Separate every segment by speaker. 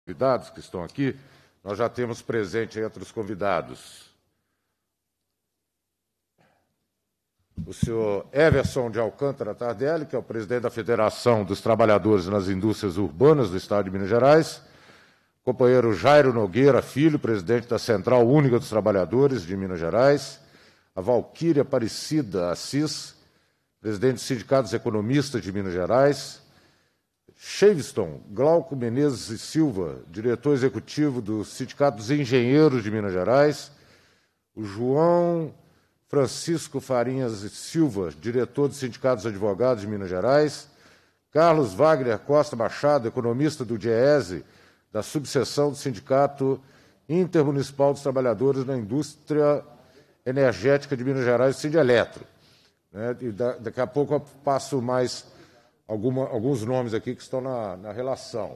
Speaker 1: convidados que estão aqui, nós já temos presente entre os convidados o senhor Everson de Alcântara Tardelli, que é o presidente da Federação dos Trabalhadores nas Indústrias Urbanas do Estado de Minas Gerais, o companheiro Jairo Nogueira Filho, presidente da Central Única dos Trabalhadores de Minas Gerais, a Valquíria Aparecida Assis, presidente dos Sindicatos Economistas de Minas Gerais, Cheviston Glauco Menezes e Silva, diretor executivo do Sindicato dos Engenheiros de Minas Gerais, o João Francisco Farinhas e Silva, diretor do Sindicato dos Advogados de Minas Gerais, Carlos Wagner Costa Machado, economista do DIEESE, da subseção do Sindicato Intermunicipal dos Trabalhadores na Indústria Energética de Minas Gerais, Sindeletro. E daqui a pouco eu passo mais alguns nomes aqui que estão na relação.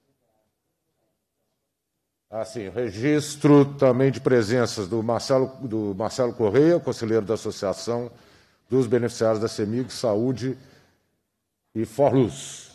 Speaker 1: Assim, registro também de presenças do Marcelo Correia, conselheiro da Associação dos Beneficiários da CEMIG, Saúde e Forluz.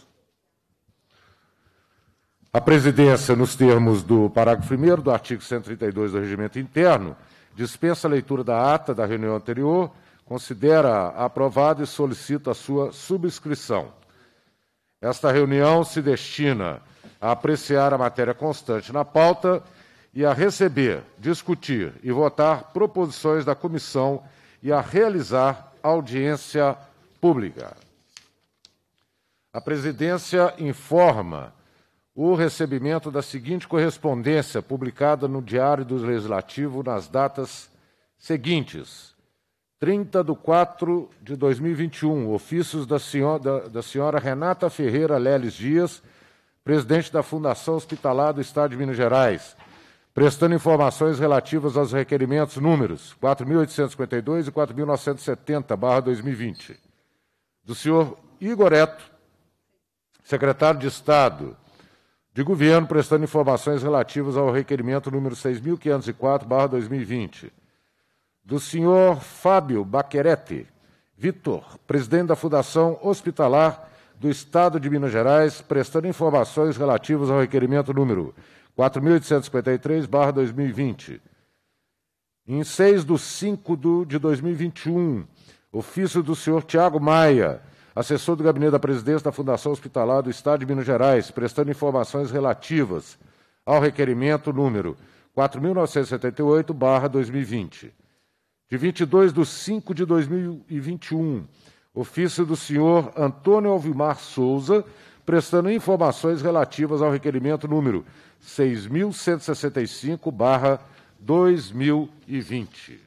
Speaker 1: A presidência, nos termos do parágrafo 1º do artigo 132 do Regimento Interno, dispensa a leitura da ata da reunião anterior, considera aprovada e solicita a sua subscrição. Esta reunião se destina a apreciar a matéria constante na pauta e a receber, discutir e votar proposições da comissão e a realizar audiência pública. A presidência informa o recebimento da seguinte correspondência publicada no Diário do Legislativo nas datas seguintes: 30/4/2021, ofícios da senhora Renata Ferreira Leles Dias, presidente da Fundação Hospitalar do Estado de Minas Gerais, prestando informações relativas aos requerimentos números 4.852 e 4.970/2020. Do senhor Igor Eto, secretário de Estado de Governo, prestando informações relativas ao requerimento número 6.504/2020. Do senhor Fábio Baquerete Vitor, presidente da Fundação Hospitalar do Estado de Minas Gerais, prestando informações relativas ao requerimento número 4.853/2020. Em 6/5/2021, ofício do senhor Tiago Maia, assessor do Gabinete da Presidência da Fundação Hospitalar do Estado de Minas Gerais, prestando informações relativas ao requerimento número 4.978/2020. De 22/5/2021, ofício do senhor Antônio Alvimar Souza, prestando informações relativas ao requerimento número 6.165/2020.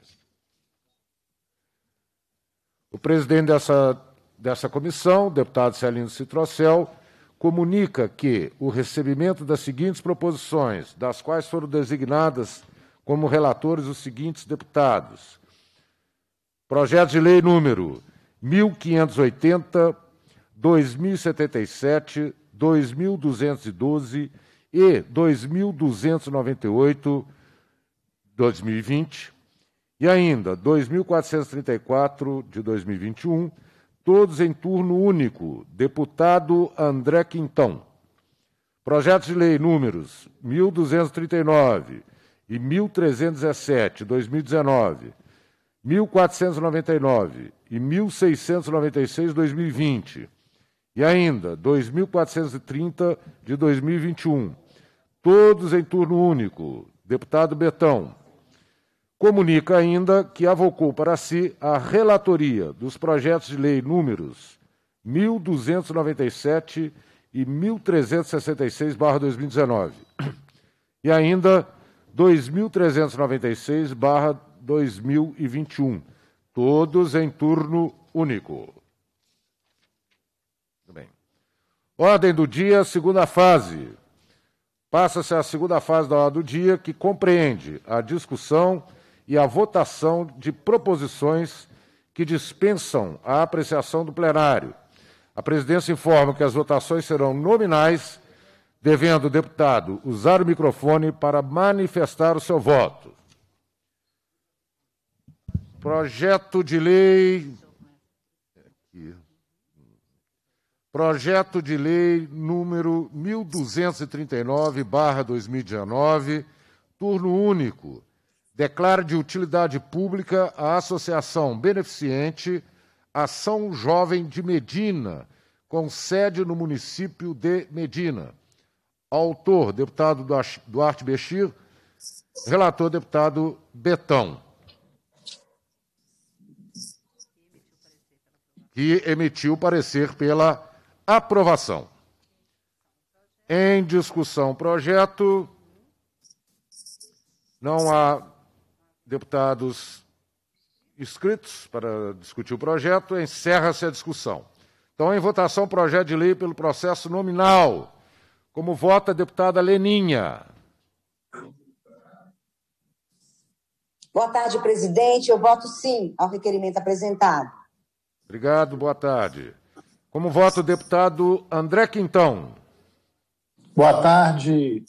Speaker 1: O presidente dessa comissão, deputado Celino Citrocel, comunica que o recebimento das seguintes proposições, das quais foram designadas como relatores os seguintes deputados: projeto de lei número 1580, 2077, 2212 e 2298, 2020, e ainda 2434 de 2021, todos em turno único, deputado André Quintão. Projetos de lei números 1239 e 1317, 2019, 1499 e 1696, 2020, e ainda 2430 de 2021, todos em turno único, deputado Betão. Comunica ainda que avocou para si a relatoria dos projetos de lei números 1297 e 1366/2019, e ainda 2396/2021, todos em turno único. Muito bem. Ordem do dia, segunda fase. Passa-se a segunda fase da ordem do dia, que compreende a discussão e a votação de proposições que dispensam a apreciação do plenário. A presidência informa que as votações serão nominais, devendo o deputado usar o microfone para manifestar o seu voto. Projeto de lei Projeto de lei número 1239/2019, turno único. Declara de utilidade pública a Associação Beneficente Ação Jovem de Medina, com sede no município de Medina. Autor, deputado Duarte Bechir. Relator, deputado Betão, que emitiu parecer pela aprovação. Em discussão, projeto. Não há deputados inscritos para discutir o projeto. Encerra-se a discussão. Então, em votação, projeto de lei pelo processo nominal. Como vota a deputada Leninha?
Speaker 2: Boa tarde, presidente. Eu voto sim ao requerimento apresentado.
Speaker 1: Obrigado, boa tarde. Como vota o deputado André Quintão?
Speaker 3: Boa tarde.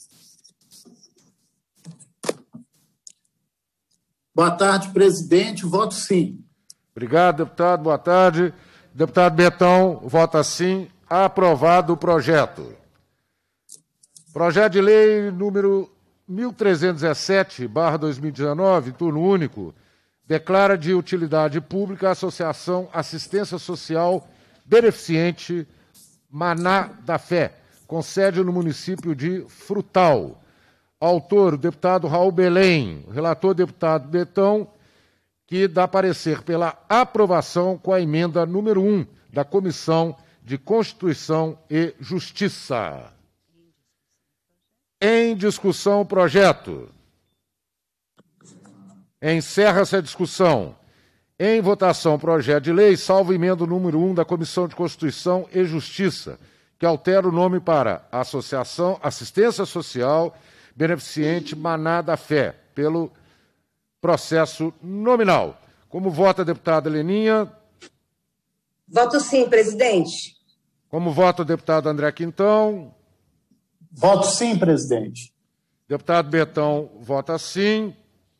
Speaker 3: Boa tarde, presidente. Voto sim.
Speaker 1: Obrigado, deputado. Boa tarde. Deputado Betão, vota sim. Aprovado o projeto. Projeto de lei número 1317/2019, turno único, declara de utilidade pública a Associação Assistência Social Beneficente Maná da Fé, com sede no município de Frutal. Autor, o deputado Raul Belém. Relator, deputado Betão, que dá parecer pela aprovação com a emenda número 1 da Comissão de Constituição e Justiça. Em discussão, o projeto. Encerra-se a discussão. Em votação, projeto de lei, salvo emenda número 1 da Comissão de Constituição e Justiça, que altera o nome para Associação Assistência Social Beneficente Maná da Fé, pelo processo nominal. Como vota a deputada Leninha?
Speaker 2: Voto sim, presidente.
Speaker 1: Como vota o deputado André Quintão?
Speaker 3: Voto sim, presidente.
Speaker 1: Deputado Betão vota sim.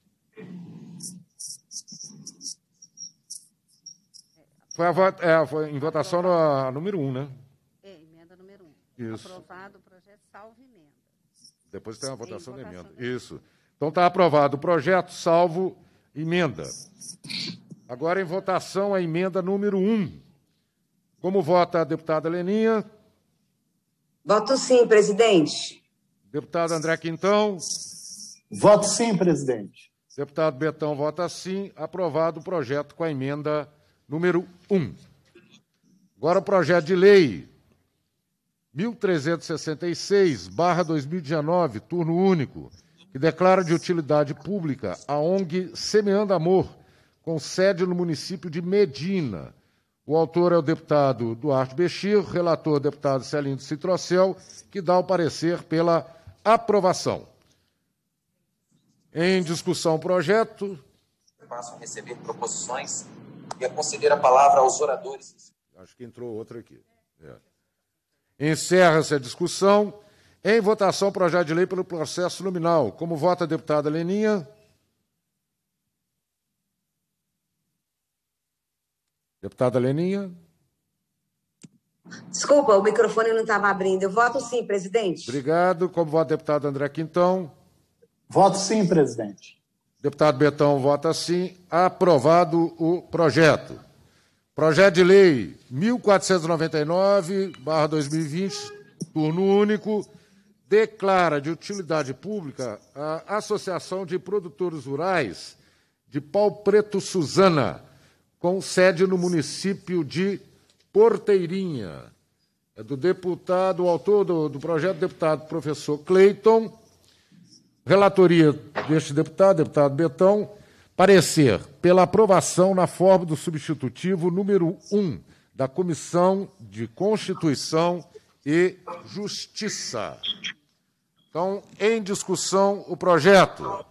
Speaker 1: Foi em votação a número 1, né?
Speaker 4: Emenda número
Speaker 1: 1. Isso.
Speaker 4: Aprovado o projeto, salvo emenda.
Speaker 1: Depois tem a votação da emenda. Isso. Então está aprovado o projeto, salvo emenda. Agora em votação a emenda número 1. Como vota a deputada Leninha?
Speaker 2: Voto sim, presidente.
Speaker 1: Deputado André Quintão?
Speaker 3: Voto sim, presidente.
Speaker 1: Deputado Betão vota sim. Aprovado o projeto com a emenda número 1. Agora o projeto de lei 1366/2019, turno único, que declara de utilidade pública a ONG Semeando Amor, com sede no município de Medina. O autor é o deputado Duarte Bechir, relator deputado Celindo Citrocel, que dá o parecer pela aprovação. Em discussão, projeto.
Speaker 5: Passo a receber proposições e a conceder a palavra aos oradores.
Speaker 1: Acho que entrou outro aqui. Encerra-se a discussão. Em votação, projeto de lei pelo processo nominal. Como vota a deputada Leninha? Deputada Leninha?
Speaker 2: Desculpa, o microfone não estava abrindo. Eu voto sim, presidente.
Speaker 1: Obrigado. Como vota o deputado André Quintão?
Speaker 3: Voto sim, presidente.
Speaker 1: Deputado Betão vota sim. Aprovado o projeto. Projeto de lei 1499/2020, turno único, declara de utilidade pública a Associação de Produtores Rurais de Pau Preto Suzana, com sede no município de Porteirinha. É do deputado, o autor do projeto, deputado professor Cleiton. Relatoria deste deputado Betão, parecer pela aprovação na forma do substitutivo número 1 da Comissão de Constituição e Justiça. Então, em discussão, o projeto.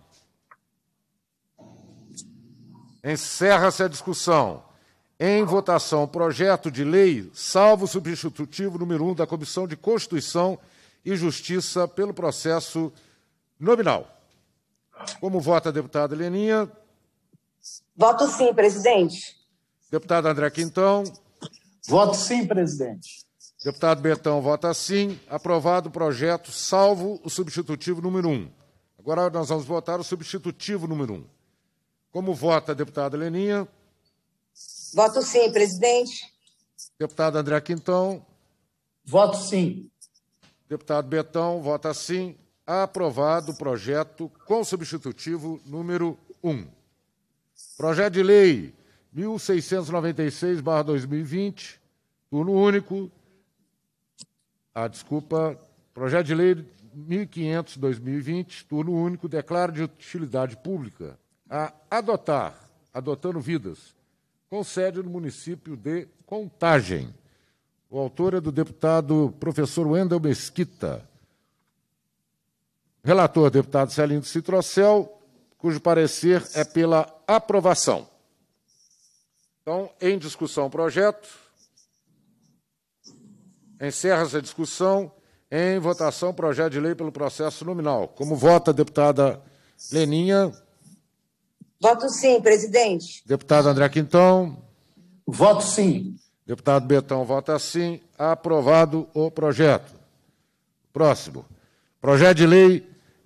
Speaker 1: Encerra-se a discussão. Em votação, o projeto de lei, salvo o substitutivo número 1 da Comissão de Constituição e Justiça, pelo processo nominal. Como vota a deputada Leninha?
Speaker 2: Voto sim, presidente.
Speaker 1: Deputado André Quintão?
Speaker 3: Voto sim, presidente.
Speaker 1: Deputado Betão vota sim. Aprovado o projeto, salvo o substitutivo número 1. Agora nós vamos votar o substitutivo número 1. Como vota a deputada Leninha?
Speaker 2: Voto sim, presidente.
Speaker 1: Deputado André Quintão.
Speaker 3: Voto sim.
Speaker 1: Deputado Betão vota sim. Aprovado o projeto com substitutivo número 1. Projeto de lei 1696/2020, turno único. Projeto de lei 1500/2020, turno único, declara de utilidade pública a adotando vidas, com sede no município de Contagem. O autor é do deputado professor Wendel Mesquita. Relator, deputado Celindo Citrocel, cujo parecer é pela aprovação. Então, em discussão o projeto. Encerra-se a discussão. Em votação, projeto de lei pelo processo nominal. Como vota a deputada Leninha?
Speaker 2: Voto sim, presidente.
Speaker 1: Deputado André Quintão?
Speaker 3: Voto sim.
Speaker 1: Deputado Betão vota sim. Aprovado o projeto. Próximo. Projeto de lei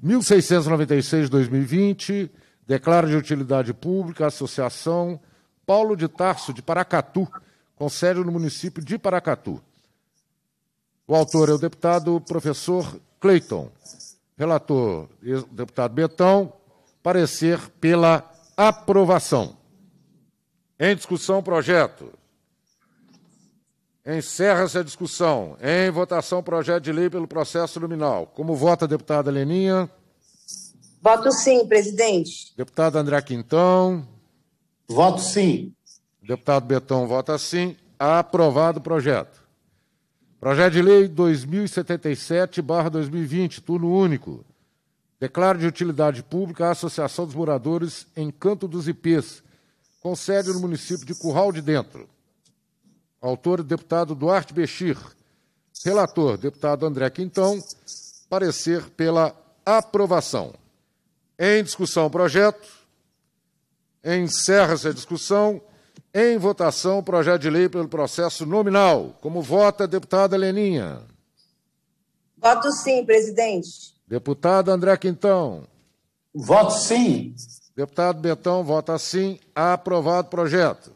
Speaker 1: 1696/2020, declara de utilidade pública a Associação Paulo de Tarso de Paracatu, com sede no município de Paracatu. O autor é o deputado professor Cleiton. Relator, o deputado Betão. Parecer pela aprovação. Em discussão, projeto. Encerra-se a discussão. Em votação, projeto de lei pelo processo nominal. Como vota a deputada Leninha?
Speaker 2: Voto sim, presidente.
Speaker 1: Deputado André Quintão.
Speaker 3: Voto sim.
Speaker 1: Deputado Betão vota sim. Aprovado o projeto. Projeto de lei 2077/2020, turno único. Declara de utilidade pública a Associação dos Moradores em Canto dos Ipês, com sede no município de Curral de Dentro. Autor, deputado Duarte Bechir. Relator, deputado André Quintão. Parecer pela aprovação. Em discussão, projeto. Encerra-se a discussão. Em votação, projeto de lei pelo processo nominal. Como vota a deputada Leninha?
Speaker 2: Voto sim, presidente.
Speaker 1: Deputado André Quintão.
Speaker 3: Voto sim.
Speaker 1: Deputado Betão vota sim. Aprovado o projeto.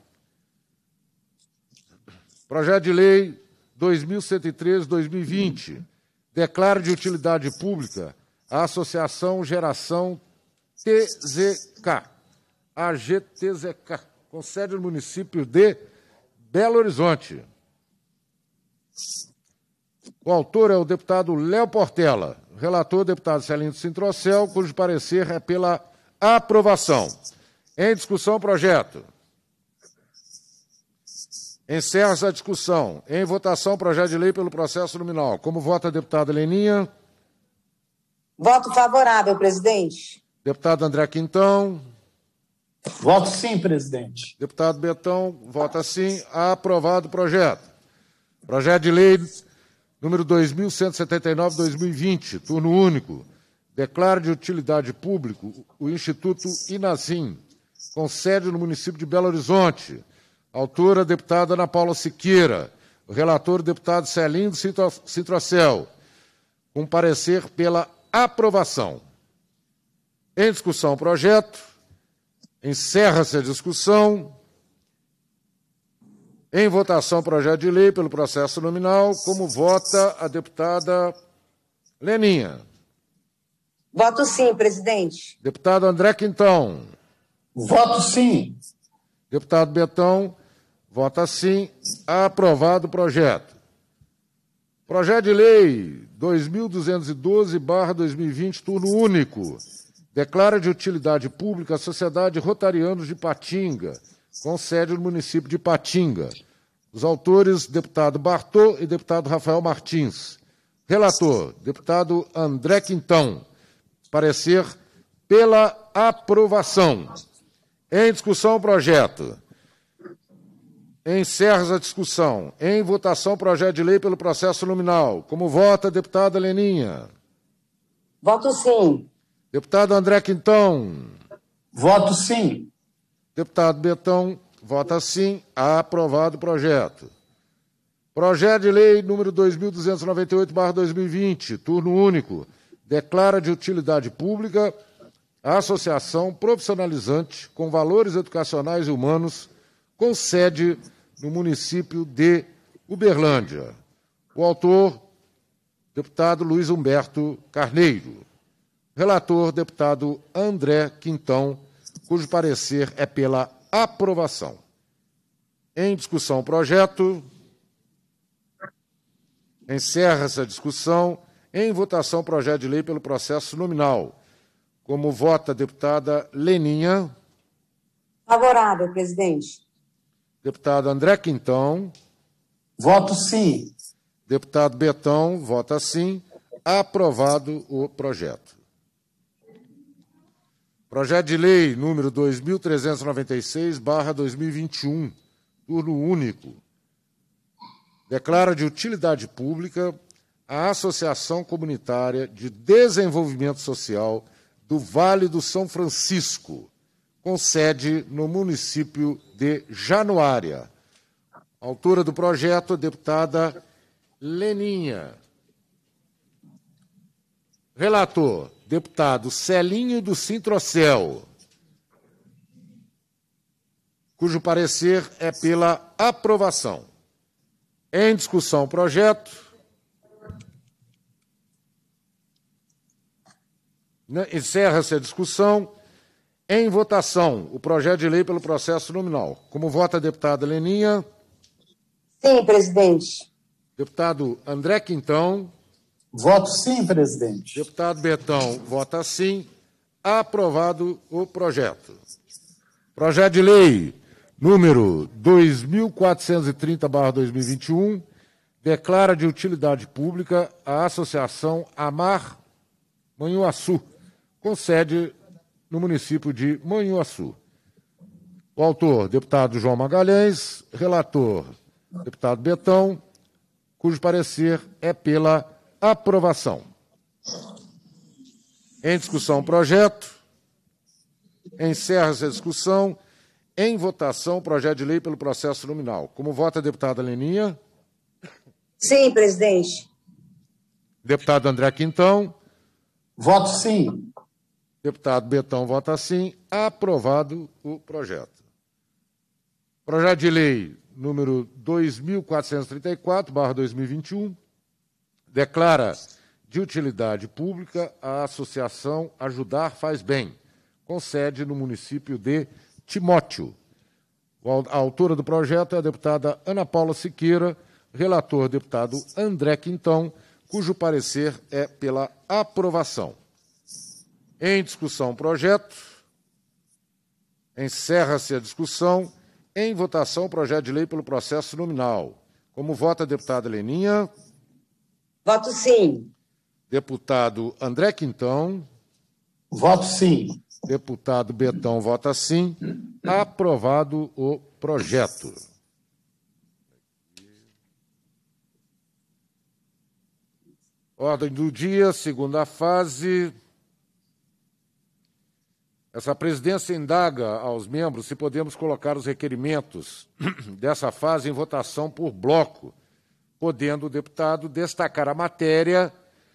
Speaker 1: Projeto de lei 2103/2020. Declara de utilidade pública a Associação Geração TZK, AGTZK, com sede no município de Belo Horizonte. O autor é o deputado Léo Portela. O relator, deputado Celindo Citrocel, cujo parecer é pela aprovação. Em discussão, projeto. Encerra-se a discussão. Em votação, projeto de lei pelo processo nominal. Como vota a deputada Leninha?
Speaker 2: Voto favorável, presidente.
Speaker 1: Deputado André Quintão.
Speaker 3: Voto sim, presidente.
Speaker 1: Deputado Betão vota sim. Aprovado o projeto. Projeto de lei número 2179/2020, turno único. Declara de utilidade pública o Instituto Inazim, com sede no município de Belo Horizonte. Autora, deputada Ana Paula Siqueira. O relator, deputado Celindo Citrocel. Com parecer pela aprovação. Em discussão, projeto. Encerra-se a discussão. Em votação, projeto de lei pelo processo nominal. Como vota a deputada Leninha?
Speaker 2: Voto sim, presidente.
Speaker 1: Deputado André Quintão.
Speaker 3: Voto sim.
Speaker 1: Deputado Betão vota sim. Aprovado o projeto. Projeto de lei 2212/2020, turno único. Declara de utilidade pública a Sociedade Rotarianos de Patinga, com sede no município de Patinga. Os autores, deputado Bartô e deputado Rafael Martins. Relator, deputado André Quintão. Parecer pela aprovação. Em discussão, o projeto. Encerra a discussão. Em votação, projeto de lei pelo processo nominal. Como vota a deputada Leninha?
Speaker 2: Voto sim.
Speaker 1: Deputado André Quintão.
Speaker 3: Voto sim.
Speaker 1: Deputado Betão vota sim. Aprovado o projeto. Projeto de lei número 2298/2020, turno único, declara de utilidade pública a associação profissionalizante com valores educacionais e humanos com sede no município de Uberlândia. O autor, deputado Luiz Humberto Carneiro. Relator, deputado André Quintão, cujo parecer é pela aprovação. Em discussão o projeto. Encerra-se a discussão. Em votação, projeto de lei pelo processo nominal. Como vota a deputada Leninha.
Speaker 2: Favorável, presidente.
Speaker 1: Deputado André Quintão.
Speaker 3: Voto sim.
Speaker 1: Deputado Betão, vota sim. Aprovado o projeto. Projeto de lei número 2396/2021, turno único. Declara de utilidade pública a Associação Comunitária de Desenvolvimento Social do Vale do São Francisco, com sede no município de Januária. Autora do projeto, a deputada Leninha. Relator, deputado Celinho do Sintrocel, cujo parecer é pela aprovação. Em discussão o projeto. Encerra-se a discussão. Em votação, o projeto de lei pelo processo nominal. Como vota a deputada Leninha?
Speaker 2: Sim, presidente.
Speaker 1: Deputado André Quintão.
Speaker 3: Voto sim, presidente.
Speaker 1: Deputado Betão vota sim. Aprovado o projeto. Projeto de lei número 2430/2021 declara de utilidade pública a Associação Amar Manhuaçu, com sede no município de Manhuaçu. O autor, deputado João Magalhães. Relator, deputado Betão, cujo parecer é pela aprovação. Em discussão o projeto. Encerra-se a discussão. Em votação, o projeto de lei pelo processo nominal. Como vota a deputada Leninha?
Speaker 2: Sim, presidente.
Speaker 1: Deputado André Quintão.
Speaker 3: Voto sim.
Speaker 1: Deputado Betão vota sim. Aprovado o projeto. Projeto de lei número 2434/2021 declara de utilidade pública a Associação Ajudar Faz Bem, com sede no município de Timóteo. A autora do projeto é a deputada Ana Paula Siqueira, relator deputado André Quintão, cujo parecer é pela aprovação. Em discussão o projeto. Encerra-se a discussão. Em votação o projeto de lei pelo processo nominal. Como vota a deputada Leninha?
Speaker 2: Voto sim.
Speaker 1: Deputado André Quintão.
Speaker 3: Voto sim.
Speaker 1: Deputado Betão vota sim. Aprovado o projeto. Ordem do dia, segunda fase. Essa presidência indaga aos membros se podemos colocar os requerimentos dessa fase em votação por bloco, podendo o deputado destacar a matéria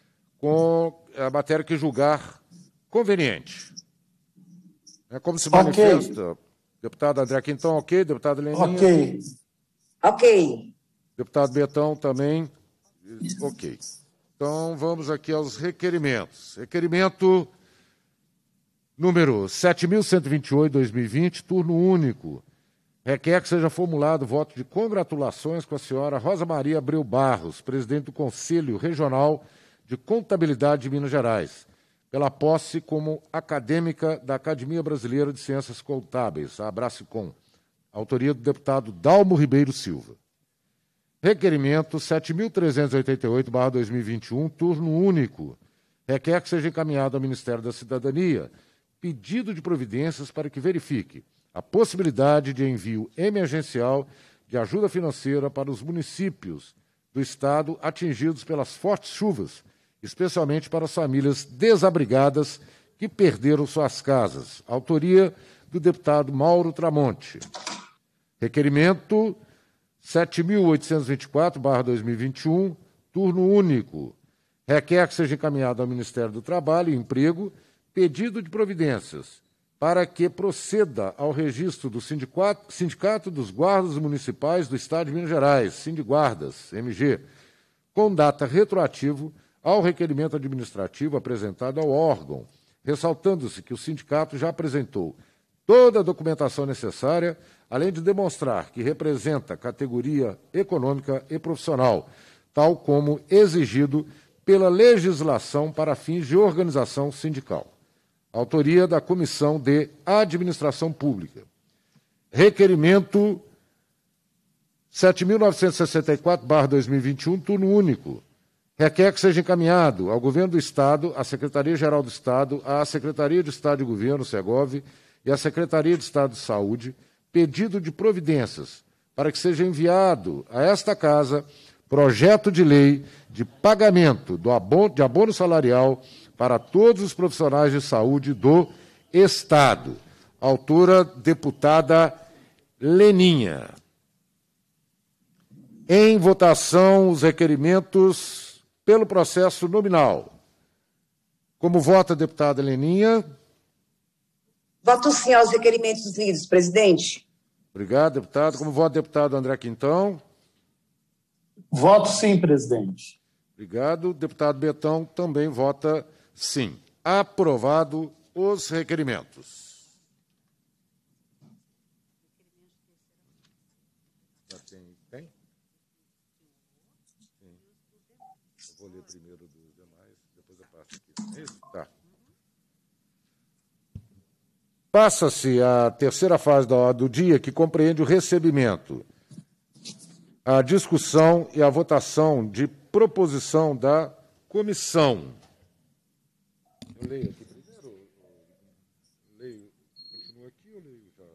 Speaker 1: que julgar conveniente. É como se manifesta. Okay. Deputado André Quintão, ok. Deputado Leninha.
Speaker 3: Ok.
Speaker 2: Ok.
Speaker 1: Deputado Betão também. Ok. Então, vamos aqui aos requerimentos. Requerimento número 7.128/2020, turno único. Requer que seja formulado voto de congratulações com a senhora Rosa Maria Abreu Barros, presidente do Conselho Regional de Contabilidade de Minas Gerais, pela posse como acadêmica da Academia Brasileira de Ciências Contábeis, a Abracicom, autoria do deputado Dalmo Ribeiro Silva. Requerimento 7.388/2021, turno único. Requer que seja encaminhado ao Ministério da Cidadania pedido de providências para que verifique a possibilidade de envio emergencial de ajuda financeira para os municípios do Estado atingidos pelas fortes chuvas, especialmente para as famílias desabrigadas que perderam suas casas. Autoria do deputado Mauro Tramonte. Requerimento 7.824/2021, turno único. Requer que seja encaminhado ao Ministério do Trabalho e Emprego pedido de providências para que proceda ao registro do Sindicato dos Guardas Municipais do Estado de Minas Gerais, Sindiguardas, MG, com data retroativo ao requerimento administrativo apresentado ao órgão, ressaltando-se que o sindicato já apresentou toda a documentação necessária, além de demonstrar que representa categoria econômica e profissional, tal como exigido pela legislação para fins de organização sindical. Autoria da Comissão de Administração Pública. Requerimento 7.964/2021, turno único. Requer que seja encaminhado ao Governo do Estado, à Secretaria-Geral do Estado, à Secretaria de Estado de Governo, SEGOV, e à Secretaria de Estado de Saúde, pedido de providências para que seja enviado a esta Casa projeto de lei de pagamento de abono salarial para todos os profissionais de saúde do Estado. Autora, deputada Leninha. Em votação, os requerimentos pelo processo nominal. Como vota a deputada Leninha?
Speaker 2: Voto sim aos requerimentos lidos, presidente.
Speaker 1: Obrigado, deputado. Como vota o deputado André Quintão?
Speaker 3: Voto sim, presidente.
Speaker 1: Obrigado. O deputado Betão também vota sim. Aprovado os requerimentos. Já tem? Tem? Sim. Eu vou ler primeiro dos demais, depois eu passo aqui. Isso? Tá. Passa-se a terceira fase da ordem do dia, que compreende o recebimento, a discussão e a votação de proposição da comissão. Eu leio aqui primeiro? Leio, continuo aqui ou leio já?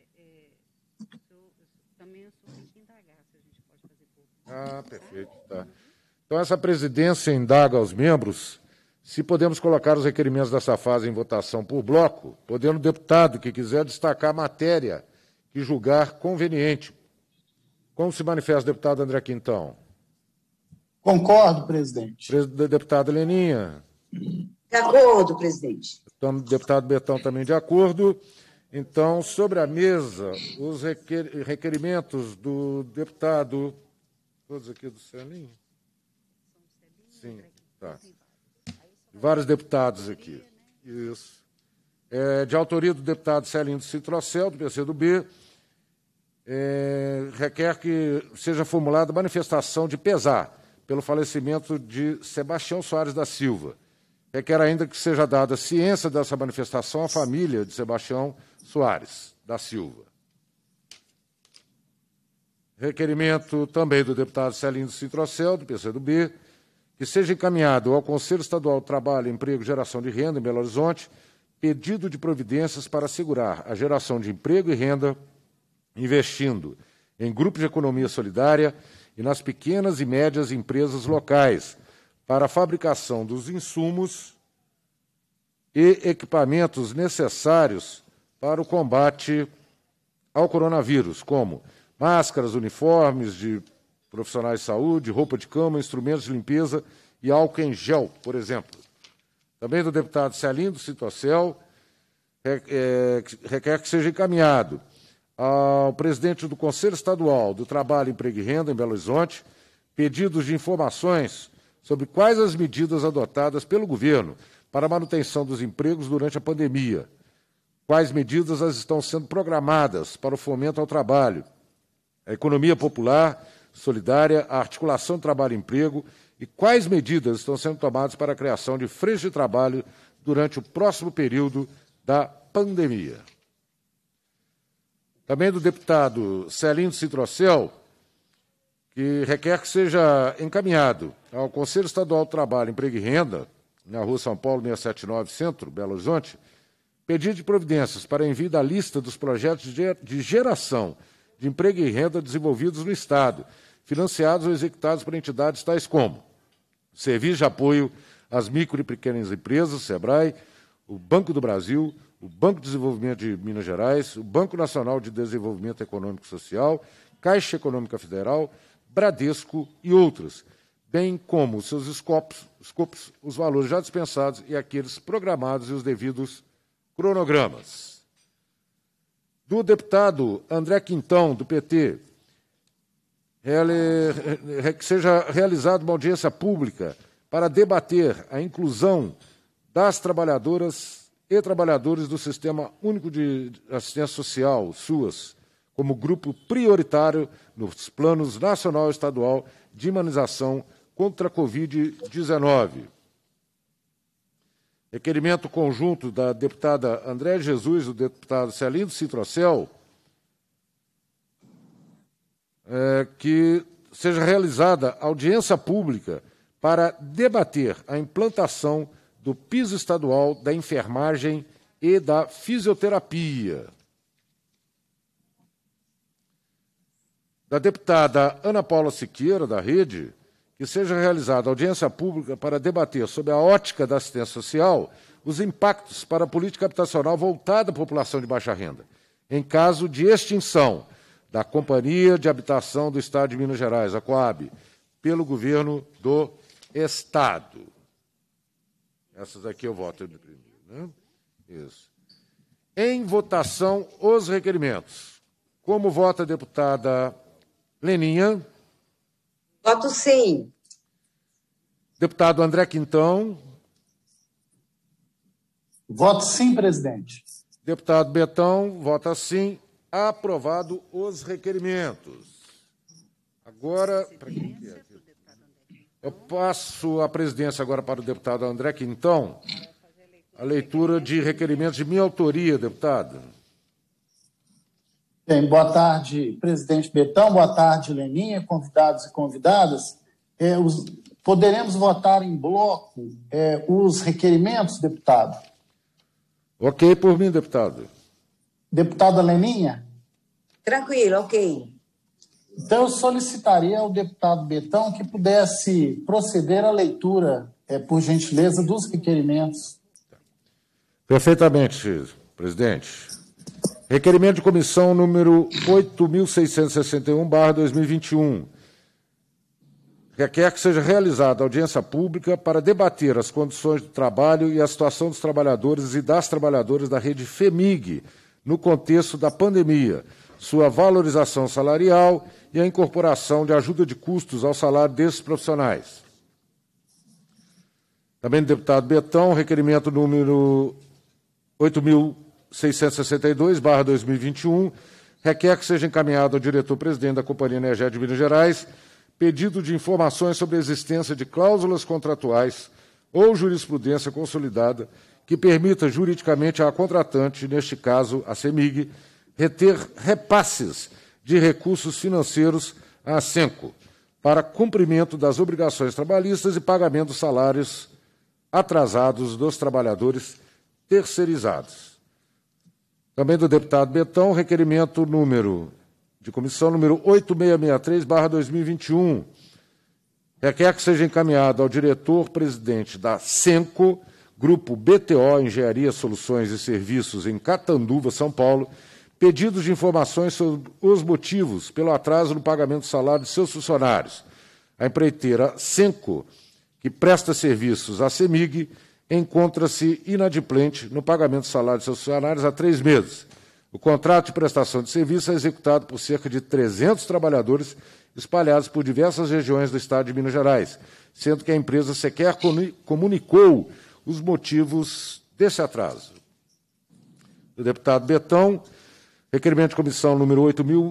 Speaker 4: Também eu sou de indagar, se a gente pode fazer por...
Speaker 1: Perfeito, tá. Então, essa presidência indaga aos membros se podemos colocar os requerimentos dessa fase em votação por bloco, podendo o deputado que quiser destacar a matéria que julgar conveniente. Como se manifesta o deputado André Quintão?
Speaker 3: Concordo, presidente.
Speaker 1: Deputada Leninha?
Speaker 2: De acordo, presidente.
Speaker 1: Então, deputado Betão também de acordo. Então, sobre a mesa, os requerimentos do deputado... Todos aqui do Celim? Sim, tá. Vários deputados aqui. Isso. De autoria do deputado Celindo Citrocel, do PCdoB, requer que seja formulada manifestação de pesar pelo falecimento de Sebastião Soares da Silva. Requer ainda que seja dada ciência dessa manifestação à família de Sebastião Soares da Silva. Requerimento também do deputado Celindo Citrocel, do PCdoB, que seja encaminhado ao Conselho Estadual do Trabalho, Emprego e Geração de Renda em Belo Horizonte pedido de providências para assegurar a geração de emprego e renda, investindo em grupos de economia solidária e nas pequenas e médias empresas locais, para a fabricação dos insumos e equipamentos necessários para o combate ao coronavírus, como máscaras, uniformes de profissionais de saúde, roupa de cama, instrumentos de limpeza e álcool em gel, por exemplo. Também do deputado Celindo Citrocel, requer que seja encaminhado ao presidente do Conselho Estadual do Trabalho, Emprego e Renda em Belo Horizonte pedidos de informações sobre quais as medidas adotadas pelo governo para a manutenção dos empregos durante a pandemia, quais medidas estão sendo programadas para o fomento ao trabalho, a economia popular, solidária, a articulação do trabalho e emprego e quais medidas estão sendo tomadas para a criação de frentes de trabalho durante o próximo período da pandemia. Também do deputado Celindo Citrocel, que requer que seja encaminhado ao Conselho Estadual do Trabalho, Emprego e Renda, na Rua São Paulo 679, Centro, Belo Horizonte, pedido de providências para envio da lista dos projetos de geração de emprego e renda desenvolvidos no Estado, financiados ou executados por entidades tais como Serviço de Apoio às Micro e Pequenas Empresas, SEBRAE, o Banco do Brasil, o Banco de Desenvolvimento de Minas Gerais, o Banco Nacional de Desenvolvimento Econômico e Social Caixa Econômica Federal, Bradesco e outras, bem como seus escopos, os valores já dispensados e aqueles programados e os devidos cronogramas. Do deputado André Quintão, do PT, que seja realizada uma audiência pública para debater a inclusão das trabalhadoras e trabalhadores do Sistema Único de Assistência Social, SUAS, como grupo prioritário nos planos nacional e estadual de imunização contra a Covid-19. Requerimento conjunto da deputada André Jesus e do deputado Celindo Citrocel, que seja realizada audiência pública para debater a implantação do piso estadual da enfermagem e da fisioterapia. Da deputada Ana Paula Siqueira, da Rede, que seja realizada audiência pública para debater, sob a ótica da assistência social, os impactos para a política habitacional voltada à população de baixa renda, em caso de extinção da Companhia de Habitação do Estado de Minas Gerais, a Coab, pelo governo do Estado. Essas aqui eu voto de primeiro, né? Isso. Em votação, os requerimentos. Como vota a deputada Leninha?
Speaker 2: Voto sim.
Speaker 1: Deputado André Quintão?
Speaker 3: Voto sim, presidente.
Speaker 1: Deputado Betão, vota sim. Aprovado os requerimentos. Agora, para quem que é aqui? Eu passo a presidência agora para o deputado André Quintão, a leitura de requerimentos de minha autoria, deputado.
Speaker 3: Bem, boa tarde, presidente Betão, boa tarde, Leninha, convidados e convidadas. Poderemos votar em bloco os requerimentos, deputado?
Speaker 1: Ok por mim, deputado.
Speaker 3: Deputada Leninha?
Speaker 2: Tranquilo, ok.
Speaker 3: Então, eu solicitaria ao deputado Betão que pudesse proceder à leitura, por gentileza, dos requerimentos.
Speaker 1: Perfeitamente, presidente. Requerimento de comissão número 8.661/2021. Requer que seja realizada audiência pública para debater as condições do trabalho e a situação dos trabalhadores e das trabalhadoras da rede FEMIG no contexto da pandemia, sua valorização salarial e a incorporação de ajuda de custos ao salário desses profissionais. Também do deputado Betão, requerimento número 8.662/2021, requer que seja encaminhado ao diretor-presidente da Companhia Energética de Minas Gerais pedido de informações sobre a existência de cláusulas contratuais ou jurisprudência consolidada que permita juridicamente à contratante, neste caso a CEMIG, reter repasses de recursos financeiros à Cenco para cumprimento das obrigações trabalhistas e pagamento dos salários atrasados dos trabalhadores terceirizados. Também do deputado Betão, requerimento de comissão número 8663/2021. Requer que seja encaminhado ao diretor-presidente da Cenco, Grupo BTO Engenharia, Soluções e Serviços, em Catanduva, São Paulo, pedidos de informações sobre os motivos pelo atraso no pagamento do salário de seus funcionários. A empreiteira Cenco, que presta serviços à CEMIG, encontra-se inadimplente no pagamento do salário de seus funcionários há 3 meses. O contrato de prestação de serviço é executado por cerca de 300 trabalhadores espalhados por diversas regiões do Estado de Minas Gerais, sendo que a empresa sequer comunicou os motivos desse atraso. Do deputado Betão, requerimento de comissão número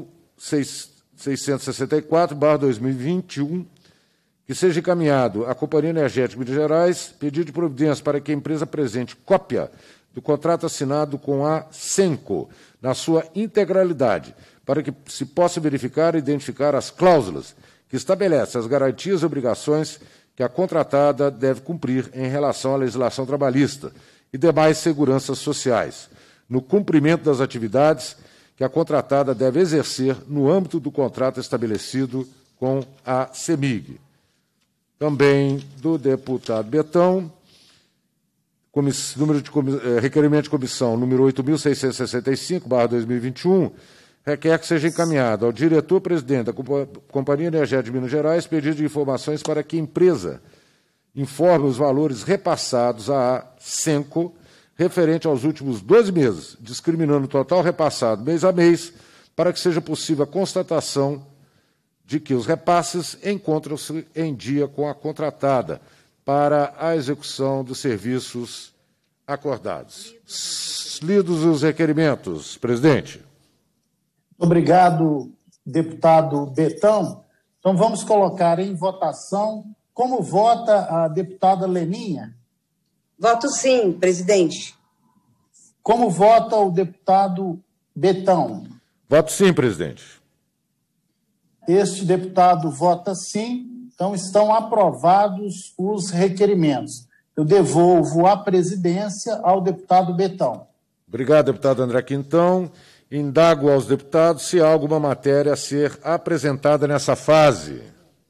Speaker 1: 8.664/2021, que seja encaminhado à Companhia Energética de Minas Gerais pedido de providência para que a empresa apresente cópia do contrato assinado com a Cenco, na sua integralidade, para que se possa verificar e identificar as cláusulas que estabelecem as garantias e obrigações que a contratada deve cumprir em relação à legislação trabalhista e demais seguranças sociais, no cumprimento das atividades que a contratada deve exercer no âmbito do contrato estabelecido com a CEMIG. Também do deputado Betão, requerimento de comissão número 8.665/2021, requer que seja encaminhado ao diretor-presidente da Companhia Energética de Minas Gerais pedido de informações para que a empresa informe os valores repassados à Cenco referente aos últimos 12 meses, discriminando o total repassado mês a mês, para que seja possível a constatação de que os repasses encontram-se em dia com a contratada para a execução dos serviços acordados. Lidos os requerimentos, presidente.
Speaker 3: Obrigado, deputado Betão. Então, vamos colocar em votação. Como vota a deputada Leninha?
Speaker 2: Voto sim, presidente.
Speaker 3: Como vota o deputado Betão?
Speaker 1: Voto sim, presidente.
Speaker 3: Este deputado vota sim, então estão aprovados os requerimentos. Eu devolvo a presidência ao deputado Betão.
Speaker 1: Obrigado, deputado André Quintão. Indago aos deputados se há alguma matéria a ser apresentada nessa fase.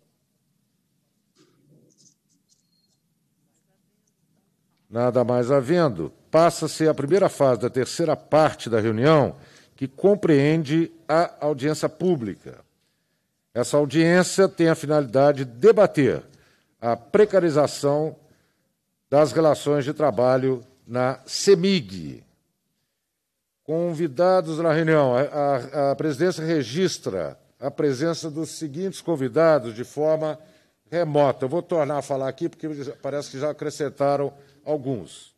Speaker 1: Nada mais havendo, passa-se a primeira fase da terceira parte da reunião, que compreende a audiência pública. Essa audiência tem a finalidade de debater a precarização das relações de trabalho na CEMIG. Convidados na reunião, a presidência registra a presença dos seguintes convidados de forma remota. Eu vou tornar a falar aqui, porque parece que já acrescentaram alguns.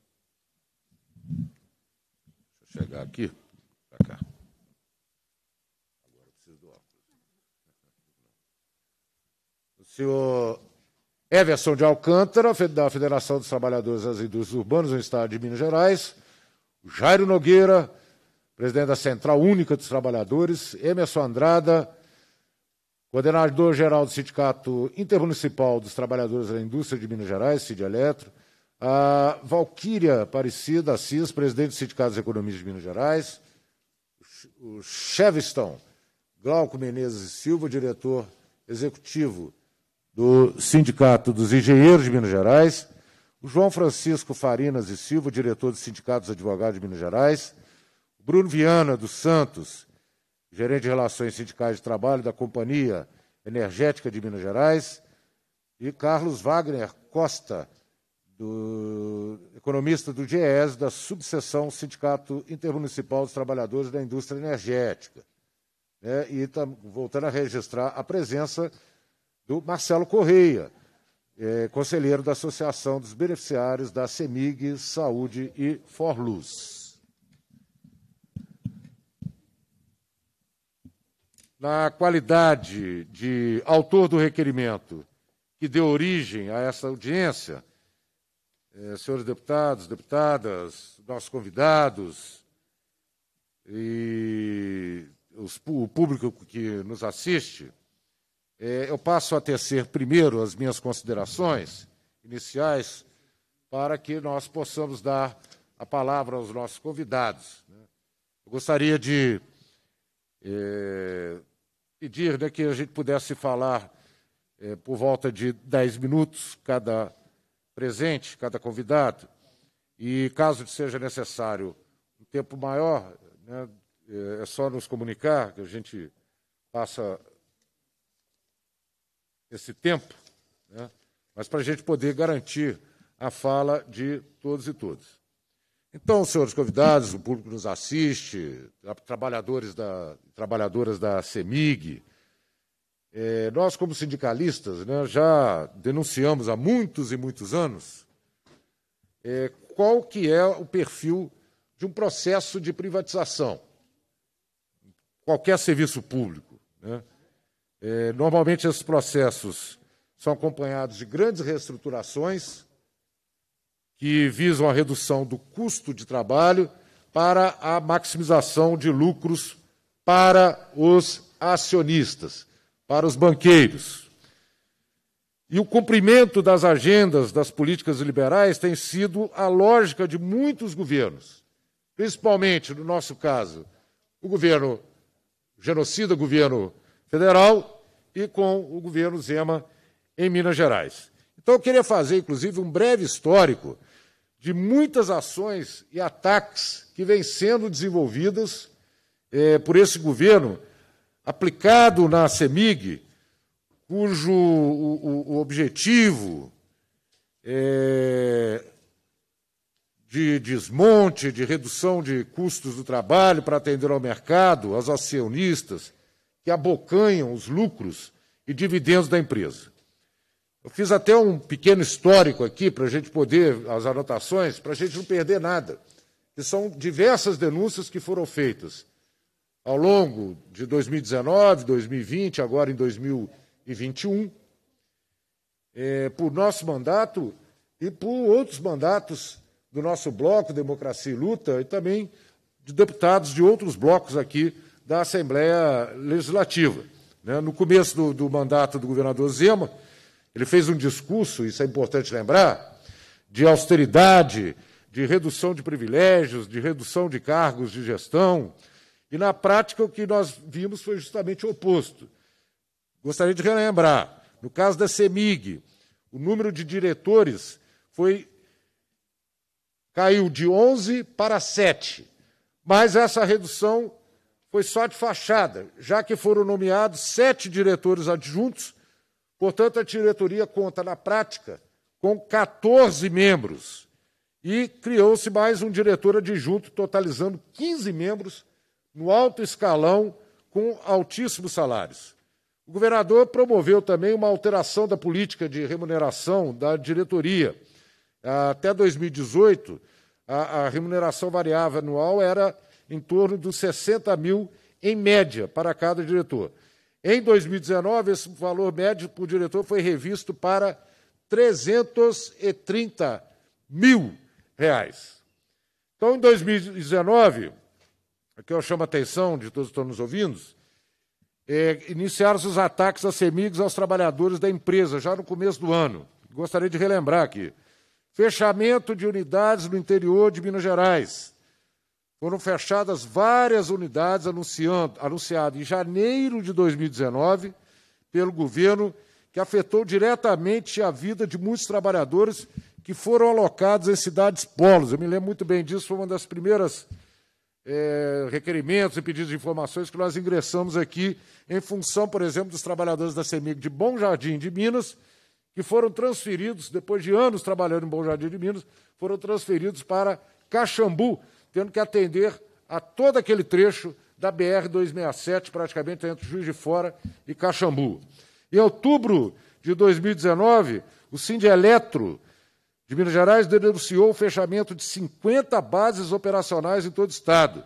Speaker 1: Deixa eu chegar aqui, para cá. Agora eu preciso do óculos. O senhor Everson de Alcântara, da Federação dos Trabalhadores das Indústrias Urbanas no Estado de Minas Gerais. Jairo Nogueira, presidente da Central Única dos Trabalhadores. Emerson Andrada, coordenador-geral do Sindicato Intermunicipal dos Trabalhadores da Indústria de Minas Gerais, Sindeletro. A Valquíria Aparecida Assis, presidente do Sindicato dos Economistas de Minas Gerais. O Cheviston Glauco Menezes e Silva, diretor executivo do Sindicato dos Engenheiros de Minas Gerais. O João Francisco Farinas e Silva, diretor do Sindicato dos Advogados de Minas Gerais. O Bruno Viana dos Santos, gerente de Relações Sindicais de Trabalho da Companhia Energética de Minas Gerais. E Carlos Wagner Costa, economista do GES, da subseção Sindicato Intermunicipal dos Trabalhadores da Indústria Energética. E voltando a registrar a presença do Marcelo Correia, conselheiro da Associação dos Beneficiários da CEMIG, Saúde e Forluz. Na qualidade de autor do requerimento que deu origem a essa audiência, senhores deputados, deputadas, nossos convidados e o público que nos assiste, eu passo a tecer primeiro as minhas considerações iniciais para que nós possamos dar a palavra aos nossos convidados. Eu gostaria de pedir que a gente pudesse falar por volta de 10 minutos cada presente, cada convidado, e caso seja necessário um tempo maior, é só nos comunicar que a gente passa esse tempo, mas para a gente poder garantir a fala de todos e todas. Então, senhores convidados, o público que nos assiste, trabalhadoras da CEMIG, nós, como sindicalistas, já denunciamos há muitos e muitos anos qual que é o perfil de um processo de privatização, qualquer serviço público. Normalmente, esses processos são acompanhados de grandes reestruturações que visam a redução do custo de trabalho para a maximização de lucros para os acionistas, para os banqueiros. E o cumprimento das agendas das políticas liberais tem sido a lógica de muitos governos, principalmente, no nosso caso, o governo genocida, o governo federal, e com o governo Zema em Minas Gerais. Então, eu queria fazer, inclusive, um breve histórico de muitas ações e ataques que vêm sendo desenvolvidas por esse governo, aplicado na CEMIG, cujo o objetivo de desmonte, de redução de custos do trabalho para atender ao mercado, aos acionistas que abocanham os lucros e dividendos da empresa. Eu fiz até um pequeno histórico aqui para a gente poder, as anotações, para a gente não perder nada, que são diversas denúncias que foram feitas ao longo de 2019, 2020, agora em 2021, por nosso mandato e por outros mandatos do nosso bloco Democracia e Luta e também de deputados de outros blocos aqui da Assembleia Legislativa. No começo do mandato do governador Zema, ele fez um discurso, isso é importante lembrar, de austeridade, de redução de privilégios, de redução de cargos de gestão, e, na prática, o que nós vimos foi justamente o oposto. Gostaria de relembrar, no caso da CEMIG, o número de diretores caiu de 11 para 7, mas essa redução foi só de fachada, já que foram nomeados 7 diretores adjuntos, portanto, a diretoria conta, na prática, com 14 membros, e criou-se mais um diretor adjunto, totalizando 15 membros no alto escalão, com altíssimos salários. O governador promoveu também uma alteração da política de remuneração da diretoria. Até 2018, a remuneração variável anual era em torno dos 60 mil, em média, para cada diretor. Em 2019, esse valor médio por diretor foi revisto para R$330 mil. Então, em 2019, aqui eu chamo a atenção de todos que estão nos ouvindo, iniciaram-se os ataques às CEMIGs aos trabalhadores da empresa, já no começo do ano. Gostaria de relembrar aqui. Fechamento de unidades no interior de Minas Gerais. Foram fechadas várias unidades anunciadas em janeiro de 2019 pelo governo, que afetou diretamente a vida de muitos trabalhadores que foram alocados em cidades polos. Eu me lembro muito bem disso, foi uma das primeiras requerimentos e pedidos de informações que nós ingressamos aqui em função, por exemplo, dos trabalhadores da CEMIG de Bom Jardim de Minas, que foram transferidos, depois de anos trabalhando em Bom Jardim de Minas, foram transferidos para Caxambu, tendo que atender a todo aquele trecho da BR-267, praticamente entre Juiz de Fora e Caxambu. Em outubro de 2019, o Sindeletro de Minas Gerais denunciou o fechamento de 50 bases operacionais em todo o Estado,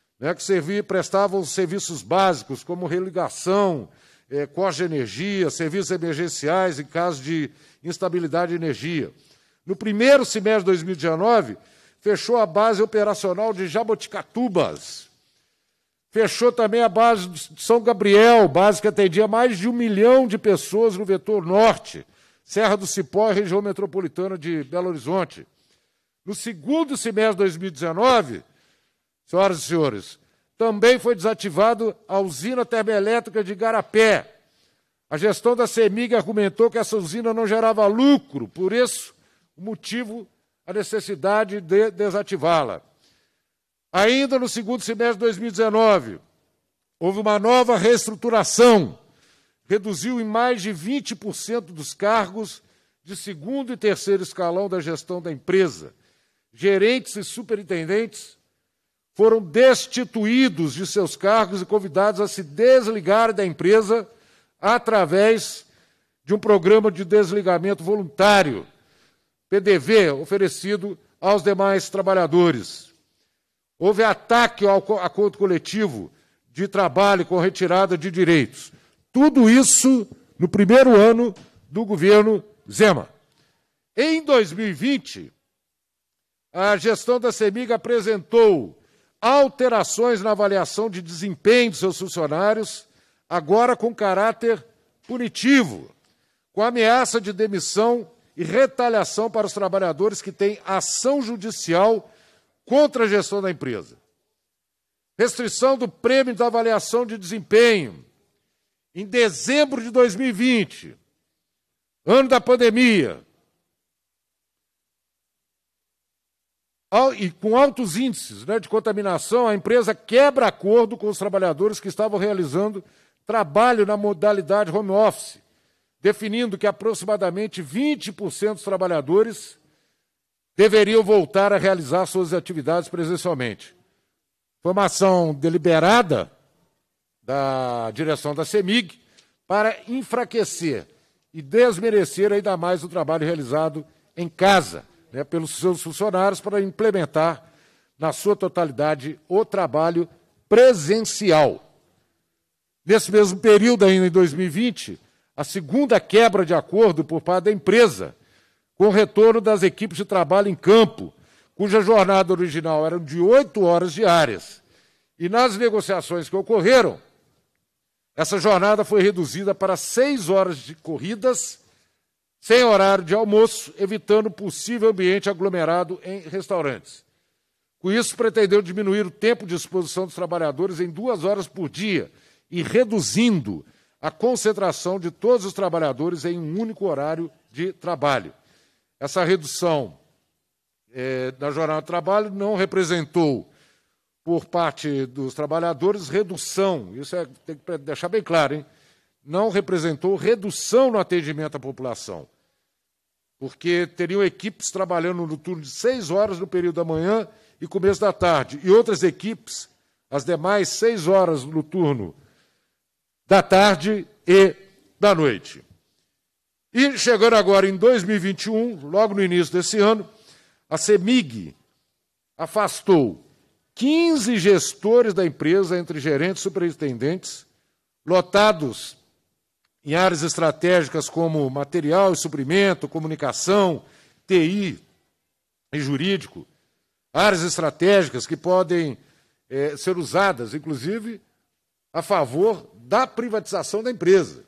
Speaker 1: que prestavam serviços básicos, como religação, corte de energia, serviços emergenciais em caso de instabilidade de energia. No primeiro semestre de 2019, fechou a base operacional de Jaboticatubas. Fechou também a base de São Gabriel, base que atendia mais de 1 milhão de pessoas no vetor norte, Serra do Cipó e região metropolitana de Belo Horizonte. No segundo semestre de 2019, senhoras e senhores, também foi desativado a usina termoelétrica de Igarapé. A gestão da CEMIG argumentou que essa usina não gerava lucro, por isso o motivo, a necessidade de desativá-la. Ainda no segundo semestre de 2019, houve uma nova reestruturação, reduziu em mais de 20% dos cargos de segundo e terceiro escalão da gestão da empresa. Gerentes e superintendentes foram destituídos de seus cargos e convidados a se desligar da empresa através de um programa de desligamento voluntário, PDV, oferecido aos demais trabalhadores. Houve ataque ao acordo coletivo de trabalho com retirada de direitos. Tudo isso no primeiro ano do governo Zema. Em 2020, a gestão da CEMIG apresentou alterações na avaliação de desempenho dos seus funcionários, agora com caráter punitivo, com ameaça de demissão e retaliação para os trabalhadores que têm ação judicial contra a gestão da empresa. Restrição do prêmio da avaliação de desempenho. Em dezembro de 2020, ano da pandemia, e com altos índices, né, de contaminação, a empresa quebra acordo com os trabalhadores que estavam realizando trabalho na modalidade home office, definindo que aproximadamente 20% dos trabalhadores deveriam voltar a realizar suas atividades presencialmente. Foi uma ação deliberada da direção da CEMIG para enfraquecer e desmerecer ainda mais o trabalho realizado em casa, né, pelos seus funcionários, para implementar, na sua totalidade, o trabalho presencial. Nesse mesmo período, ainda em 2020, a segunda quebra de acordo por parte da empresa, com o retorno das equipes de trabalho em campo, cuja jornada original era de 8 horas diárias. E nas negociações que ocorreram, essa jornada foi reduzida para 6 horas de corridas, sem horário de almoço, evitando possível ambiente aglomerado em restaurantes. Com isso, pretendeu diminuir o tempo de exposição dos trabalhadores em 2 horas por dia e reduzindo a concentração de todos os trabalhadores em um único horário de trabalho. Essa redução da jornada de trabalho não representou, por parte dos trabalhadores, redução, isso tem que deixar bem claro, hein? Não representou redução no atendimento à população, porque teriam equipes trabalhando no turno de 6 horas no período da manhã e começo da tarde, e outras equipes, as demais 6 horas no turno da tarde e da noite. E chegando agora em 2021, logo no início desse ano, a CEMIG afastou 15 gestores da empresa, entre gerentes e superintendentes, lotados em áreas estratégicas como material e suprimento, comunicação, TI e jurídico, áreas estratégicas que podem ser usadas, inclusive, a favor da privatização da empresa.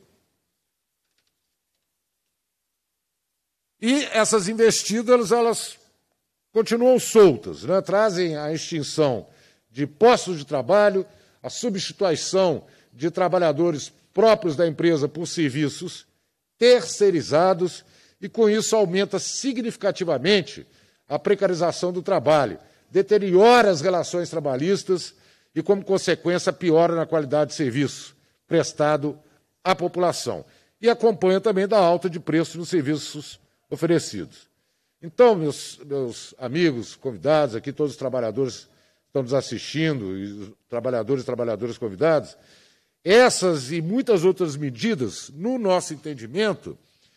Speaker 1: E essas investidas, elas continuam soltas, né? Trazem a extinção de postos de trabalho, a substituição de trabalhadores próprios da empresa por serviços terceirizados e, com isso, aumenta significativamente a precarização do trabalho, deteriora as relações trabalhistas e, como consequência, piora na qualidade de serviço prestado à população. E acompanha também da alta de preço nos serviços oferecidos. Então, meus amigos convidados, aqui todos os trabalhadores que estão nos assistindo, e os trabalhadores e trabalhadoras convidados, essas e muitas outras medidas, no nosso entendimento,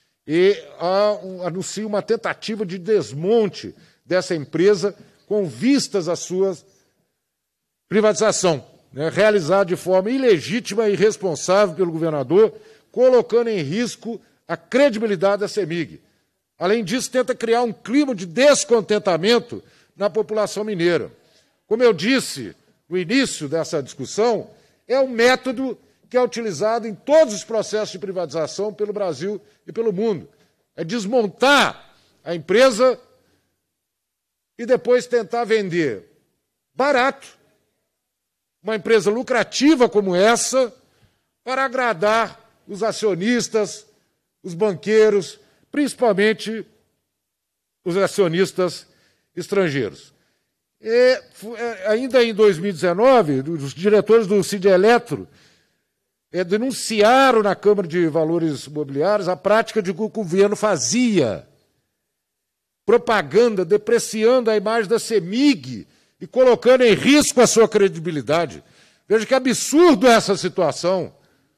Speaker 1: anunciam uma tentativa de desmonte dessa empresa com vistas à sua privatização, né, realizada de forma ilegítima e irresponsável pelo governador, colocando em risco a credibilidade da CEMIG. Além disso, tenta criar um clima de descontentamento na população mineira. Como eu disse no início dessa discussão, é um método que é utilizado em todos os processos de privatização pelo Brasil e pelo mundo. É desmontar a empresa e depois tentar vender barato uma empresa lucrativa como essa para agradar os acionistas, os banqueiros, principalmente os acionistas estrangeiros. Ainda em 2019, os diretores do Cideletro denunciaram na Câmara de Valores Imobiliários a prática de que o governo fazia propaganda depreciando a imagem da CEMIG e colocando em risco a sua credibilidade. Veja que absurdo essa situação.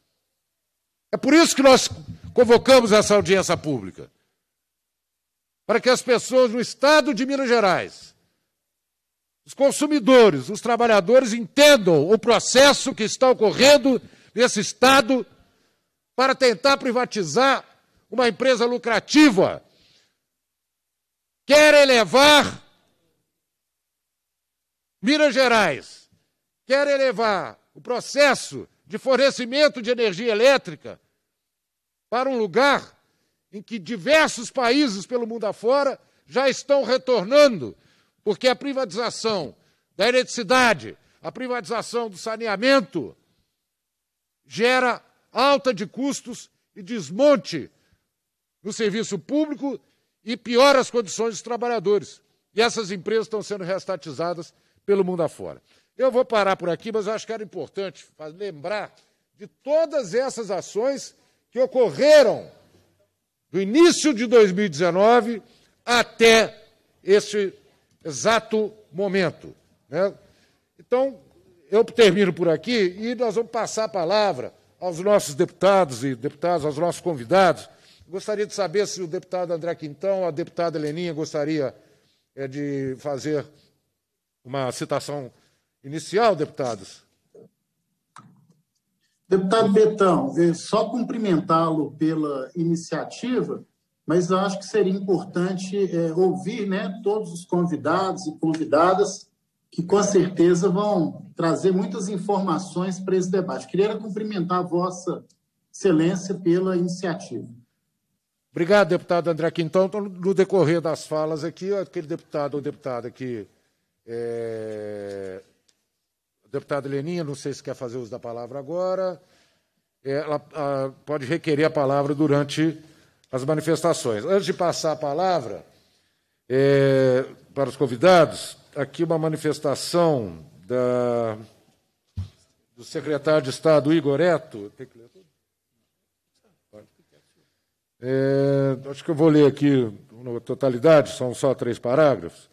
Speaker 1: É por isso que nós convocamos essa audiência pública, para que as pessoas no estado de Minas Gerais, os consumidores, os trabalhadores, entendam o processo que está ocorrendo nesse estado para tentar privatizar uma empresa lucrativa. Quer elevar Minas Gerais, quer elevar o processo de fornecimento de energia elétrica para um lugar em que diversos países pelo mundo afora já estão retornando, porque a privatização da eletricidade, a privatização do saneamento, gera alta de custos e desmonte no serviço público e piora as condições dos trabalhadores. E essas empresas estão sendo reestatizadas pelo mundo afora. Eu vou parar por aqui, mas eu acho que era importante lembrar de todas essas ações que ocorreram do início de 2019 até esse exato momento, né? Então, eu termino por aqui e nós vamos passar a palavra aos nossos deputados e deputadas, aos nossos convidados. Gostaria de saber se o deputado André Quintão, a deputada Leninha, gostaria de fazer uma citação inicial, deputados.
Speaker 3: Deputado Betão, só cumprimentá-lo pela iniciativa, mas eu acho que seria importante ouvir, né, todos os convidados e convidadas que, com certeza, vão trazer muitas informações para esse debate. Queria cumprimentar Vossa Excelência pela iniciativa.
Speaker 1: Obrigado, deputado André Quintão. Então, no decorrer das falas aqui, aquele deputado ou deputada que... A deputada Leninha, não sei se quer fazer uso da palavra agora, ela pode requerer a palavra durante as manifestações. Antes de passar a palavra para os convidados, aqui uma manifestação do secretário de Estado, Igor Eto. Tem que ler tudo? Acho que eu vou ler aqui na totalidade, são só 3 parágrafos.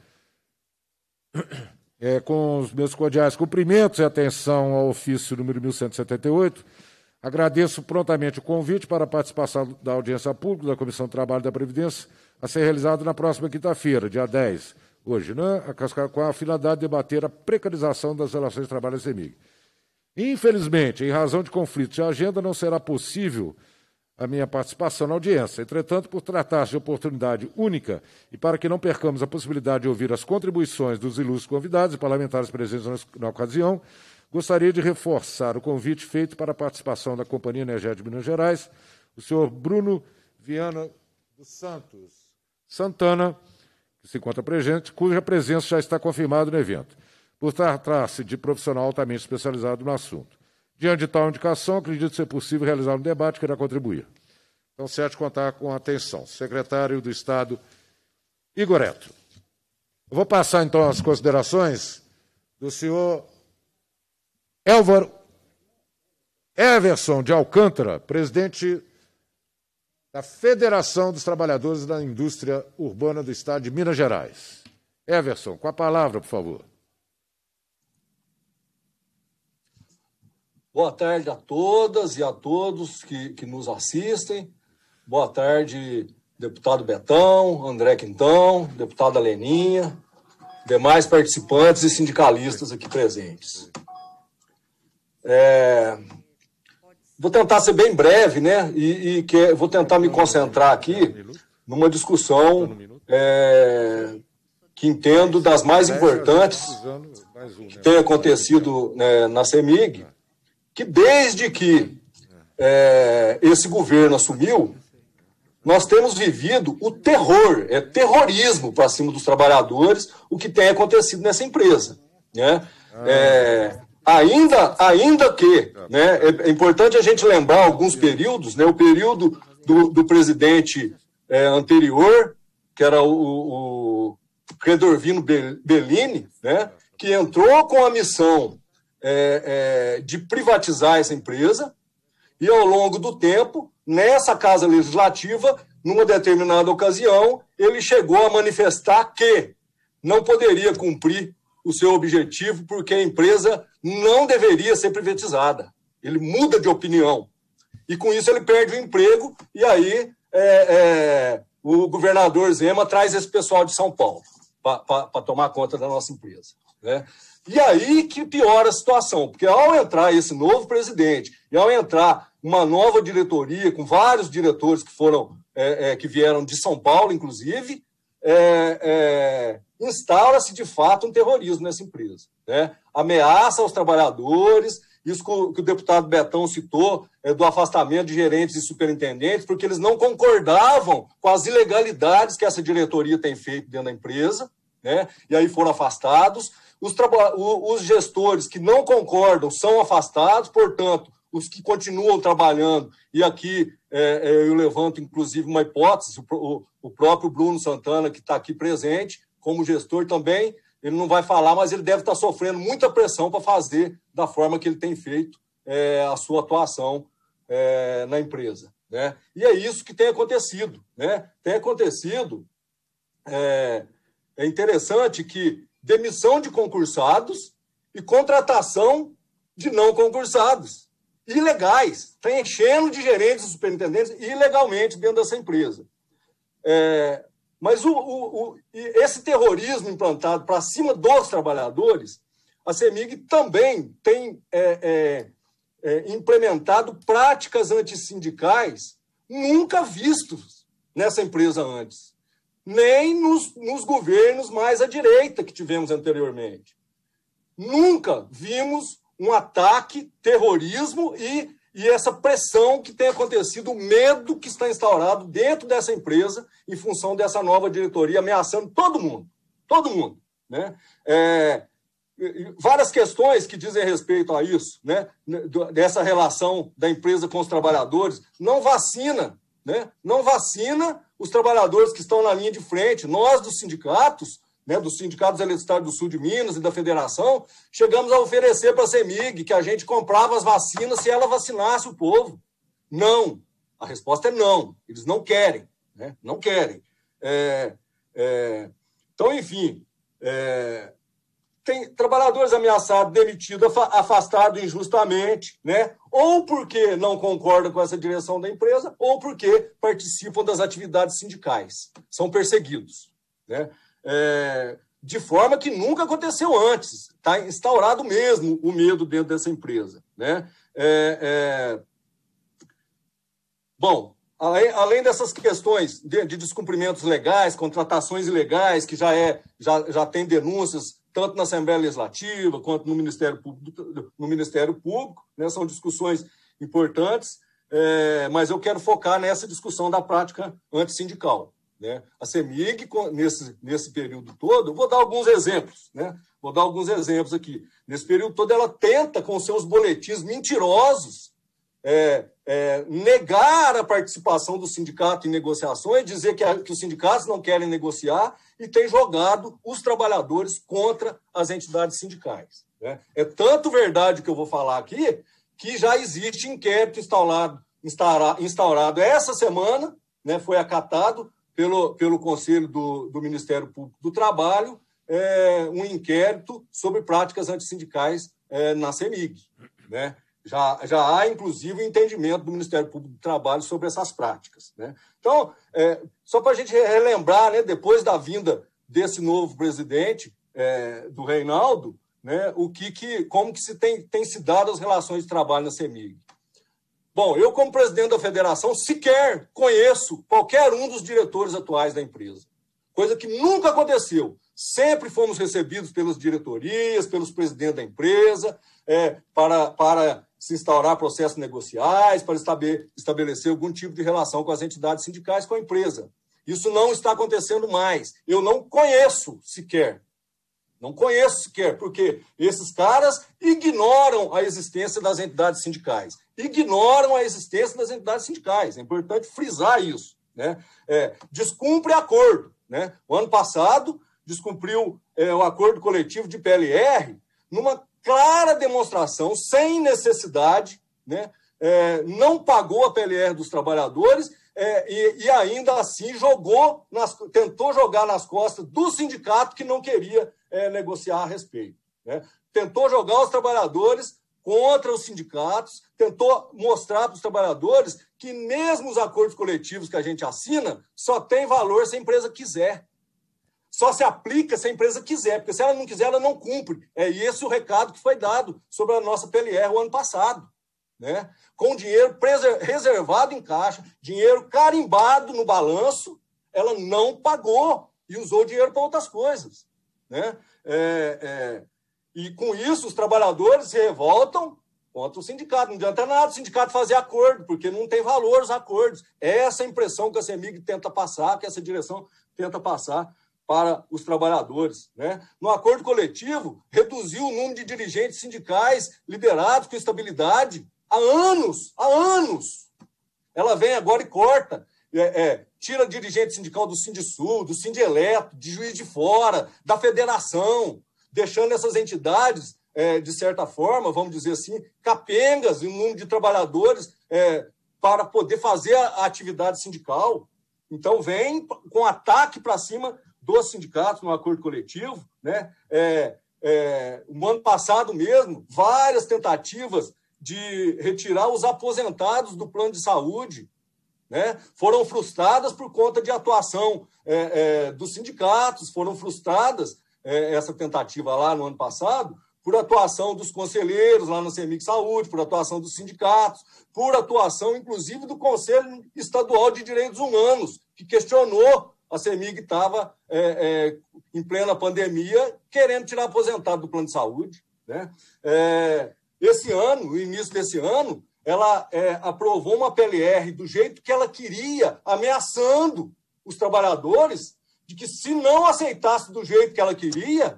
Speaker 1: Com os meus cordiais cumprimentos e atenção ao ofício número 1178, agradeço prontamente o convite para a participação da audiência pública da Comissão do Trabalho e da Previdência a ser realizado na próxima quinta-feira, dia 10, hoje, né? Com a finalidade de debater a precarização das relações de trabalho da CEMIG. Infelizmente, em razão de conflitos de agenda, não será possível a minha participação na audiência. Entretanto, por tratar-se de oportunidade única e para que não percamos a possibilidade de ouvir as contribuições dos ilustres convidados e parlamentares presentes na ocasião, gostaria de reforçar o convite feito para a participação da Companhia Energética de Minas Gerais, o senhor Bruno Viana dos Santos Santana, que se encontra presente, cuja presença já está confirmada no evento, por tratar-se de profissional altamente especializado no assunto. Diante de tal indicação, acredito ser possível realizar um debate que irá contribuir. Então, certo contar com a atenção. Secretário do Estado, Igor Eto. Eu vou passar, então, as considerações do senhor Everson de Alcântara, presidente da Federação dos Trabalhadores da Indústria Urbana do Estado de Minas Gerais. Everson, com a palavra, por favor.
Speaker 6: Boa tarde a todas e a todos que nos assistem. Boa tarde, deputado Betão, André Quintão, deputada Leninha, demais participantes e sindicalistas aqui presentes. Vou tentar ser bem breve, né? Vou tentar me concentrar aqui numa discussão que entendo das mais importantes que tem acontecido, né, na CEMIG, que desde que esse governo assumiu, nós temos vivido o terror, terrorismo para cima dos trabalhadores, o que tem acontecido nessa empresa, né? Ainda que, né, é importante a gente lembrar alguns períodos, né? O período do presidente anterior, que era o Credorvino Bellini, né, que entrou com a missão de privatizar essa empresa, e ao longo do tempo, nessa Casa Legislativa, numa determinada ocasião, ele chegou a manifestar que não poderia cumprir o seu objetivo porque a empresa não deveria ser privatizada. Ele muda de opinião. E com isso ele perde o emprego, e aí o governador Zema traz esse pessoal de São Paulo para tomar conta da nossa empresa, né? E aí que piora a situação, porque ao entrar esse novo presidente e ao entrar uma nova diretoria com vários diretores que vieram de São Paulo, inclusive, instaura-se de fato um terrorismo nessa empresa, né? Ameaça aos trabalhadores, isso que o deputado Betão citou, do afastamento de gerentes e superintendentes, porque eles não concordavam com as ilegalidades que essa diretoria tem feito dentro da empresa, né? E aí foram afastados. Os gestores que não concordam são afastados, portanto, os que continuam trabalhando, e aqui eu levanto, inclusive, uma hipótese, o próprio Bruno Santana, que está aqui presente, como gestor também, ele não vai falar, mas ele deve estar sofrendo muita pressão para fazer da forma que ele tem feito a sua atuação na empresa, né? E é isso que tem acontecido, né? Tem acontecido, é interessante que demissão de concursados e contratação de não concursados, ilegais, está enchendo de gerentes e superintendentes ilegalmente dentro dessa empresa. Mas esse terrorismo implantado para cima dos trabalhadores, a CEMIG também tem implementado práticas antissindicais nunca vistas nessa empresa antes, nem nos governos mais à direita que tivemos anteriormente. Nunca vimos um ataque, terrorismo e essa pressão que tem acontecido, o medo que está instaurado dentro dessa empresa em função dessa nova diretoria ameaçando todo mundo, né? Várias questões que dizem respeito a isso, né? Dessa relação da empresa com os trabalhadores, não vacina, né? Não vacina os trabalhadores que estão na linha de frente. Nós, dos sindicatos, né, dos sindicatos eletricitários do Sul de Minas e da Federação, chegamos a oferecer para a CEMIG que a gente comprava as vacinas se ela vacinasse o povo. Não. A resposta é não. Eles não querem, né? Não querem. Então, enfim, tem trabalhadores ameaçados, demitidos, afastados injustamente, né? Ou porque não concordam com essa direção da empresa, ou porque participam das atividades sindicais. São perseguidos, né? De forma que nunca aconteceu antes. Está instaurado mesmo o medo dentro dessa empresa, né? Bom, além dessas questões de descumprimentos legais, contratações ilegais, que já tem denúncias tanto na Assembleia Legislativa quanto no Ministério Público, né? São discussões importantes, mas eu quero focar nessa discussão da prática antissindical, né? A CEMIG, nesse período todo, eu vou dar alguns exemplos, né? Vou dar alguns exemplos aqui. Nesse período todo, ela tenta, com seus boletins mentirosos, negar a participação do sindicato em negociações, dizer que os sindicatos não querem negociar e tem jogado os trabalhadores contra as entidades sindicais, né? É tanto verdade que eu vou falar aqui que já existe inquérito instaurado essa semana, né? Foi acatado pelo Conselho do Ministério Público do Trabalho, um inquérito sobre práticas antissindicais na CEMIG, né? Já há, inclusive, o entendimento do Ministério Público do Trabalho sobre essas práticas, né? Então, só para a gente relembrar, né, depois da vinda desse novo presidente, do Reinaldo, né, como que tem se dado as relações de trabalho na CEMIG. Bom, eu, como presidente da federação, sequer conheço qualquer um dos diretores atuais da empresa, coisa que nunca aconteceu. Sempre fomos recebidos pelas diretorias, pelos presidentes da empresa, para se instaurar processos negociais, para estabelecer algum tipo de relação com as entidades sindicais, com a empresa. Isso não está acontecendo mais. Eu não conheço sequer. Não conheço sequer, porque esses caras ignoram a existência das entidades sindicais. Ignoram a existência das entidades sindicais. É importante frisar isso, né? Descumpre acordo, né? O ano passado, descumpriu o acordo coletivo de PLR numa clara demonstração, sem necessidade, né? Não pagou a PLR dos trabalhadores e ainda assim tentou jogar nas costas do sindicato que não queria negociar a respeito, né? Tentou jogar os trabalhadores contra os sindicatos, tentou mostrar para os trabalhadores que mesmo os acordos coletivos que a gente assina só tem valor se a empresa quiser. Só se aplica se a empresa quiser, porque se ela não quiser, ela não cumpre. É esse o recado que foi dado sobre a nossa PLR o ano passado, né? Com dinheiro reservado em caixa, dinheiro carimbado no balanço, ela não pagou e usou dinheiro para outras coisas, né? E com isso os trabalhadores se revoltam contra o sindicato. Não adianta nada o sindicato fazer acordo, porque não tem valor os acordos. É essa a impressão que a CEMIG tenta passar, que essa direção tenta passar para os trabalhadores, né? No acordo coletivo, reduziu o número de dirigentes sindicais liderados com estabilidade há anos. Ela vem agora e corta. tira dirigente sindical do Sindisul, do Sindieleto, de Juiz de Fora, da federação, deixando essas entidades, de certa forma, vamos dizer assim, capengas em número de trabalhadores para poder fazer a atividade sindical. Então, vem com ataque para cima dos sindicatos no acordo coletivo, né? O ano passado mesmo, várias tentativas de retirar os aposentados do plano de saúde, né? Foram frustradas por conta de atuação dos sindicatos, foram frustradas essa tentativa lá no ano passado, por atuação dos conselheiros lá na CEMIG Saúde, por atuação dos sindicatos, por atuação, inclusive, do Conselho Estadual de Direitos Humanos, que questionou a CEMIG estava em plena pandemia, querendo tirar aposentado do plano de saúde, né? Esse ano, no início desse ano, ela aprovou uma PLR do jeito que ela queria, ameaçando os trabalhadores de que, se não aceitasse do jeito que ela queria,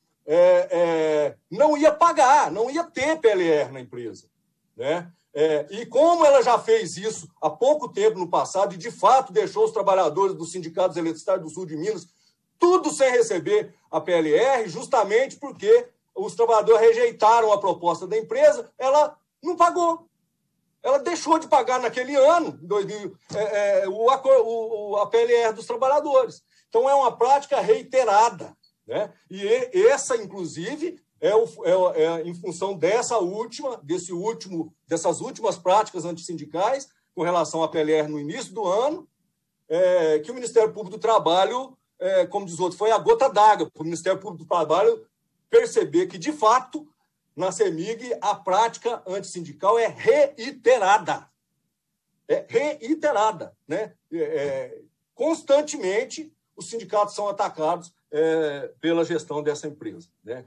Speaker 6: não ia pagar, não ia ter PLR na empresa, né? E como ela já fez isso há pouco tempo no passado e, de fato, deixou os trabalhadores dos sindicatos eletricistários do sul de Minas tudo sem receber a PLR, justamente porque os trabalhadores rejeitaram a proposta da empresa, ela não pagou. Ela deixou de pagar naquele ano, 2000, a PLR dos trabalhadores. Então, é uma prática reiterada, né? E essa, inclusive, em função dessas últimas práticas antissindicais com relação à PLR no início do ano, que o Ministério Público do Trabalho, como diz o outro, foi a gota d'água para o Ministério Público do Trabalho perceber que, de fato, na CEMIG, a prática antissindical é reiterada. É reiterada, né? Constantemente, os sindicatos são atacados pela gestão dessa empresa, né?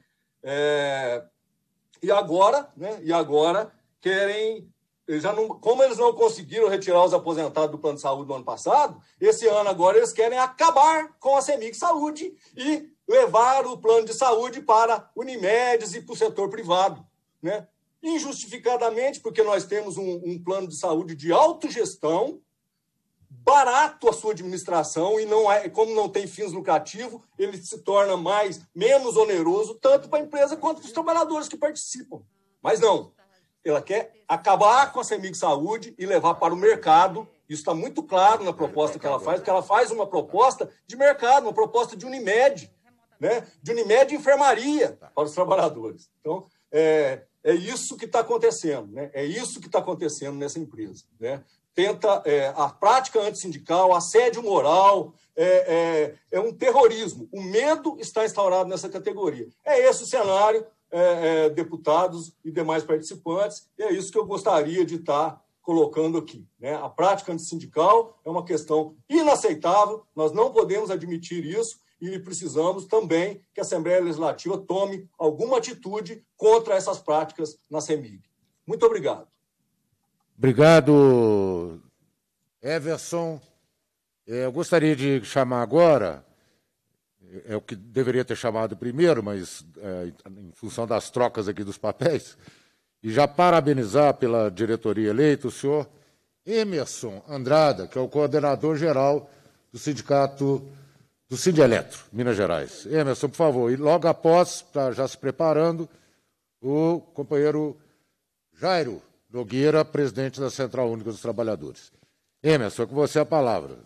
Speaker 6: E agora querem, como eles não conseguiram retirar os aposentados do plano de saúde do ano passado, esse ano agora eles querem acabar com a CEMIG Saúde e levar o plano de saúde para Unimedes e para o setor privado, né? Injustificadamente, porque nós temos um plano de saúde de autogestão, barato a sua administração, e como não tem fins lucrativos, ele se torna menos oneroso, tanto para a empresa quanto para os trabalhadores que participam. Mas não, ela quer acabar com a CEMIG Saúde e levar para o mercado. Isso está muito claro na proposta que ela faz, porque ela faz uma proposta de mercado, uma proposta de Unimed, né? De Unimed e enfermaria para os trabalhadores. Então, é isso que está acontecendo, né? É isso que está acontecendo nessa empresa, né? Tenta a prática antissindical, assédio moral, é um terrorismo. O medo está instaurado nessa categoria. É esse o cenário, deputados e demais participantes, e é isso que eu gostaria de estar colocando aqui, né? A prática antissindical é uma questão inaceitável, nós não podemos admitir isso e precisamos também que a Assembleia Legislativa tome alguma atitude contra essas práticas na CEMIG. Muito obrigado.
Speaker 1: Obrigado, Everson. Eu gostaria de chamar agora, o que deveria ter chamado primeiro, mas em função das trocas aqui dos papéis, e já parabenizar pela diretoria eleita o senhor Emerson Andrada, que é o coordenador-geral do sindicato do Sindieleto, Minas Gerais. Emerson, por favor, e logo após, já se preparando, o companheiro Jairo Nogueira, presidente da Central Única dos Trabalhadores. Emerson, com você a palavra.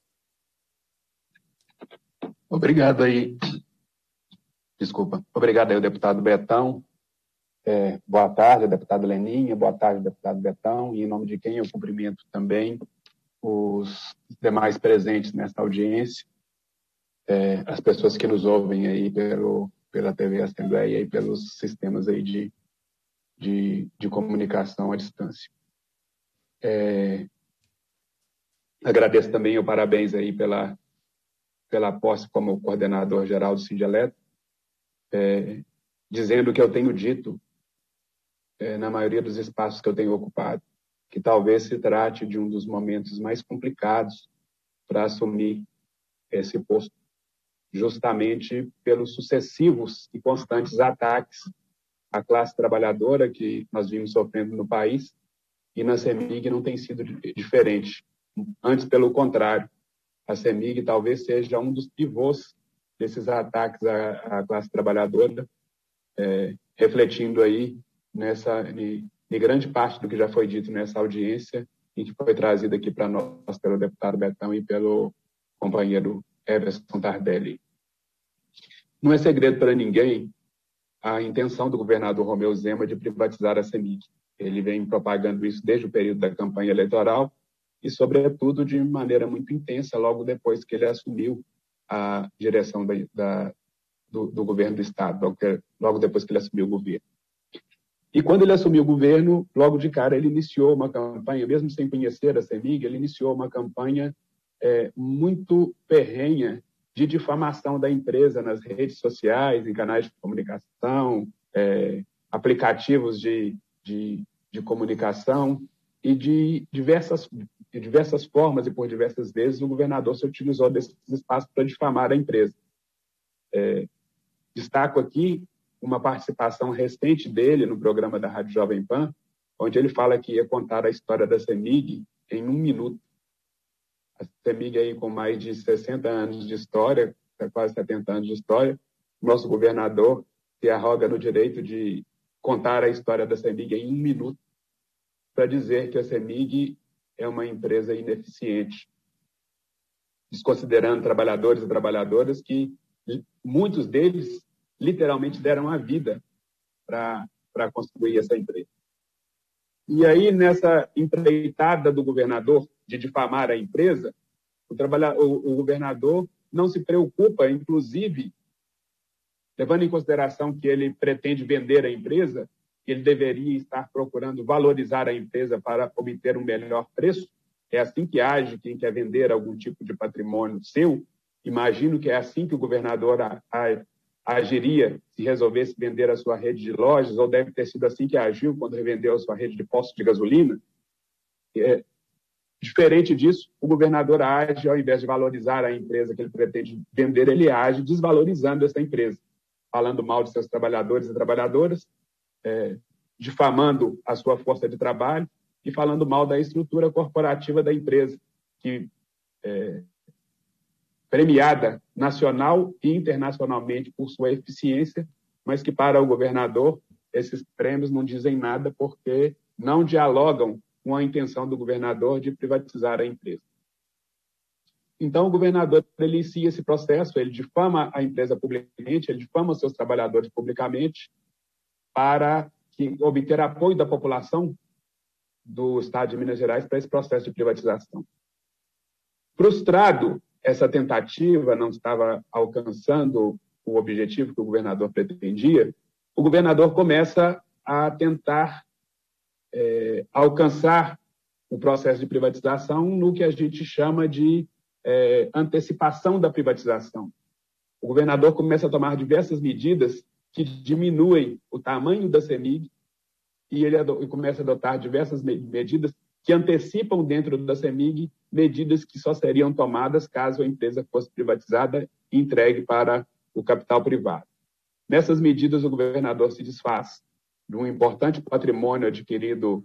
Speaker 7: Obrigado aí. Desculpa. Obrigado aí ao deputado Betão. Boa tarde, deputado Leninha. Boa tarde, deputado Betão. E em nome de quem eu cumprimento também os demais presentes nesta audiência, as pessoas que nos ouvem aí pela TV Assembleia e pelos sistemas aí de comunicação à distância. Agradeço também o parabéns aí pela posse como coordenador-geral do Sindieleto, dizendo que eu tenho dito, na maioria dos espaços que eu tenho ocupado, que talvez se trate de um dos momentos mais complicados para assumir esse posto, justamente pelos sucessivos e constantes ataques à classe trabalhadora que nós vimos sofrendo no país, e na CEMIG não tem sido diferente. Antes, pelo contrário, a CEMIG talvez seja um dos pivôs desses ataques à classe trabalhadora, refletindo aí em grande parte do que já foi dito nessa audiência e que foi trazido aqui para nós pelo deputado Betão e pelo companheiro Everson Tardelli. Não é segredo para ninguém a intenção do governador Romeu Zema de privatizar a CEMIG. Ele vem propagando isso desde o período da campanha eleitoral e, sobretudo, de maneira muito intensa, logo depois que ele assumiu a direção do governo do Estado, logo depois que ele assumiu o governo. E quando ele assumiu o governo, logo de cara, ele iniciou uma campanha, mesmo sem conhecer a CEMIG, ele iniciou uma campanha muito ferrenha de difamação da empresa nas redes sociais, em canais de comunicação, aplicativos de comunicação e de diversas formas e por diversas vezes o governador se utilizou desses espaços para difamar a empresa. Destaco aqui uma participação recente dele no programa da Rádio Jovem Pan, onde ele fala que ia contar a história da CEMIG em 1 minuto. A CEMIG aí com mais de 60 anos de história, quase 70 anos de história, nosso governador se arroga no direito de contar a história da CEMIG em 1 minuto, para dizer que a CEMIG é uma empresa ineficiente, desconsiderando trabalhadores e trabalhadoras que muitos deles literalmente deram a vida para construir essa empresa. E aí, nessa empreitada do governador de difamar a empresa, o governador não se preocupa, inclusive, levando em consideração que ele pretende vender a empresa, que ele deveria estar procurando valorizar a empresa para obter um melhor preço. É assim que age quem quer vender algum tipo de patrimônio seu. Imagino que é assim que o governador agiria se resolvesse vender a sua rede de lojas, ou deve ter sido assim que agiu quando revendeu a sua rede de postos de gasolina. Diferente disso, o governador age, ao invés de valorizar a empresa que ele pretende vender, ele age desvalorizando essa empresa, falando mal de seus trabalhadores e trabalhadoras, difamando a sua força de trabalho e falando mal da estrutura corporativa da empresa, que premiada nacional e internacionalmente por sua eficiência, mas que para o governador esses prêmios não dizem nada porque não dialogam com a intenção do governador de privatizar a empresa. Então, o governador ele inicia esse processo, ele difama a empresa publicamente, ele difama os seus trabalhadores publicamente para obter apoio da população do Estado de Minas Gerais para esse processo de privatização. Frustrado, essa tentativa não estava alcançando o objetivo que o governador pretendia, o governador começa a tentar alcançar o processo de privatização no que a gente chama de antecipação da privatização. O governador começa a tomar diversas medidas que diminuem o tamanho da CEMIG e ele começa a adotar diversas medidas que antecipam dentro da CEMIG medidas que só seriam tomadas caso a empresa fosse privatizada e entregue para o capital privado. Nessas medidas, o governador se desfaz de um importante patrimônio adquirido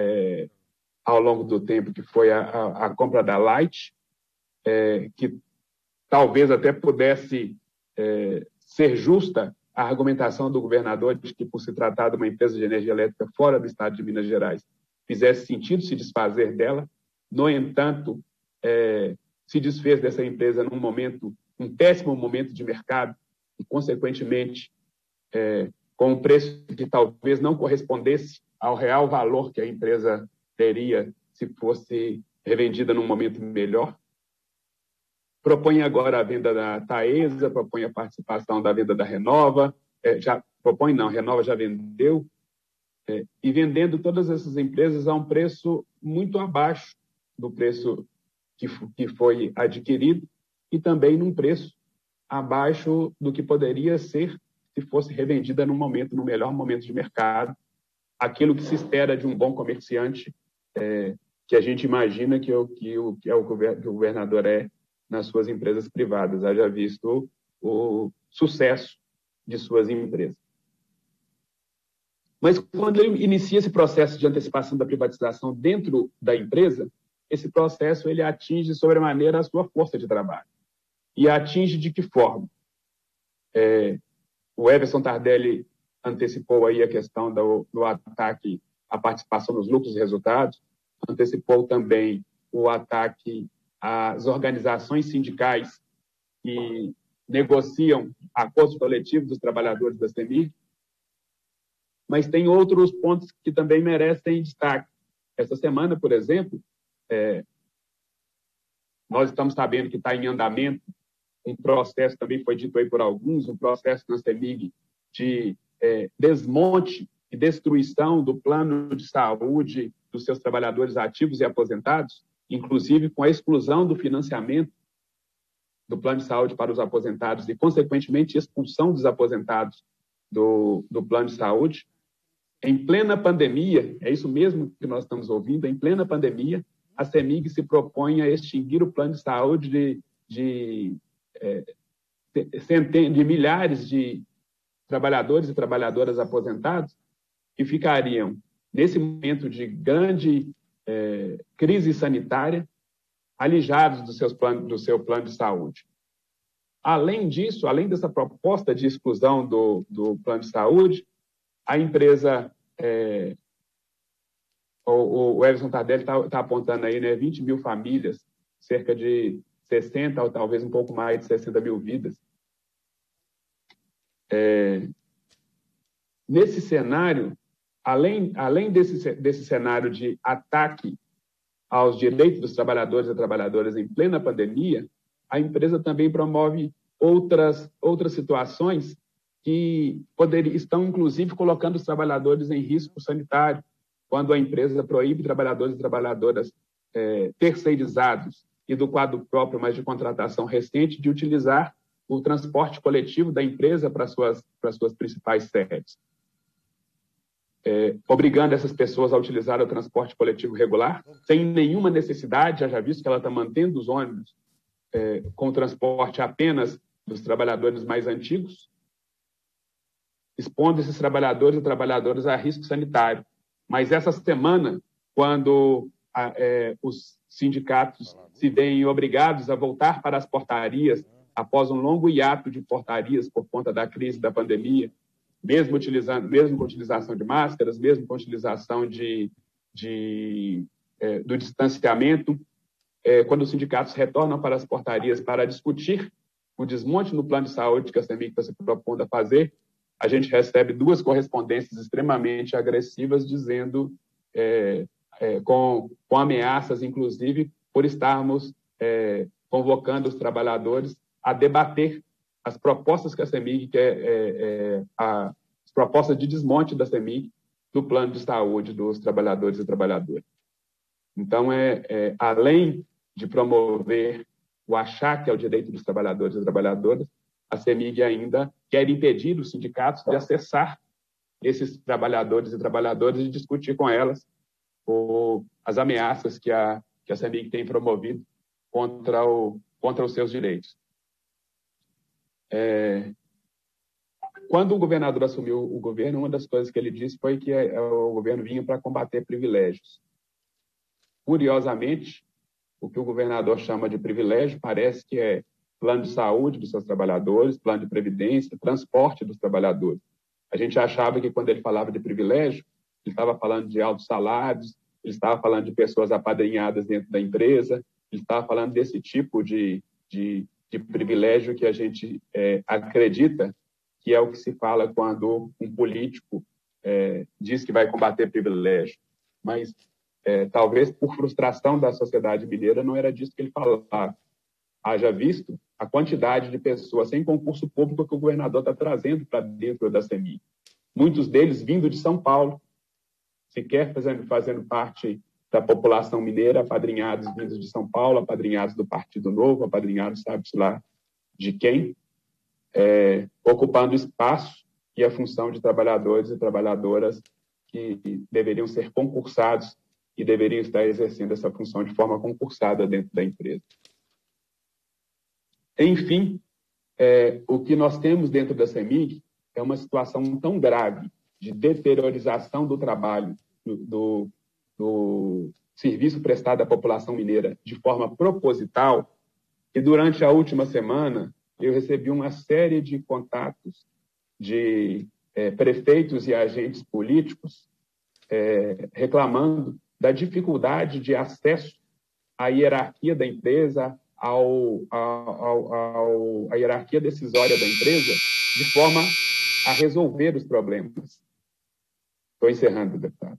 Speaker 7: ao longo do tempo, que foi a compra da Light, que talvez até pudesse ser justa a argumentação do governador de que, por se tratar de uma empresa de energia elétrica fora do estado de Minas Gerais, fizesse sentido se desfazer dela. No entanto, se desfez dessa empresa num péssimo momento de mercado e, consequentemente, com um preço que talvez não correspondesse ao real valor que a empresa teria se fosse revendida num momento melhor. Propõe agora a venda da Taesa, propõe a participação da venda da Renova, Renova já vendeu, e vendendo todas essas empresas a um preço muito abaixo do preço que foi adquirido e também num preço abaixo do que poderia ser se fosse revendida no melhor momento de mercado, aquilo que se espera de um bom comerciante, que a gente imagina que o governador é nas suas empresas privadas, haja visto o sucesso de suas empresas. Mas quando ele inicia esse processo de antecipação da privatização dentro da empresa, esse processo ele atinge sobremaneira a sua força de trabalho. E atinge de que forma? O Everson Tardelli antecipou aí a questão do ataque à participação nos lucros e resultados, antecipou também o ataque às organizações sindicais que negociam acordos coletivos dos trabalhadores da CEMIG, mas tem outros pontos que também merecem destaque. Essa semana, por exemplo, nós estamos sabendo que está em andamento um processo, também foi dito aí por alguns, um processo na CEMIG de desmonte e destruição do plano de saúde dos seus trabalhadores ativos e aposentados, inclusive com a exclusão do financiamento do plano de saúde para os aposentados e, consequentemente, expulsão dos aposentados do plano de saúde. Em plena pandemia, é isso mesmo que nós estamos ouvindo, em plena pandemia, a CEMIG se propõe a extinguir o plano de saúde de milhares de trabalhadores e trabalhadoras aposentados que ficariam, nesse momento de grande crise sanitária, alijados do seu plano de saúde. Além disso, além dessa proposta de exclusão do plano de saúde, a empresa, o Everson Tardelli está apontando aí, né, 20 mil famílias, cerca de 60 ou talvez um pouco mais de 60 mil vidas. Nesse cenário, além desse cenário de ataque aos direitos dos trabalhadores e trabalhadoras em plena pandemia, a empresa também promove outras situações que estão, inclusive, colocando os trabalhadores em risco sanitário, quando a empresa proíbe trabalhadores e trabalhadoras terceirizados e do quadro próprio, mas de contratação recente, de utilizar o transporte coletivo da empresa para suas principais sedes. Obrigando essas pessoas a utilizar o transporte coletivo regular, sem nenhuma necessidade, já visto que ela está mantendo os ônibus com o transporte apenas dos trabalhadores mais antigos, expondo esses trabalhadores e trabalhadoras a risco sanitário. Mas essa semana, quando os sindicatos se veem obrigados a voltar para as portarias, após um longo hiato de portarias por conta da crise da pandemia, mesmo com utilização de máscaras, mesmo com utilização do distanciamento, quando os sindicatos retornam para as portarias para discutir o desmonte no plano de saúde que a CEMIG está se propondo a fazer, a gente recebe 2 correspondências extremamente agressivas, dizendo, com ameaças, inclusive, por estarmos convocando os trabalhadores a debater as propostas que a CEMIG as propostas de desmonte da CEMIG do plano de saúde dos trabalhadores e trabalhadoras. Então, além de promover o achaque ao direito dos trabalhadores e trabalhadoras, a CEMIG ainda quer impedir os sindicatos de acessar esses trabalhadores e trabalhadoras e discutir com elas as ameaças que a CEMIG tem promovido contra os seus direitos. Quando o governador assumiu o governo, uma das coisas que ele disse foi que o governo vinha para combater privilégios. Curiosamente, o que o governador chama de privilégio parece que é plano de saúde dos seus trabalhadores, plano de previdência, transporte dos trabalhadores. A gente achava que quando ele falava de privilégio, ele estava falando de altos salários, ele estava falando de pessoas apadrinhadas dentro da empresa, ele estava falando desse tipo de privilégio que a gente acredita que é o que se fala quando um político diz que vai combater privilégio. Mas talvez por frustração da sociedade mineira não era disso que ele falava. Haja visto a quantidade de pessoas sem concurso público que o governador está trazendo para dentro da CEMIG. Muitos deles vindo de São Paulo, sequer fazendo parte da população mineira, apadrinhados vindos de São Paulo, apadrinhados do Partido Novo, apadrinhados, sabe-se lá de quem, ocupando espaço e a função de trabalhadores e trabalhadoras que deveriam ser concursados e deveriam estar exercendo essa função de forma concursada dentro da empresa. Enfim, o que nós temos dentro da CEMIG é uma situação tão grave de deteriorização do trabalho serviço prestado à população mineira de forma proposital, e durante a última semana eu recebi uma série de contatos de prefeitos e agentes políticos reclamando da dificuldade de acesso à hierarquia da empresa, à hierarquia decisória da empresa, de forma a resolver os problemas. Estou encerrando, deputado.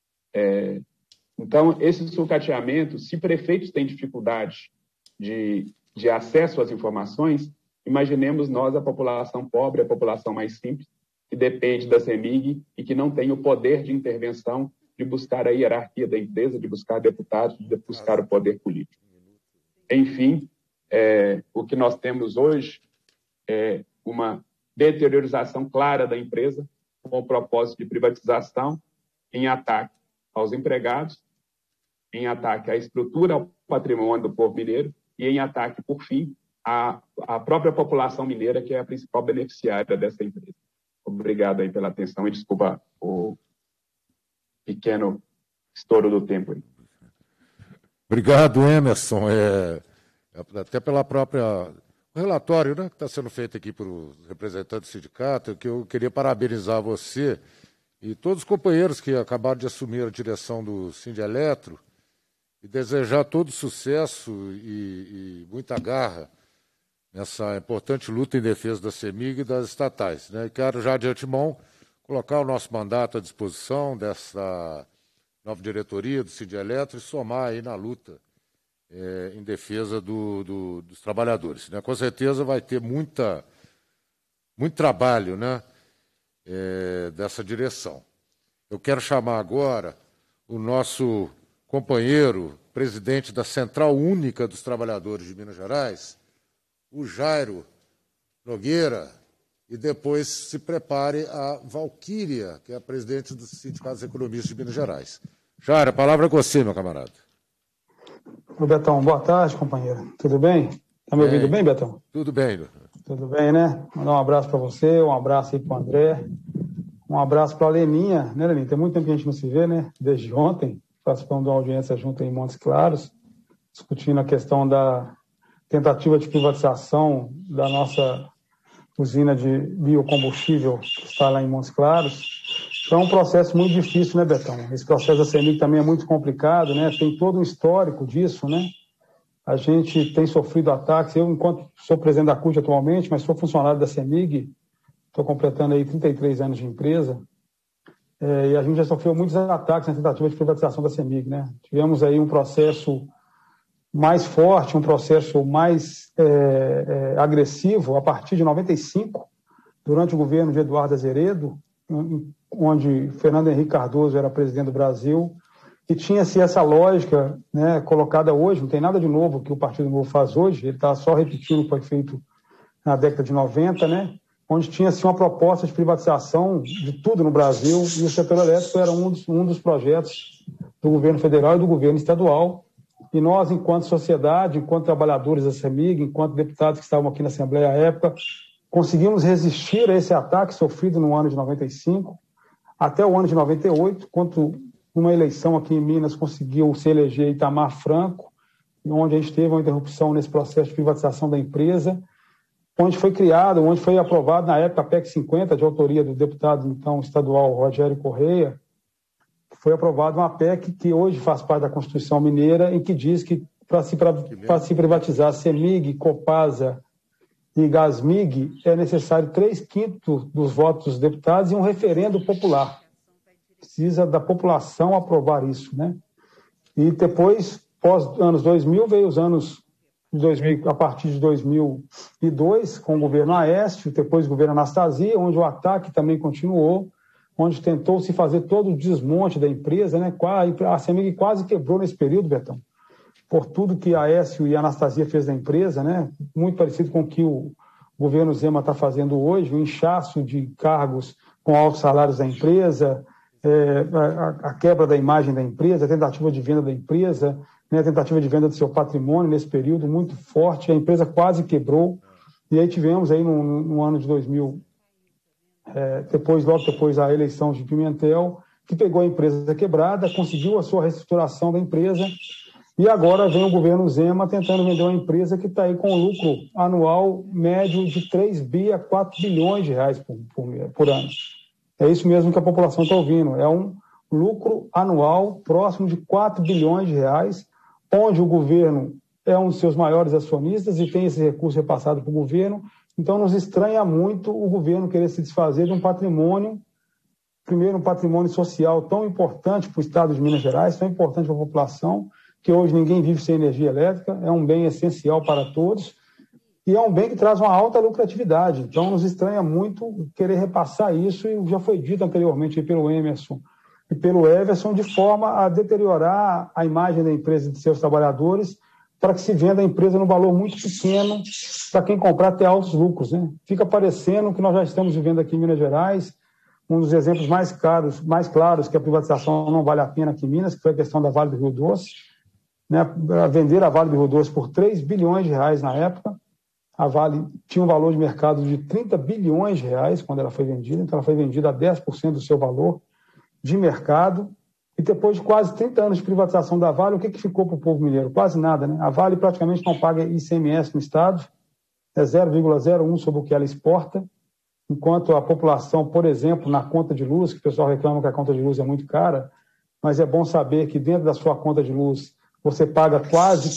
Speaker 7: Então, esse sucateamento, se prefeitos têm dificuldade de acesso às informações, imaginemos nós, a população pobre, a população mais simples, que depende da CEMIG e que não tem o poder de intervenção de buscar a hierarquia da empresa, de buscar deputados, de buscar o poder político. Enfim, o que nós temos hoje é uma deteriorização clara da empresa, com o propósito de privatização, em ataque aos empregados, em ataque à estrutura, ao patrimônio do povo mineiro e em ataque, por fim, à própria população mineira, que é a principal beneficiária dessa empresa. Obrigado aí pela atenção e desculpa o pequeno estouro do tempo aí.
Speaker 1: Obrigado, Emerson. Até pela própria... O relatório, né, que está sendo feito aqui por representantes do sindicato, que eu queria parabenizar você e todos os companheiros que acabaram de assumir a direção do Sindeletro e desejar todo sucesso e muita garra nessa importante luta em defesa da CEMIG e das estatais, né? E quero já de antemão colocar o nosso mandato à disposição dessa nova diretoria do Sindeletro e somar aí na luta em defesa dos trabalhadores, né? Com certeza vai ter muito trabalho, né, dessa direção. Eu quero chamar agora o nosso companheiro, presidente da Central Única dos Trabalhadores de Minas Gerais, o Jairo Nogueira, e depois se prepare a Valquíria, que é a presidente do Sindicato dos Economistas de Minas Gerais. Jairo, a palavra é com você, meu camarada.
Speaker 8: Ô, Betão, boa tarde, companheiro. Tudo bem? Está me ouvindo bem, Betão?
Speaker 1: Tudo bem.
Speaker 8: Tudo bem, né? Mandar um abraço para você, um abraço aí para o André, um abraço para a Leninha, né, Leninha? Tem muito tempo que a gente não se vê, né? Desde ontem, participando de uma audiência junto em Montes Claros, discutindo a questão da tentativa de privatização da nossa usina de biocombustível que está lá em Montes Claros. Então é um processo muito difícil, né, Betão? Esse processo da CEMIG também é muito complicado, né? Tem todo um histórico disso, né? A gente tem sofrido ataques. Eu, enquanto sou presidente da CUT atualmente, mas sou funcionário da CEMIG, estou completando aí 33 anos de empresa, e a gente já sofreu muitos ataques na tentativa de privatização da CEMIG, né? Tivemos aí um processo mais forte, um processo mais agressivo a partir de 95, durante o governo de Eduardo Azeredo, onde Fernando Henrique Cardoso era presidente do Brasil, e tinha-se essa lógica, né, colocada hoje, não tem nada de novo que o Partido Novo faz hoje, ele está só repetindo o que foi feito na década de 90, né, onde tinha-se uma proposta de privatização de tudo no Brasil, e o setor elétrico era um dos projetos do governo federal e do governo estadual, e nós, enquanto sociedade, enquanto trabalhadores da CEMIG, enquanto deputados que estavam aqui na Assembleia à época, conseguimos resistir a esse ataque sofrido no ano de 95, até o ano de 98, quando uma eleição aqui em Minas conseguiu se eleger Itamar Franco, onde a gente teve uma interrupção nesse processo de privatização da empresa, onde foi criado, onde foi aprovado na época a PEC 50, de autoria do deputado então estadual Rogério Correia, foi aprovada uma PEC que hoje faz parte da Constituição Mineira, em que diz que para se privatizar CEMIG, Copasa e Gasmig, é necessário 3/5 dos votos dos deputados e um referendo popular. Precisa da população aprovar isso, né? E depois, pós anos 2000, veio os anos de 2000, a partir de 2002, com o governo Aécio, depois o governo Anastasia, onde o ataque também continuou, onde tentou se fazer todo o desmonte da empresa, né? A CEMIG quase quebrou nesse período, Betão, por tudo que a Aécio e a Anastasia fez da empresa, né? Muito parecido com o que o governo Zema está fazendo hoje, o inchaço de cargos com altos salários da empresa, a quebra da imagem da empresa, a tentativa de venda da empresa, né? A tentativa de venda do seu patrimônio nesse período muito forte, a empresa quase quebrou, e aí tivemos aí no ano de 2000, logo depois a eleição de Pimentel, que pegou a empresa quebrada, conseguiu a sua reestruturação da empresa, e agora vem o governo Zema tentando vender uma empresa que está aí com lucro anual médio de 3 bi a 4 bilhões de reais por ano. É isso mesmo que a população está ouvindo. É um lucro anual próximo de 4 bilhões de reais, onde o governo é um dos seus maiores acionistas e tem esse recurso repassado para o governo. Então, nos estranha muito o governo querer se desfazer de um patrimônio, primeiro, um patrimônio social tão importante para o estado de Minas Gerais, tão importante para a população, que hoje ninguém vive sem energia elétrica, é um bem essencial para todos, e é um bem que traz uma alta lucratividade. Então, nos estranha muito querer repassar isso, e já foi dito anteriormente pelo Emerson e pelo Everson, de forma a deteriorar a imagem da empresa e de seus trabalhadores, para que se venda a empresa num valor muito pequeno, para quem comprar ter altos lucros, né? Fica parecendo que nós já estamos vivendo aqui em Minas Gerais, um dos exemplos mais claros que a privatização não vale a pena aqui em Minas, que foi a questão da Vale do Rio Doce, né? Vender a Vale do Rio Doce por 3 bilhões de reais na época. A Vale tinha um valor de mercado de 30 bilhões de reais quando ela foi vendida, então ela foi vendida a 10% do seu valor de mercado. E depois de quase 30 anos de privatização da Vale, o que ficou para o povo mineiro? Quase nada, né? A Vale praticamente não paga ICMS no estado, é 0,01 sobre o que ela exporta, enquanto a população, por exemplo, na conta de luz, que o pessoal reclama que a conta de luz é muito cara, mas é bom saber que dentro da sua conta de luz você paga quase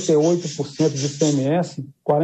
Speaker 8: 48% de ICMS,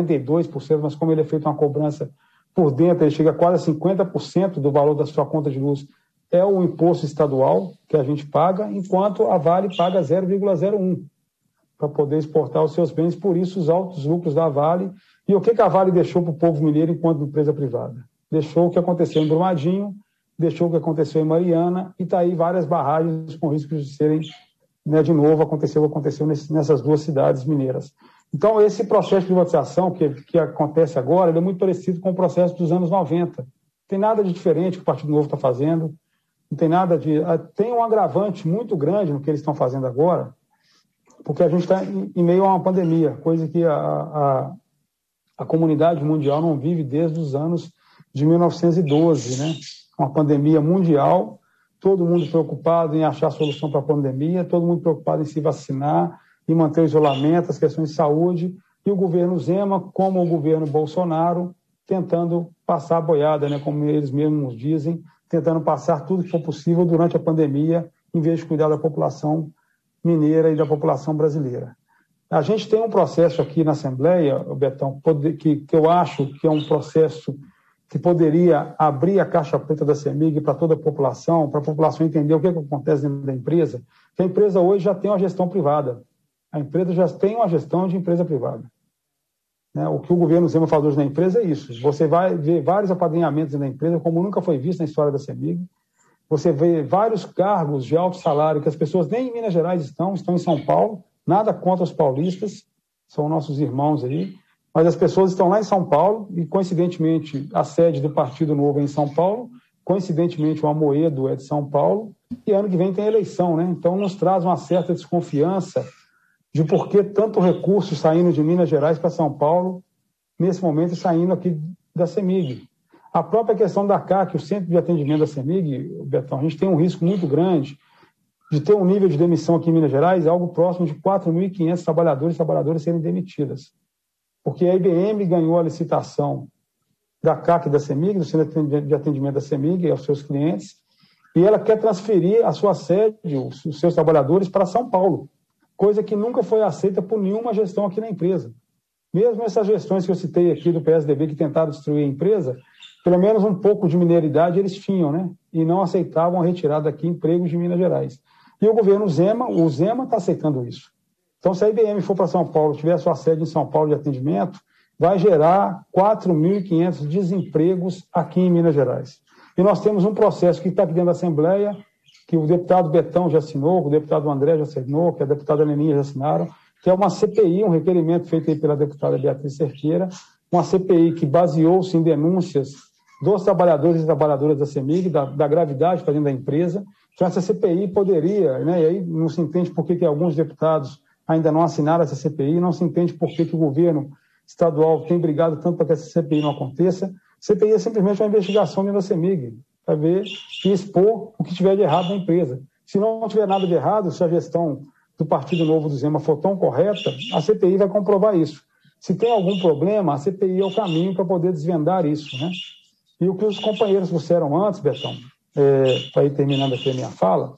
Speaker 8: 42%, mas como ele é feito uma cobrança por dentro, ele chega a quase 50% do valor da sua conta de luz é o imposto estadual que a gente paga, enquanto a Vale paga 0,01 para poder exportar os seus bens, por isso os altos lucros da Vale. E o que a Vale deixou para o povo mineiro enquanto empresa privada? Deixou o que aconteceu em Brumadinho, deixou o que aconteceu em Mariana, e está aí várias barragens com risco de serem, né, de novo, aconteceu nessas duas cidades mineiras. Então, esse processo de privatização que acontece agora, ele é muito parecido com o processo dos anos 90. Não tem nada de diferente que o Partido Novo está fazendo, não tem nada de... Tem um agravante muito grande no que eles estão fazendo agora, porque a gente está em meio a uma pandemia, coisa que a comunidade mundial não vive desde os anos de 1912, né? Uma pandemia mundial, todo mundo preocupado em achar solução para a pandemia, todo mundo preocupado em se vacinar, em manter o isolamento, as questões de saúde, e o governo Zema, como o governo Bolsonaro, tentando passar a boiada, né, como eles mesmos dizem, tentando passar tudo que for possível durante a pandemia, em vez de cuidar da população mineira e da população brasileira. A gente tem um processo aqui na Assembleia, Betão, que eu acho que é um processo que poderia abrir a caixa preta da CEMIG para toda a população, para a população entender o que acontece dentro da empresa, que a empresa hoje já tem uma gestão privada. A empresa já tem uma gestão de empresa privada. Né? O que o governo Zema faz hoje na empresa é isso. Você vai ver vários apadrinhamentos na empresa, como nunca foi visto na história da CEMIG. Você vê vários cargos de alto salário que as pessoas nem em Minas Gerais estão em São Paulo. Nada contra os paulistas, são nossos irmãos aí. Mas as pessoas estão lá em São Paulo e, coincidentemente, a sede do Partido Novo é em São Paulo, coincidentemente, o Amoedo é de São Paulo, e ano que vem tem eleição, né? Então, nos traz uma certa desconfiança de por que tanto recurso saindo de Minas Gerais para São Paulo, nesse momento, saindo aqui da CEMIG. A própria questão da CAC, o Centro de Atendimento da CEMIG, Betão, a gente tem um risco muito grande de ter um nível de demissão aqui em Minas Gerais, algo próximo de 4.500 trabalhadores e trabalhadoras serem demitidas. Porque a IBM ganhou a licitação da CAC da CEMIG, do Centro de Atendimento da CEMIG, aos seus clientes, e ela quer transferir a sua sede, os seus trabalhadores, para São Paulo, coisa que nunca foi aceita por nenhuma gestão aqui na empresa. Mesmo essas gestões que eu citei aqui do PSDB, que tentaram destruir a empresa, pelo menos um pouco de mineridade eles tinham, né? E não aceitavam a retirada aqui empregos de Minas Gerais. E o governo Zema, o Zema está aceitando isso. Então, se a IBM for para São Paulo, tiver a sua sede em São Paulo de atendimento, vai gerar 4.500 desempregos aqui em Minas Gerais. E nós temos um processo que está aqui dentro da Assembleia, que o deputado Betão já assinou, o deputado André já assinou, que a deputada Leninha já assinaram, que é uma CPI, um requerimento feito aí pela deputada Beatriz Cerqueira, uma CPI que baseou-se em denúncias dos trabalhadores e trabalhadoras da CEMIG, da gravidade para dentro da empresa. Então, essa CPI poderia, né, e aí não se entende por que alguns deputados ainda não assinaram essa CPI, não se entende por que o governo estadual tem brigado tanto para que essa CPI não aconteça. CPI é simplesmente uma investigação dentro da CEMIG. para ver e expor o que tiver de errado na empresa. Se não tiver nada de errado, se a gestão do Partido Novo do Zema for tão correta, a CPI vai comprovar isso. Se tem algum problema, a CPI é o caminho para poder desvendar isso, né? E o que os companheiros disseram antes, Betão, para ir terminando aqui a minha fala,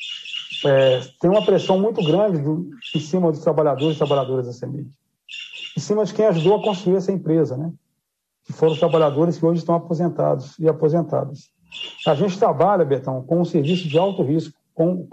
Speaker 8: tem uma pressão muito grande em cima dos trabalhadores e trabalhadoras da CEMIG, em cima de quem ajudou a construir essa empresa, né? Que foram os trabalhadores que hoje estão aposentados e aposentadas. A gente trabalha, Betão, com um serviço de alto risco, com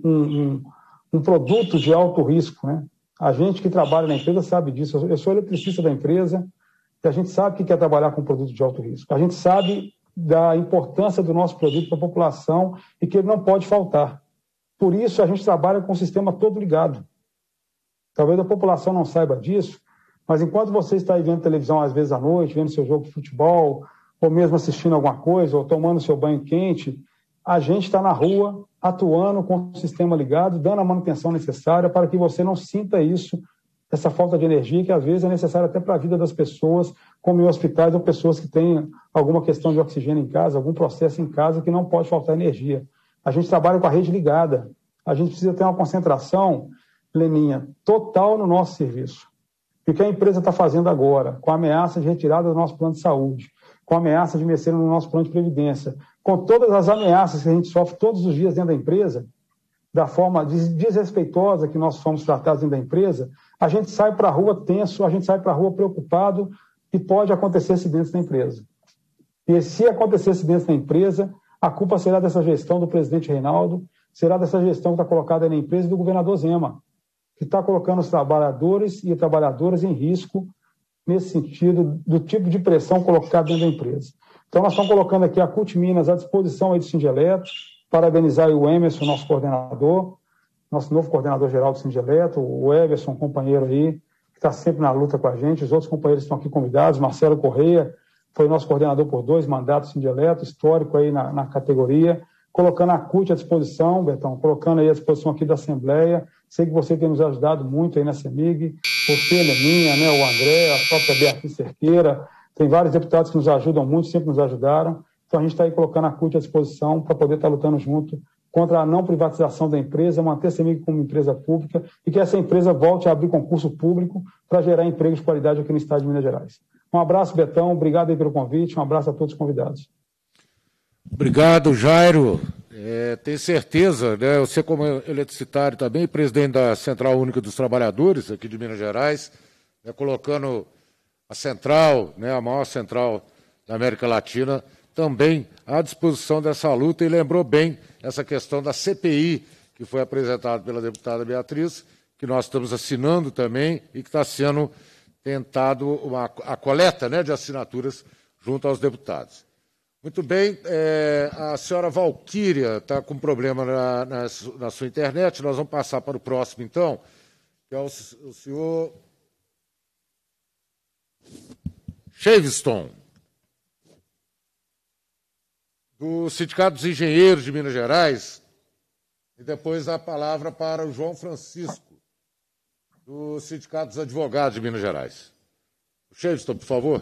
Speaker 8: um produto de alto risco, né? A gente que trabalha na empresa sabe disso. Eu sou eletricista da empresa e a gente sabe o que é trabalhar com produto de alto risco. A gente sabe da importância do nosso produto para a população e que ele não pode faltar. Por isso, a gente trabalha com o sistema todo ligado. Talvez a população não saiba disso, mas enquanto você está aí vendo televisão às vezes à noite, vendo seu jogo de futebol, ou mesmo assistindo alguma coisa, ou tomando seu banho quente, a gente está na rua, atuando com o sistema ligado, dando a manutenção necessária para que você não sinta isso, essa falta de energia, que às vezes é necessária até para a vida das pessoas, como em hospitais ou pessoas que têm alguma questão de oxigênio em casa, algum processo em casa que não pode faltar energia. A gente trabalha com a rede ligada. A gente precisa ter uma concentração, Leninha, total no nosso serviço. O que a empresa está fazendo agora, com a ameaça de retirada do nosso plano de saúde, com a ameaça de mexer no nosso plano de previdência, com todas as ameaças que a gente sofre todos os dias dentro da empresa, da forma desrespeitosa que nós somos tratados dentro da empresa, a gente sai para a rua tenso, a gente sai para a rua preocupado e pode acontecer acidentes na empresa. E se acontecer acidentes na empresa, a culpa será dessa gestão do presidente Reinaldo, será dessa gestão que está colocada aí na empresa e do governador Zema, que está colocando os trabalhadores e trabalhadoras em risco nesse sentido do tipo de pressão colocada dentro da empresa. Então, nós estamos colocando aqui a CUT Minas à disposição aí do Sindieleto, parabenizar o Emerson, nosso coordenador, nosso novo coordenador geral do Sindieleto, o Everson, companheiro aí, que está sempre na luta com a gente, os outros companheiros estão aqui convidados, Marcelo Correia, foi nosso coordenador por 2 mandatos do Sindieleto, histórico aí na categoria, colocando a CUT à disposição, Betão, colocando aí à disposição aqui da Assembleia. Sei que você tem nos ajudado muito aí na CEMIG, você, Leninha, né, o André, a própria Beatriz Cerqueira, tem vários deputados que nos ajudam muito, sempre nos ajudaram. Então a gente está aí colocando a CUT à disposição para poder estar lutando junto contra a não privatização da empresa, manter a CEMIG como empresa pública e que essa empresa volte a abrir concurso público para gerar empregos de qualidade aqui no estado de Minas Gerais. Um abraço, Betão, obrigado aí pelo convite, um abraço a todos os convidados.
Speaker 1: Obrigado, Jairo. Tenho certeza, né, você como eletricitário também, presidente da Central Única dos Trabalhadores aqui de Minas Gerais, né, colocando a central, né, a maior central da América Latina, também à disposição dessa luta, e lembrou bem essa questão da CPI, que foi apresentada pela deputada Beatriz, que nós estamos assinando também e que está sendo tentado a coleta, né, de assinaturas junto aos deputados. Muito bem, a senhora Valquíria está com problema na sua internet, nós vamos passar para o próximo, então, que é o senhor Cheviston, do Sindicato dos Engenheiros de Minas Gerais, e depois a palavra para o João Francisco, do Sindicato dos Advogados de Minas Gerais. Cheviston, por favor.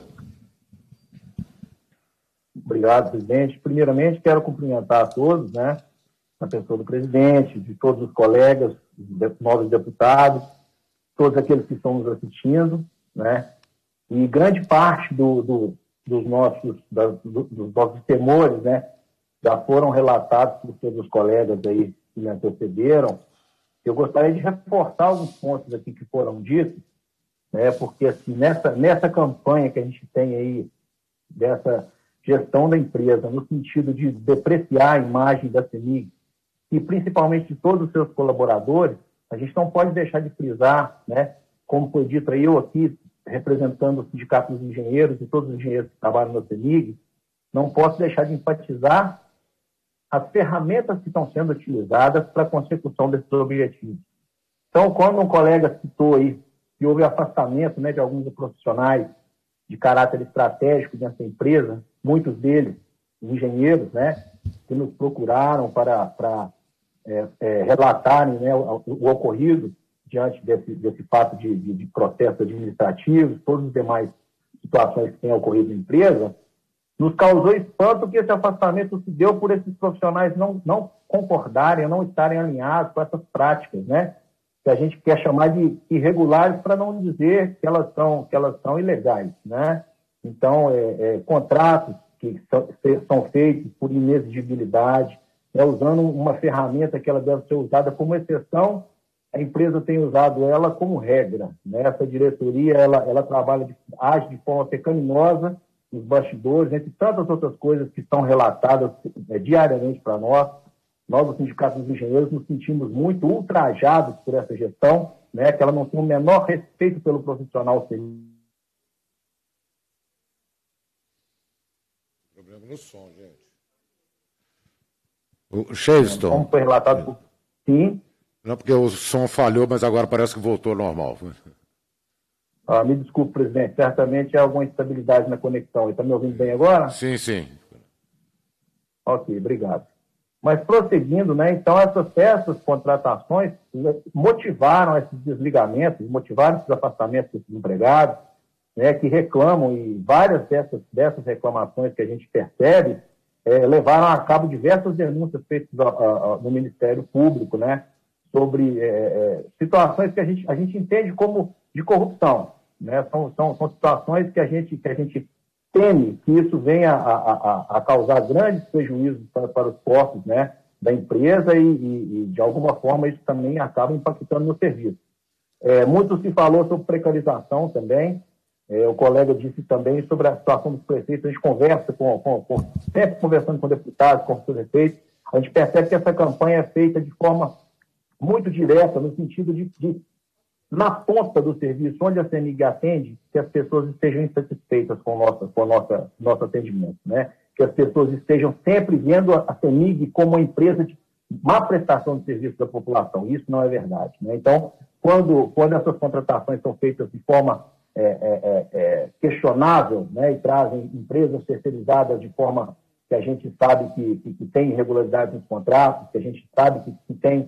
Speaker 9: Obrigado, presidente. Primeiramente, quero cumprimentar a todos, né, a pessoa do presidente, de todos os colegas, os novos deputados, todos aqueles que estão nos assistindo, né, e grande parte dos nossos temores, né, já foram relatados por todos os colegas aí que me antecederam. Eu gostaria de reforçar alguns pontos aqui que foram ditos, né, porque assim, nessa campanha que a gente tem aí, dessa gestão da empresa, no sentido de depreciar a imagem da CEMIG e principalmente de todos os seus colaboradores, a gente não pode deixar de frisar, né, como foi dito aí, eu aqui, representando o Sindicato dos Engenheiros e todos os engenheiros que trabalham na CEMIG, não posso deixar de enfatizar as ferramentas que estão sendo utilizadas para a consecução desses objetivos. Então, quando um colega citou aí que houve afastamento, né, de alguns profissionais de caráter estratégico dentro da empresa, muitos deles engenheiros, né, que nos procuraram para relatarem, né, o ocorrido diante desse fato de processos administrativos, todas as demais situações que têm ocorrido na empresa, Nos causou espanto que esse afastamento se deu por esses profissionais não concordarem, não estarem alinhados com essas práticas, né? Que a gente quer chamar de irregulares, para não dizer que elas são ilegais, né? Então, contratos que são feitos por inexigibilidade, usando uma ferramenta que ela deve ser usada como exceção, a empresa tem usado ela como regra, né? Essa diretoria, ela age de forma pecaminosa nos bastidores, entre tantas outras coisas que são relatadas diariamente para nós. Nós, o Sindicato dos Engenheiros, nos sentimos muito ultrajados por essa gestão, né? Que ela não tem o menor respeito pelo profissional civil.
Speaker 1: Problema no som, gente. O Sheiston.
Speaker 9: Como foi relatado por... Sim.
Speaker 1: Não, porque o som falhou, mas agora parece que voltou ao normal.
Speaker 9: Me desculpe, presidente. Certamente há alguma instabilidade na conexão. Está me ouvindo bem agora?
Speaker 1: Sim, sim.
Speaker 9: Ok, obrigado. Mas prosseguindo, né? Então essas contratações motivaram esses desligamentos, motivaram esses afastamentos desses empregados, né? Que reclamam, e várias dessas reclamações que a gente percebe levaram a cabo diversas denúncias feitas no Ministério Público, né? Sobre situações que a gente entende como de corrupção, né? São situações que a gente teme que isso venha a causar grandes prejuízos para os cofres, né, da empresa e, de alguma forma, isso também acaba impactando no serviço. Muito se falou sobre precarização também. O colega disse também sobre a situação dos prefeitos. A gente conversa sempre conversando com deputados, com prefeitos. A gente percebe que essa campanha é feita de forma muito direta, no sentido de na ponta do serviço, onde a CEMIG atende, que as pessoas estejam insatisfeitas com o nosso atendimento, né? Que as pessoas estejam sempre vendo a CEMIG como uma empresa de má prestação de serviço da população. Isso não é verdade, né? Então, quando essas contratações são feitas de forma questionável, né, e trazem empresas terceirizadas de forma que a gente sabe que tem irregularidades nos contratos, que a gente sabe que tem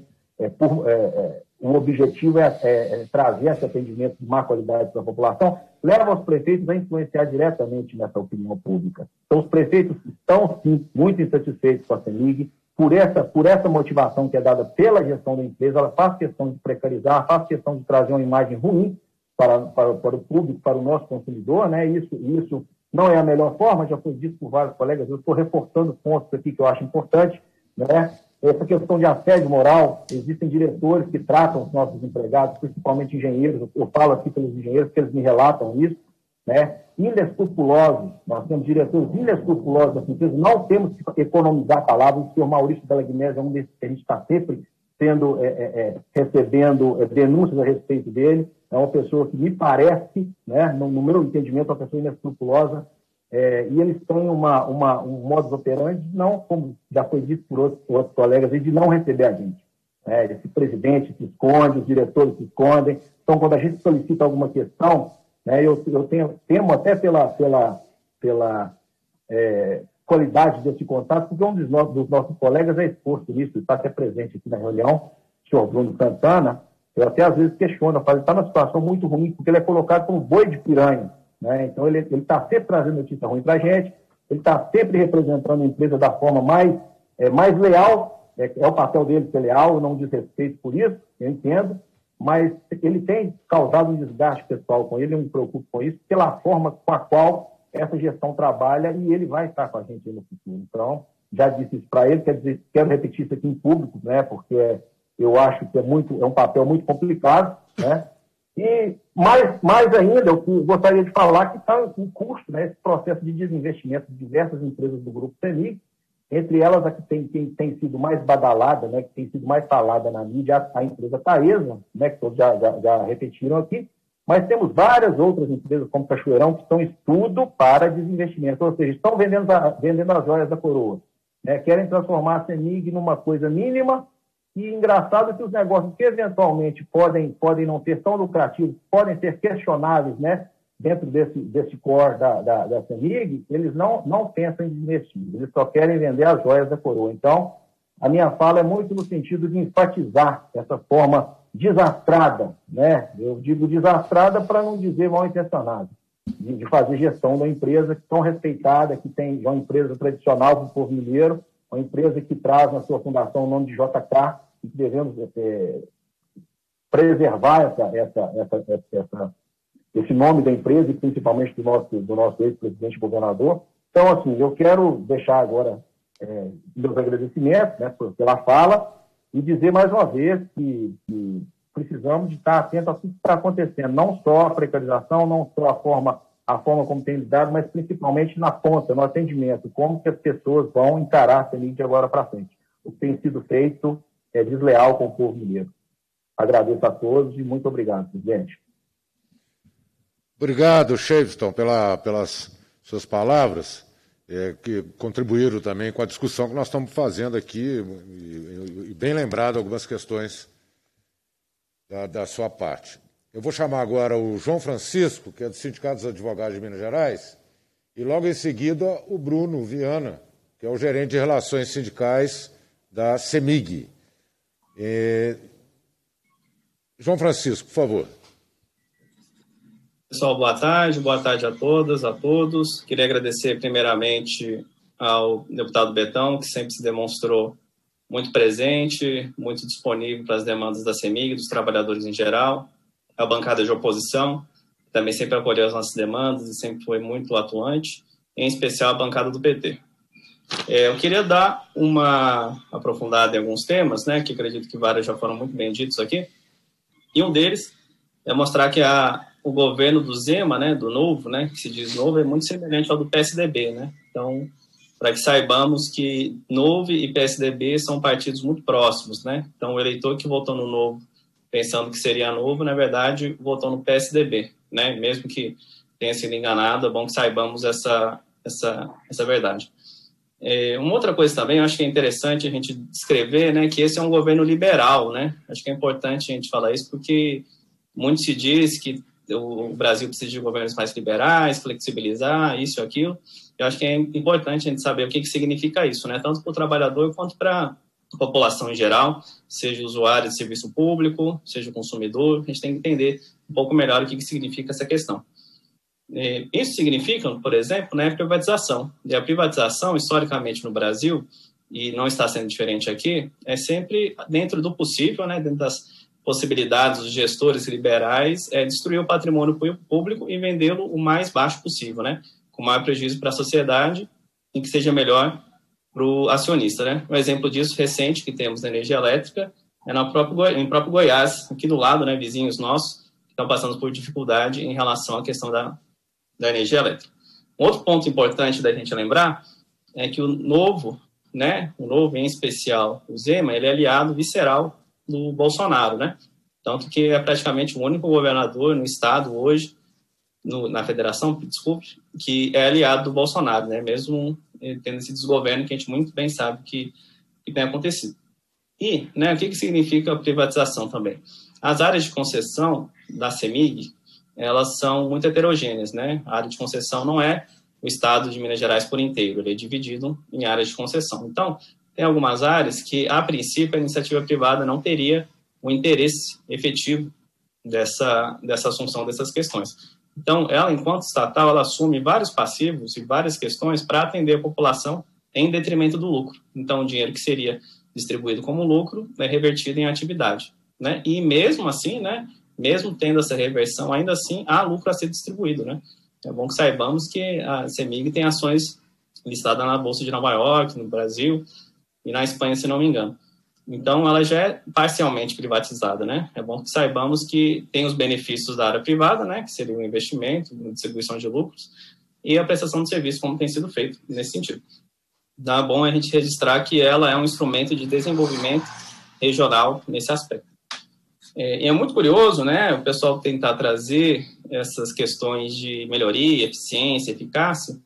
Speaker 9: o objetivo é trazer esse atendimento de má qualidade para a população, leva os prefeitos a influenciar diretamente nessa opinião pública. Então, os prefeitos estão, sim, muito insatisfeitos com a CEMIG, por essa motivação que é dada pela gestão da empresa. Ela faz questão de precarizar, faz questão de trazer uma imagem ruim para o público, para o nosso consumidor, né? Isso não é a melhor forma, já foi dito por vários colegas. Eu estou reforçando pontos aqui que eu acho importante, né? Essa questão de assédio moral, existem diretores que tratam os nossos empregados, principalmente engenheiros. Eu falo aqui pelos engenheiros, que eles me relatam isso, né? Inescrupulosos, nós temos diretores inescrupulosos das empresas, não temos que economizar palavras. O senhor Maurício Delagnese é um desses que a gente está sempre recebendo denúncias a respeito dele. É uma pessoa que me parece, né, no meu entendimento, uma pessoa inescrupulosa, e eles têm um modus operandi, não, como já foi dito por outros colegas, de não receber a gente. Esse presidente se esconde, os diretores se escondem. Então, quando a gente solicita alguma questão, né, eu temo até pela qualidade desse contato, porque um dos nossos colegas é exposto nisso, está até presente aqui na reunião, o senhor Bruno Santana. Eu até às vezes questiono, ele está numa situação muito ruim, porque ele é colocado como boi de piranha, né? Então ele está sempre trazendo notícia ruim para a gente, ele está sempre representando a empresa da forma mais leal, é o papel dele ser leal, não desrespeito por isso, eu entendo, mas ele tem causado um desgaste pessoal com ele, eu me preocupo com isso, pela forma com a qual essa gestão trabalha, e ele vai estar com a gente aí no futuro. Então, já disse isso para ele, quero repetir isso aqui em público, né, porque eu acho que é um papel muito complicado, né? E mais ainda, eu gostaria de falar que está em curso, né, esse processo de desinvestimento de diversas empresas do Grupo CEMIG, entre elas a que tem sido mais badalada, né, que tem sido mais falada na mídia, a empresa Taesa, né, que todos já repetiram aqui, mas temos várias outras empresas, como Cachoeirão, que estão em estudo para desinvestimento, ou seja, estão vendendo as joias da coroa, né, querem transformar a CEMIG numa coisa mínima. E engraçado que os negócios que eventualmente podem não ser tão lucrativos, podem ser questionáveis, né, dentro desse core da CEMIG, eles não pensam em investir, eles só querem vender as joias da coroa. Então, a minha fala é muito no sentido de enfatizar essa forma desastrada, né? Eu digo desastrada para não dizer mal intencionada, de fazer gestão da empresa, que tão respeitada, que tem uma empresa tradicional do povo mineiro, uma empresa que traz na sua fundação o nome de JK, e que devemos preservar esse nome da empresa, e principalmente do nosso ex-presidente governador. Então, assim, eu quero deixar agora meus agradecimentos, né, pela fala, e dizer mais uma vez que precisamos de estar atentos a tudo que está acontecendo, não só a precarização, não só a forma como tem lidado, mas principalmente na ponta, no atendimento, como que as pessoas vão encarar a CEMIG de agora para frente. O que tem sido feito é desleal com o povo mineiro. Agradeço a todos e muito obrigado, presidente.
Speaker 1: Obrigado, Cheviston, pelas suas palavras, que contribuíram também com a discussão que nós estamos fazendo aqui, e bem lembrado algumas questões da sua parte. Eu vou chamar agora o João Francisco, que é do Sindicato dos Advogados de Minas Gerais, e logo em seguida o Bruno Viana, que é o gerente de relações sindicais da CEMIG. João Francisco, por favor.
Speaker 10: Pessoal, boa tarde a todas, a todos. Queria agradecer primeiramente ao deputado Betão, que sempre se demonstrou muito presente, muito disponível para as demandas da CEMIG, dos trabalhadores em geral, a bancada de oposição, que também sempre apoiou as nossas demandas e sempre foi muito atuante, em especial a bancada do PT. Eu queria dar uma aprofundada em alguns temas, né, que acredito que vários já foram muito bem ditos aqui, e um deles é mostrar que o governo do Zema, né, do Novo, né, que se diz Novo, é muito semelhante ao do PSDB, né? Então, para que saibamos que Novo e PSDB são partidos muito próximos, né? Então, o eleitor que votou no Novo, pensando que seria Novo, na verdade, votou no PSDB, né? Mesmo que tenha sido enganado, é bom que saibamos essa verdade. Uma outra coisa também, eu acho que é interessante a gente descrever, né, que esse é um governo liberal, né? Acho que é importante a gente falar isso, porque muito se diz que o Brasil precisa de governos mais liberais, flexibilizar isso e aquilo. Eu acho que é importante a gente saber o que significa isso, né? Tanto para o trabalhador quanto para a população em geral, seja usuário de serviço público, seja consumidor. A gente tem que entender um pouco melhor o que significa essa questão. Isso significa, por exemplo, né, privatização. E a privatização, historicamente no Brasil, e não está sendo diferente aqui, é sempre dentro do possível, né, dentro das possibilidades dos gestores liberais, destruir o patrimônio público e vendê-lo o mais baixo possível, né, com maior prejuízo para a sociedade e que seja melhor para o acionista, né. Um exemplo disso recente que temos na energia elétrica é em próprio Goiás, aqui do lado, né, vizinhos nossos, que estão passando por dificuldade em relação à questão da energia elétrica. Um outro ponto importante da gente lembrar é que o Novo, né, o Novo em especial, o Zema, ele é aliado visceral do Bolsonaro, né? Tanto que é praticamente o único governador no estado hoje, na federação, desculpe, que é aliado do Bolsonaro, né? Mesmo tendo esse desgoverno que a gente muito bem sabe que tem acontecido. E, né, o que significa a privatização também? As áreas de concessão da CEMIG, elas são muito heterogêneas, né? A área de concessão não é o estado de Minas Gerais por inteiro, ele é dividido em áreas de concessão. Então, tem algumas áreas que, a princípio, a iniciativa privada não teria o interesse efetivo dessa assunção dessas questões. Então, ela, enquanto estatal, ela assume vários passivos e várias questões para atender a população em detrimento do lucro. Então, o dinheiro que seria distribuído como lucro é revertido em atividade, né? E mesmo assim, né, mesmo tendo essa reversão, ainda assim há lucro a ser distribuído, né? É bom que saibamos que a CEMIG tem ações listadas na Bolsa de Nova York, no Brasil e na Espanha, se não me engano. Então, ela já é parcialmente privatizada, né? É bom que saibamos que tem os benefícios da área privada, né, que seria o investimento, a distribuição de lucros, e a prestação de serviço, como tem sido feito nesse sentido. Dá bom a gente registrar que ela é um instrumento de desenvolvimento regional nesse aspecto. E é muito curioso, né, o pessoal tentar trazer essas questões de melhoria, eficiência, eficácia,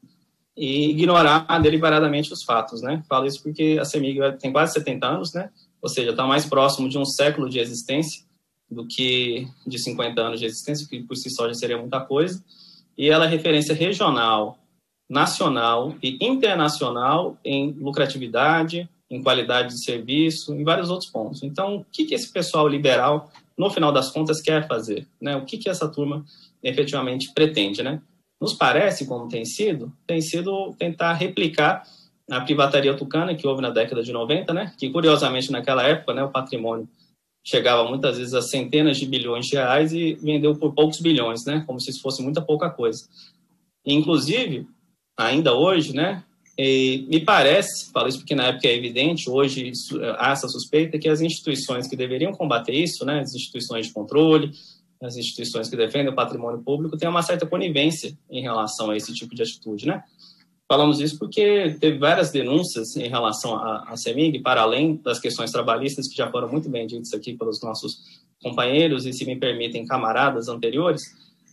Speaker 10: e ignorar deliberadamente os fatos, né? Falo isso porque a CEMIG tem quase 70 anos, né? Ou seja, está mais próximo de um século de existência do que de 50 anos de existência, que por si só já seria muita coisa. E ela é referência regional, nacional e internacional em lucratividade, em qualidade de serviço, em vários outros pontos. Então, o que esse pessoal liberal, no final das contas, quer fazer, né? O que essa turma efetivamente pretende, né? nos parece, como tem sido tentar replicar a privataria tucana que houve na década de 90, né, que curiosamente naquela época, né, o patrimônio chegava muitas vezes a centenas de bilhões de reais e vendeu por poucos bilhões, né, como se isso fosse muita pouca coisa. Inclusive, ainda hoje, né, me parece, falo isso porque na época é evidente, hoje há essa suspeita que as instituições que deveriam combater isso, né, as instituições de controle, as instituições que defendem o patrimônio público, têm uma certa conivência em relação a esse tipo de atitude, né? Falamos isso porque teve várias denúncias em relação à CEMIG, para além das questões trabalhistas, que já foram muito bem ditas aqui pelos nossos companheiros e, se me permitem, camaradas anteriores,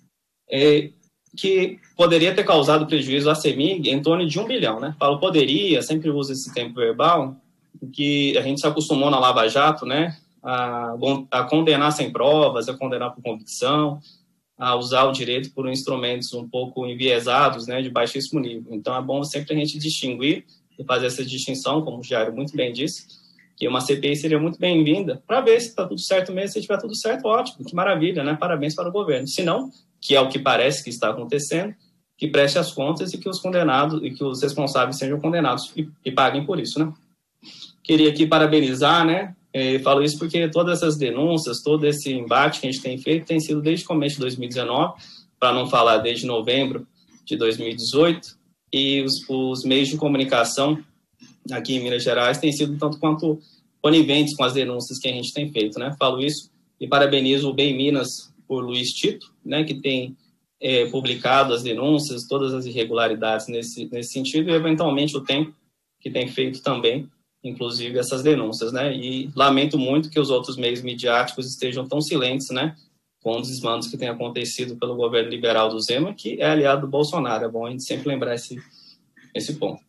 Speaker 10: que poderia ter causado prejuízo à CEMIG em torno de 1 bilhão, né? Falo poderia, sempre uso esse tempo verbal, que a gente se acostumou na Lava Jato, né? A condenar sem provas, a condenar por convicção, a usar o direito por instrumentos um pouco enviesados, né, de baixíssimo nível. Então, é bom sempre a gente distinguir e fazer essa distinção, como o Jairo muito bem disse, que uma CPI seria muito bem-vinda para ver se está tudo certo mesmo. Se tiver tudo certo, ótimo, que maravilha, né? Parabéns para o governo. Se não, que é o que parece que está acontecendo, que preste as contas e que os condenados e que os responsáveis sejam condenados e paguem por isso, né? Queria aqui parabenizar, né? Falo isso porque todas essas denúncias, todo esse embate que a gente tem feito tem sido desde o começo de 2019, para não falar desde novembro de 2018, e os meios de comunicação aqui em Minas Gerais têm sido tanto quanto coniventes com as denúncias que a gente tem feito, né? Falo isso e parabenizo o Bem Minas por Luiz Tito, né, que tem publicado as denúncias, todas as irregularidades nesse sentido, e eventualmente o Tempo, que tem feito também, inclusive, essas denúncias, né? E lamento muito que os outros meios midiáticos estejam tão silentes, né, com os desmandos que tem acontecido pelo governo liberal do Zema, que é aliado do Bolsonaro. É bom a gente sempre lembrar esse ponto.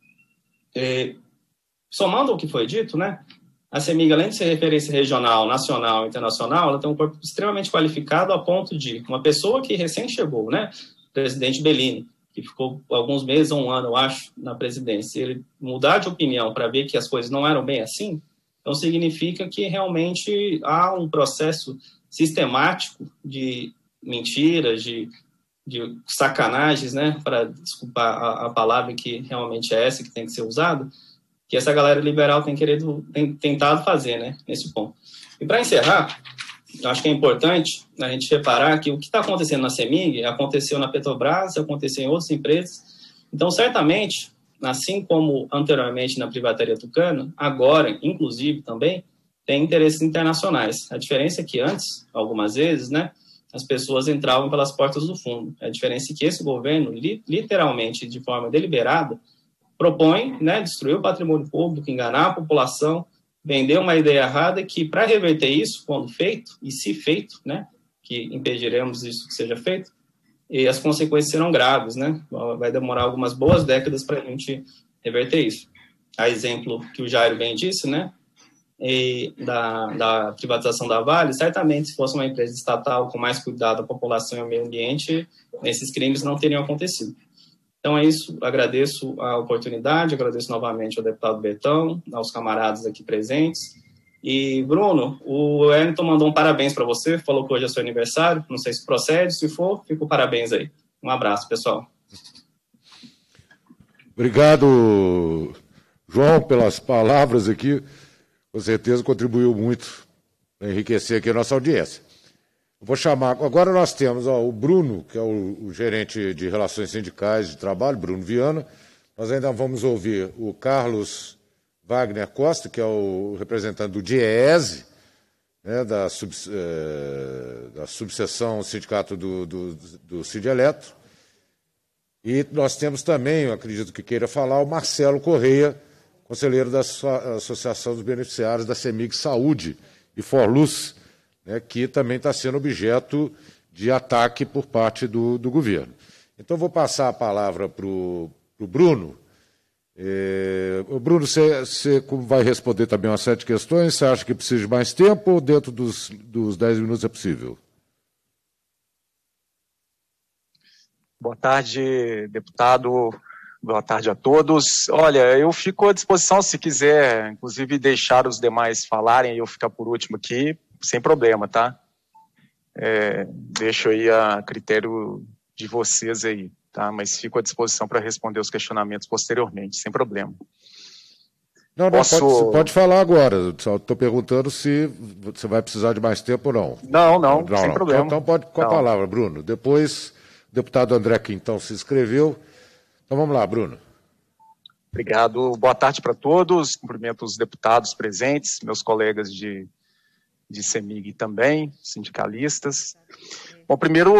Speaker 10: Somando ao que foi dito, né, a CEMIG, além de ser referência regional, nacional e internacional, ela tem um corpo extremamente qualificado a ponto de uma pessoa que recém chegou, né, o presidente Bellini, que ficou alguns meses ou um ano, eu acho, na presidência, ele mudar de opinião para ver que as coisas não eram bem assim, então significa que realmente há um processo sistemático de mentiras, de sacanagens, né, para desculpar a palavra que realmente é essa que tem que ser usada, que essa galera liberal tem tentado fazer, né, nesse ponto. E para encerrar, eu acho que é importante a gente reparar que o que está acontecendo na CEMIG aconteceu na Petrobras, aconteceu em outras empresas. Então, certamente, assim como anteriormente na privataria tucana, agora, inclusive, também tem interesses internacionais. A diferença é que antes, algumas vezes, né, as pessoas entravam pelas portas do fundo. A diferença é que esse governo, literalmente, de forma deliberada, propõe, né, destruir o patrimônio público, enganar a população, vender uma ideia errada que, para reverter isso, quando feito, e se feito, né, que impediremos isso que seja feito, e as consequências serão graves, né? Vai demorar algumas boas décadas para a gente reverter isso. A exemplo que o Jairo bem disse, né, e da privatização da Vale, certamente, se fosse uma empresa estatal com mais cuidado da população e ao meio ambiente, esses crimes não teriam acontecido. Então é isso, agradeço a oportunidade, agradeço novamente ao deputado Betão, aos camaradas aqui presentes. E, Bruno, o Wellington mandou um parabéns para você, falou que hoje é seu aniversário, não sei se procede, se for, fica o parabéns aí. Um abraço, pessoal.
Speaker 1: Obrigado, João, pelas palavras aqui, com certeza contribuiu muito para enriquecer aqui a nossa audiência. Vou chamar, agora nós temos o Bruno, que é o gerente de Relações Sindicais de Trabalho, Bruno Viana. Nós ainda vamos ouvir o Carlos Wagner Costa, que é o representante do DIEESE, né, da subseção sindicato do Cid Eletro. E nós temos também, eu acredito que queira falar, o Marcelo Correia, conselheiro da Associação dos Beneficiários da CEMIG Saúde e Forluz, né, que também está sendo objeto de ataque por parte do governo. Então, vou passar a palavra para o Bruno. Bruno, você vai responder também uma série de questões. Você acha que precisa de mais tempo ou dentro dos 10 minutos é possível?
Speaker 11: Boa tarde, deputado. Boa tarde a todos. Olha, eu fico à disposição, se quiser, inclusive, deixar os demais falarem e eu ficar por último aqui, sem problema, tá? Deixo aí a critério de vocês aí. tá? Mas fico à disposição para responder os questionamentos posteriormente, sem problema.
Speaker 1: Não, você pode falar agora. Só estou perguntando se você vai precisar de mais tempo ou não.
Speaker 11: Não, sem problema.
Speaker 1: Então pode com a palavra, Bruno. Depois, o deputado André Quintão se inscreveu. Então vamos lá, Bruno.
Speaker 11: Obrigado. Boa tarde para todos. Cumprimento os deputados presentes, meus colegas de CEMIG também, sindicalistas. Bom, primeiro,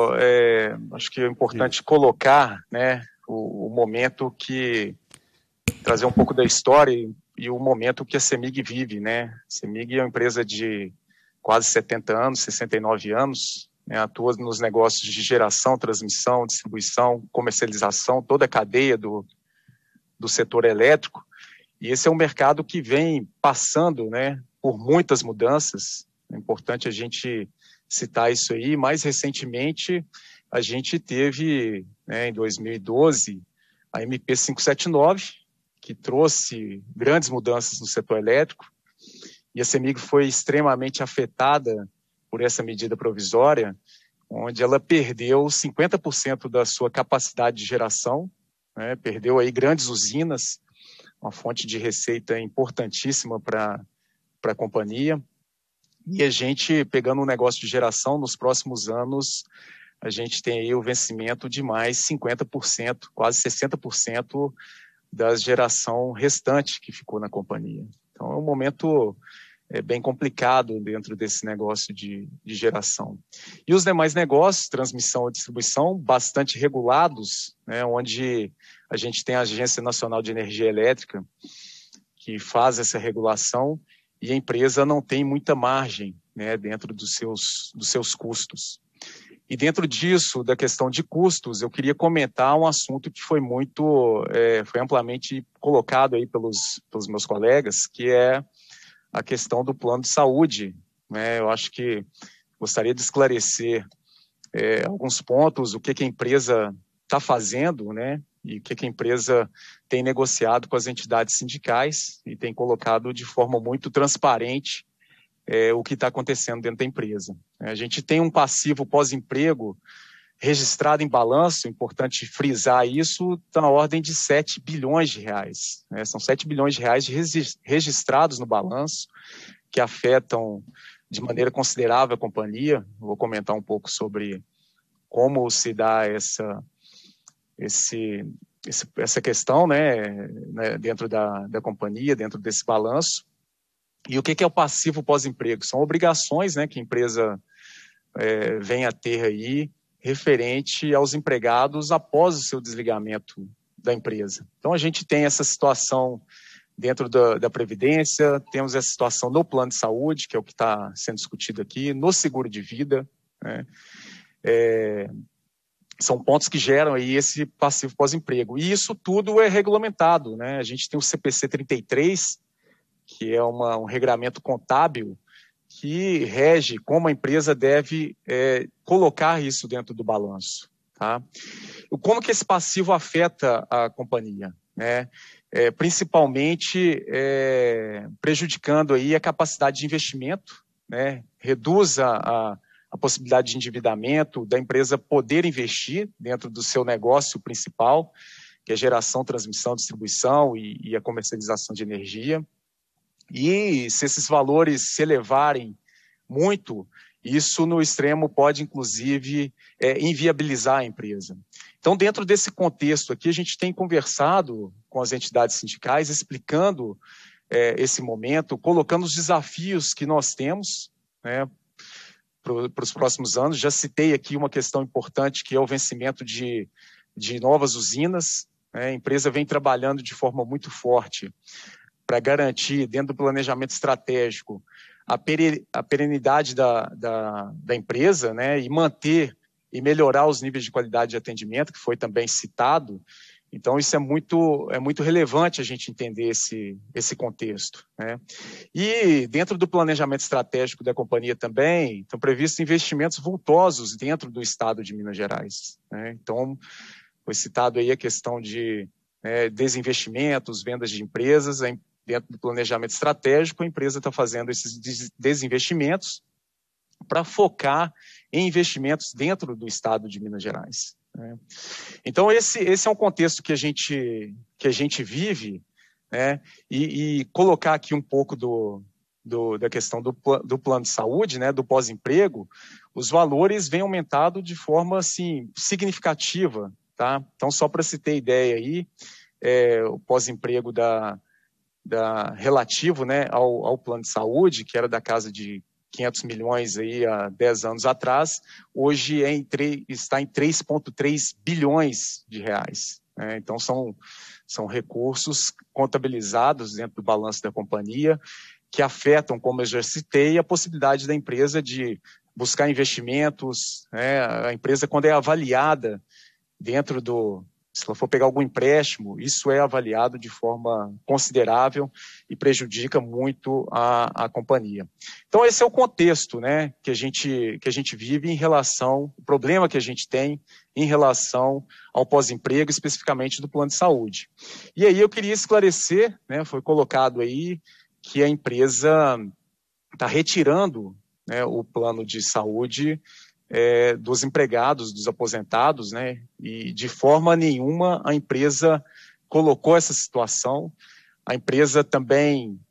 Speaker 11: acho que é importante colocar, né, o momento que trazer um pouco da história e o momento que a CEMIG vive, né? A CEMIG é uma empresa de quase 70 anos, 69 anos, né? Atua nos negócios de geração, transmissão, distribuição, comercialização, toda a cadeia do setor elétrico. E esse é um mercado que vem passando, né, por muitas mudanças. É importante a gente citar isso aí. Mais recentemente, a gente teve, né, em 2012, a MP 579, que trouxe grandes mudanças no setor elétrico, e a CEMIG foi extremamente afetada por essa medida provisória, onde ela perdeu 50% da sua capacidade de geração, né, perdeu aí grandes usinas, uma fonte de receita importantíssima para a companhia, e a gente, pegando um negócio de geração, nos próximos anos, a gente tem aí o vencimento de mais 50%, quase 60%, da geração restante que ficou na companhia. Então é um momento bem complicado dentro desse negócio de geração. E os demais negócios, transmissão e distribuição, bastante regulados, né, onde a gente tem a Agência Nacional de Energia Elétrica, que faz essa regulação, e a empresa não tem muita margem, né, dentro dos seus custos. E dentro disso, da questão de custos, eu queria comentar um assunto que foi foi amplamente colocado aí pelos meus colegas, que é a questão do plano de saúde, né? Eu acho que gostaria de esclarecer alguns pontos, o que a empresa está fazendo, né? E o que a empresa tem negociado com as entidades sindicais e tem colocado de forma muito transparente o que está acontecendo dentro da empresa. A gente tem um passivo pós-emprego registrado em balanço, importante frisar isso, está na ordem de 7 bilhões de reais. Né? São 7 bilhões de reais registrados no balanço, que afetam de maneira considerável a companhia. Vou comentar um pouco sobre como se dá essa questão, né, dentro da companhia, dentro desse balanço. E o que é o passivo pós-emprego? São obrigações, né, que a empresa vem a ter aí referente aos empregados após o seu desligamento da empresa. Então a gente tem essa situação dentro da Previdência, temos essa situação no plano de saúde, que é o que está sendo discutido aqui, no seguro de vida, né? São pontos que geram aí esse passivo pós-emprego. E isso tudo é regulamentado, né? A gente tem o CPC 33, que é um regramento contábil que rege como a empresa deve colocar isso dentro do balanço. Tá? Como que esse passivo afeta a companhia? Né? Principalmente prejudicando aí a capacidade de investimento, né? Reduz a possibilidade de endividamento, da empresa poder investir dentro do seu negócio principal, que é geração, transmissão, distribuição e a comercialização de energia. E se esses valores se elevarem muito, isso no extremo pode, inclusive, inviabilizar a empresa. Então, dentro desse contexto aqui, a gente tem conversado com as entidades sindicais, explicando esse momento, colocando os desafios que nós temos, né, para os próximos anos. Já citei aqui uma questão importante, que é o vencimento de novas usinas. Né? A empresa vem trabalhando de forma muito forte para garantir, dentro do planejamento estratégico, a perenidade da empresa, né, e manter e melhorar os níveis de qualidade de atendimento, que foi também citado. Então, isso é muito relevante a gente entender esse contexto. Né? E, dentro do planejamento estratégico da companhia também, estão previstos investimentos vultosos dentro do estado de Minas Gerais. Né? Então, foi citado aí a questão de desinvestimentos, vendas de empresas. Dentro do planejamento estratégico, a empresa está fazendo esses desinvestimentos para focar em investimentos dentro do estado de Minas Gerais. né? Então, esse é um contexto que a gente vive, né? E colocar aqui um pouco da questão do plano de saúde, né? Do pós-emprego, os valores vêm aumentando de forma assim, significativa. Tá? Então, só para se ter ideia aí, o pós-emprego relativo, né, ao plano de saúde, que era da casa de 500 milhões aí há 10 anos atrás, hoje está em 3,3 bilhões de reais. Né? Então, são recursos contabilizados dentro do balanço da companhia que afetam, como eu já citei, a possibilidade da empresa de buscar investimentos. Né? A empresa, quando é avaliada se ela for pegar algum empréstimo, isso é avaliado de forma considerável e prejudica muito a companhia. Então, esse é o contexto, né, que a gente vive em relação, o problema que a gente tem em relação ao pós-emprego, especificamente do plano de saúde. E aí eu queria esclarecer, né, foi colocado aí que a empresa está retirando, né, o plano de saúde dos empregados, dos aposentados, né? E de forma nenhuma a empresa colocou essa situação. A empresa também,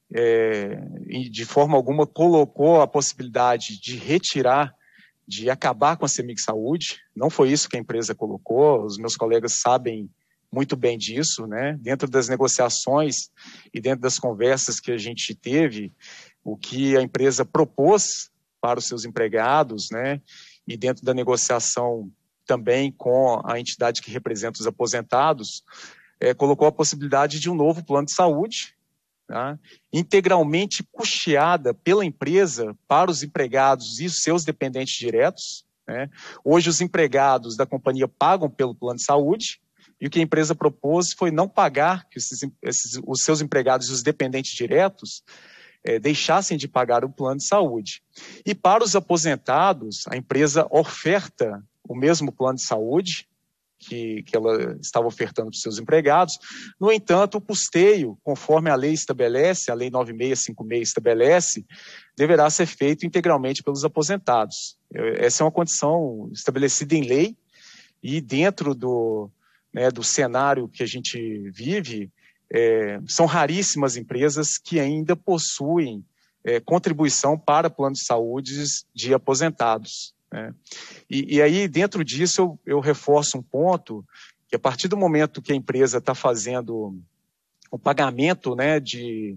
Speaker 11: de forma alguma, colocou a possibilidade de retirar, de acabar com a CEMIG Saúde. Não foi isso que a empresa colocou, os meus colegas sabem muito bem disso, né? Dentro das negociações e dentro das conversas que a gente teve, o que a empresa propôs para os seus empregados, né? E dentro da negociação também com a entidade que representa os aposentados, colocou a possibilidade de um novo plano de saúde, tá? Integralmente custeada pela empresa para os empregados e os seus dependentes diretos. Né? Hoje os empregados da companhia pagam pelo plano de saúde, e o que a empresa propôs foi não pagar, que os seus empregados e os dependentes diretos deixassem de pagar o plano de saúde. E para os aposentados, a empresa oferta o mesmo plano de saúde que ela estava ofertando para os seus empregados. No entanto, o custeio, conforme a lei estabelece, a lei 9656 estabelece, deverá ser feito integralmente pelos aposentados. Essa é uma condição estabelecida em lei e dentro do cenário que a gente vive, são raríssimas empresas que ainda possuem contribuição para plano de saúde de aposentados. Né? E aí, dentro disso, eu reforço um ponto, que a partir do momento que a empresa está fazendo o pagamento, né, de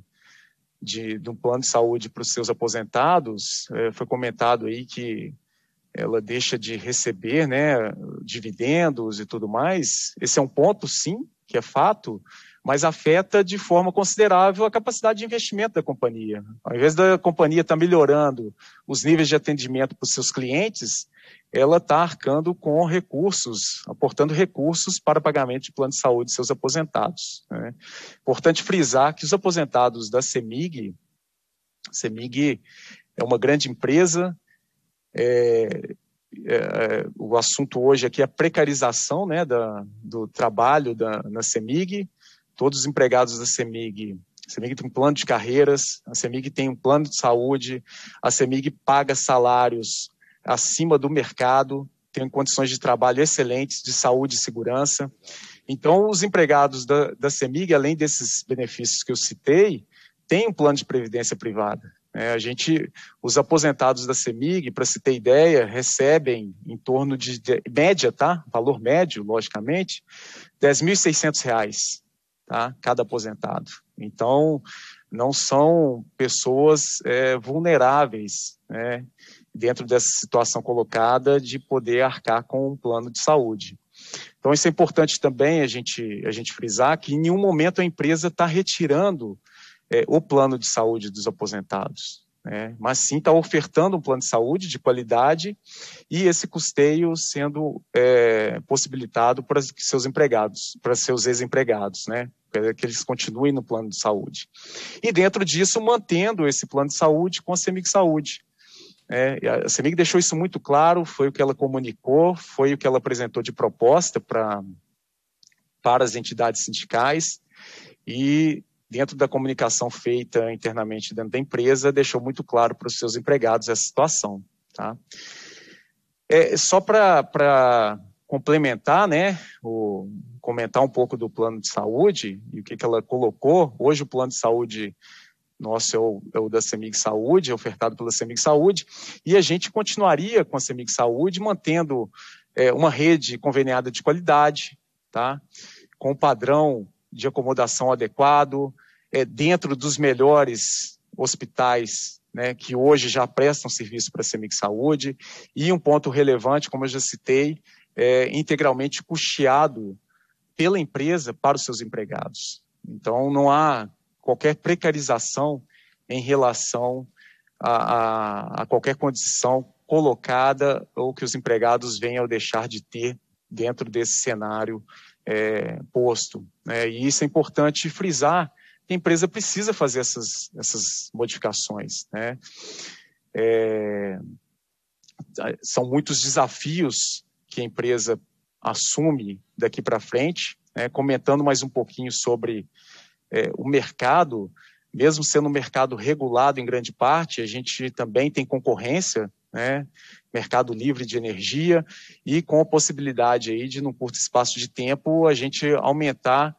Speaker 11: um plano de saúde para os seus aposentados, foi comentado aí que ela deixa de receber, né, dividendos e tudo mais. Esse é um ponto, sim, que é fato, mas afeta de forma considerável a capacidade de investimento da companhia. Ao invés da companhia estar melhorando os níveis de atendimento para os seus clientes, ela está arcando com recursos, aportando recursos para pagamento de plano de saúde de seus aposentados. Né? Importante frisar que os aposentados da CEMIG é uma grande empresa. O assunto hoje aqui é a precarização, né, do trabalho na CEMIG. Todos os empregados da CEMIG tem um plano de carreiras, a CEMIG tem um plano de saúde, a CEMIG paga salários acima do mercado, tem condições de trabalho excelentes, de saúde e segurança. Então, os empregados da CEMIG, além desses benefícios que eu citei, têm um plano de previdência privada. Os aposentados da CEMIG, para se ter ideia, recebem em torno de média, tá? Valor médio, logicamente, R$ 10.600, tá? Cada aposentado. Então, não são pessoas vulneráveis, né? Dentro dessa situação colocada de poder arcar com um plano de saúde. Então, isso é importante também a gente frisar que em nenhum momento a empresa está retirando o plano de saúde dos aposentados, né? Mas sim está ofertando um plano de saúde de qualidade e esse custeio sendo possibilitado para seus empregados, para seus ex-empregados, né? Que eles continuem no plano de saúde. E dentro disso, mantendo esse plano de saúde com a CEMIG Saúde. A CEMIG deixou isso muito claro, foi o que ela comunicou, foi o que ela apresentou de proposta para as entidades sindicais e dentro da comunicação feita internamente dentro da empresa, deixou muito claro para os seus empregados essa situação. Tá? Só para complementar, né, comentar um pouco do plano de saúde e o que ela colocou. Hoje o plano de saúde nosso é o da CEMIG Saúde, é ofertado pela CEMIG Saúde, e a gente continuaria com a CEMIG Saúde mantendo uma rede conveniada de qualidade, tá? Com padrão de acomodação adequado, dentro dos melhores hospitais, né, que hoje já prestam serviço para a CEMIG Saúde, e um ponto relevante, como eu já citei, integralmente custeado pela empresa para os seus empregados. Então, não há qualquer precarização em relação a qualquer condição colocada ou que os empregados venham a deixar de ter dentro desse cenário posto, né? E isso é importante frisar, que a empresa precisa fazer essas modificações, né? São muitos desafios que a empresa assume daqui para frente, né? Comentando mais um pouquinho sobre o mercado, mesmo sendo um mercado regulado em grande parte, a gente também tem concorrência, né? Mercado livre de energia, e com a possibilidade aí de, num curto espaço de tempo, a gente aumentar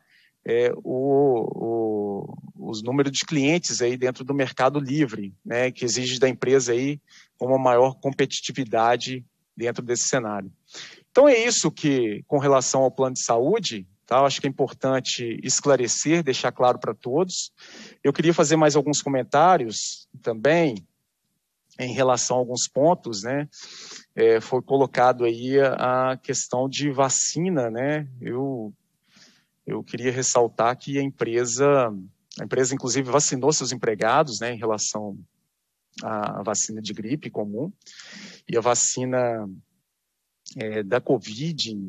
Speaker 11: os números de clientes aí dentro do mercado livre, né? Que exige da empresa aí uma maior competitividade dentro desse cenário. Então é isso que, com relação ao plano de saúde, tá? Eu acho que é importante esclarecer, deixar claro para todos. Eu queria fazer mais alguns comentários também em relação a alguns pontos, né? Foi colocado aí a questão de vacina, né? Eu queria ressaltar que a empresa inclusive vacinou seus empregados, né, em relação à vacina de gripe comum, e a vacina da Covid.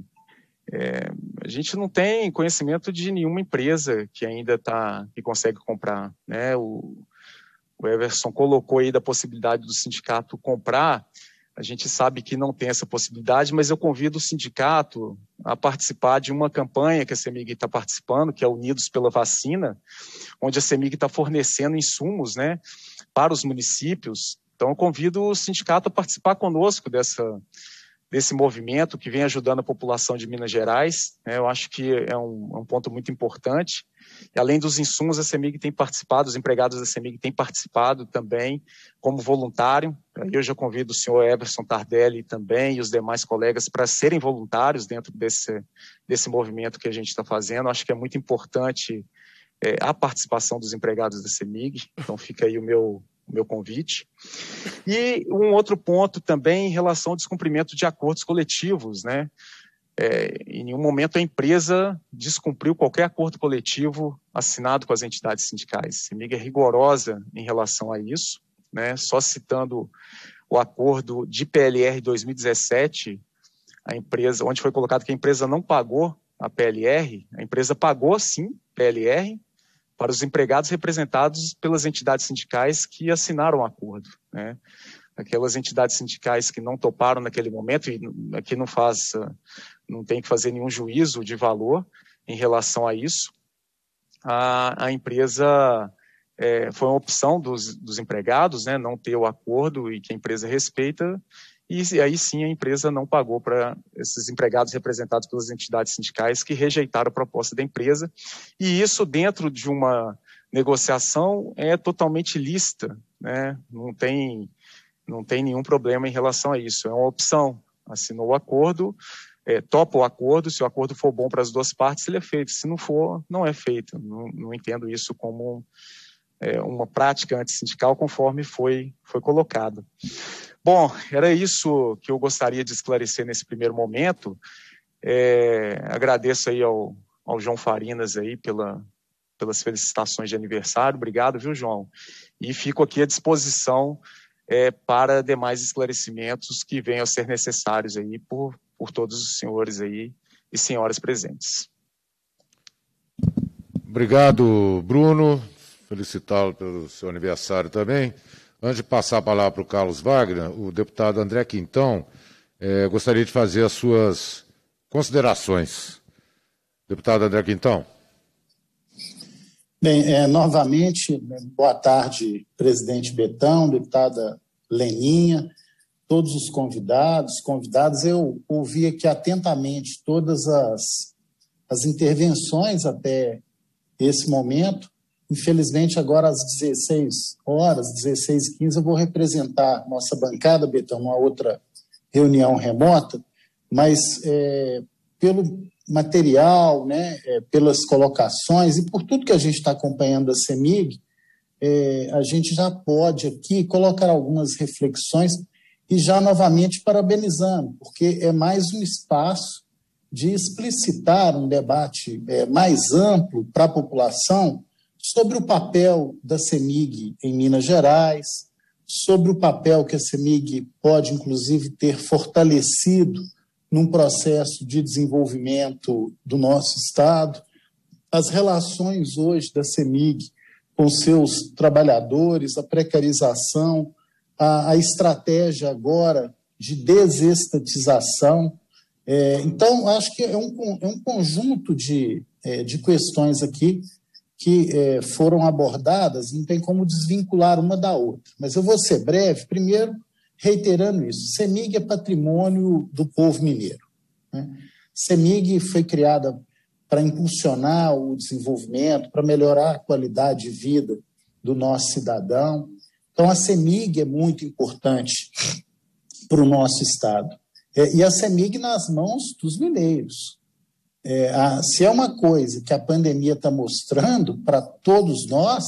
Speaker 11: A gente não tem conhecimento de nenhuma empresa que ainda que consegue comprar, né? O Everson colocou aí da possibilidade do sindicato comprar. A gente sabe que não tem essa possibilidade, mas eu convido o sindicato a participar de uma campanha que a CEMIG está participando, que é Unidos pela Vacina, onde a CEMIG está fornecendo insumos, né, para os municípios. Então eu convido o sindicato a participar conosco desse movimento que vem ajudando a população de Minas Gerais, né? Eu acho que é um ponto muito importante. E além dos insumos, a CEMIG tem participado, os empregados da CEMIG têm participado também como voluntário. Eu já convido o senhor Everson Tardelli também e os demais colegas para serem voluntários dentro desse movimento que a gente está fazendo. Acho que é muito importante a participação dos empregados da CEMIG, então fica aí o meu convite. E um outro ponto também em relação ao descumprimento de acordos coletivos, né? Em nenhum momento a empresa descumpriu qualquer acordo coletivo assinado com as entidades sindicais. A CEMIG é rigorosa em relação a isso, né? Só citando o acordo de PLR 2017, a empresa, onde foi colocado que a empresa não pagou a PLR, a empresa pagou sim PLR para os empregados representados pelas entidades sindicais que assinaram o acordo, né? Aquelas entidades sindicais que não toparam naquele momento, e aqui não tem que fazer nenhum juízo de valor em relação a isso, a empresa, foi uma opção dos empregados, né, não ter o acordo e que a empresa respeita, e aí sim a empresa não pagou para esses empregados representados pelas entidades sindicais que rejeitaram a proposta da empresa, e isso dentro de uma negociação é totalmente lícita, né, não tem nenhum problema em relação a isso, é uma opção, assinou o acordo, topa o acordo, se o acordo for bom para as duas partes, ele é feito, se não for, não é feito, não entendo isso como uma prática antissindical conforme foi colocado. Bom, era isso que eu gostaria de esclarecer nesse primeiro momento, agradeço aí ao João Farinas aí pelas felicitações de aniversário, obrigado, viu, João? E fico aqui à disposição para demais esclarecimentos que venham a ser necessários aí por todos os senhores aí e senhoras presentes.
Speaker 1: Obrigado, Bruno. Felicitá-lo pelo seu aniversário também. Antes de passar a palavra para o Carlos Wagner, o deputado André Quintão gostaria de fazer as suas considerações. Deputado André Quintão.
Speaker 3: Bem, novamente, boa tarde, presidente Betão, deputada Leninha, todos os convidadas. Eu ouvi aqui atentamente todas as intervenções até esse momento. Infelizmente, agora às 16 horas, 16h15, eu vou representar nossa bancada, Betão, numa outra reunião remota, mas pelo material, né, pelas colocações e por tudo que a gente está acompanhando da CEMIG, a gente já pode aqui colocar algumas reflexões e já novamente parabenizando, porque é mais um espaço de explicitar um debate mais amplo para a população sobre o papel da CEMIG em Minas Gerais, sobre o papel que a CEMIG pode, inclusive, ter fortalecido num processo de desenvolvimento do nosso Estado, as relações hoje da CEMIG com seus trabalhadores, a precarização, a estratégia agora de desestatização. Então, acho que é um conjunto de questões aqui que foram abordadas, não tem como desvincular uma da outra. Mas eu vou ser breve, primeiro, reiterando isso. CEMIG é patrimônio do povo mineiro, né? CEMIG foi criada para impulsionar o desenvolvimento, para melhorar a qualidade de vida do nosso cidadão. Então, a CEMIG é muito importante para o nosso Estado. E a CEMIG nas mãos dos mineiros. Se é uma coisa que a pandemia está mostrando para todos nós,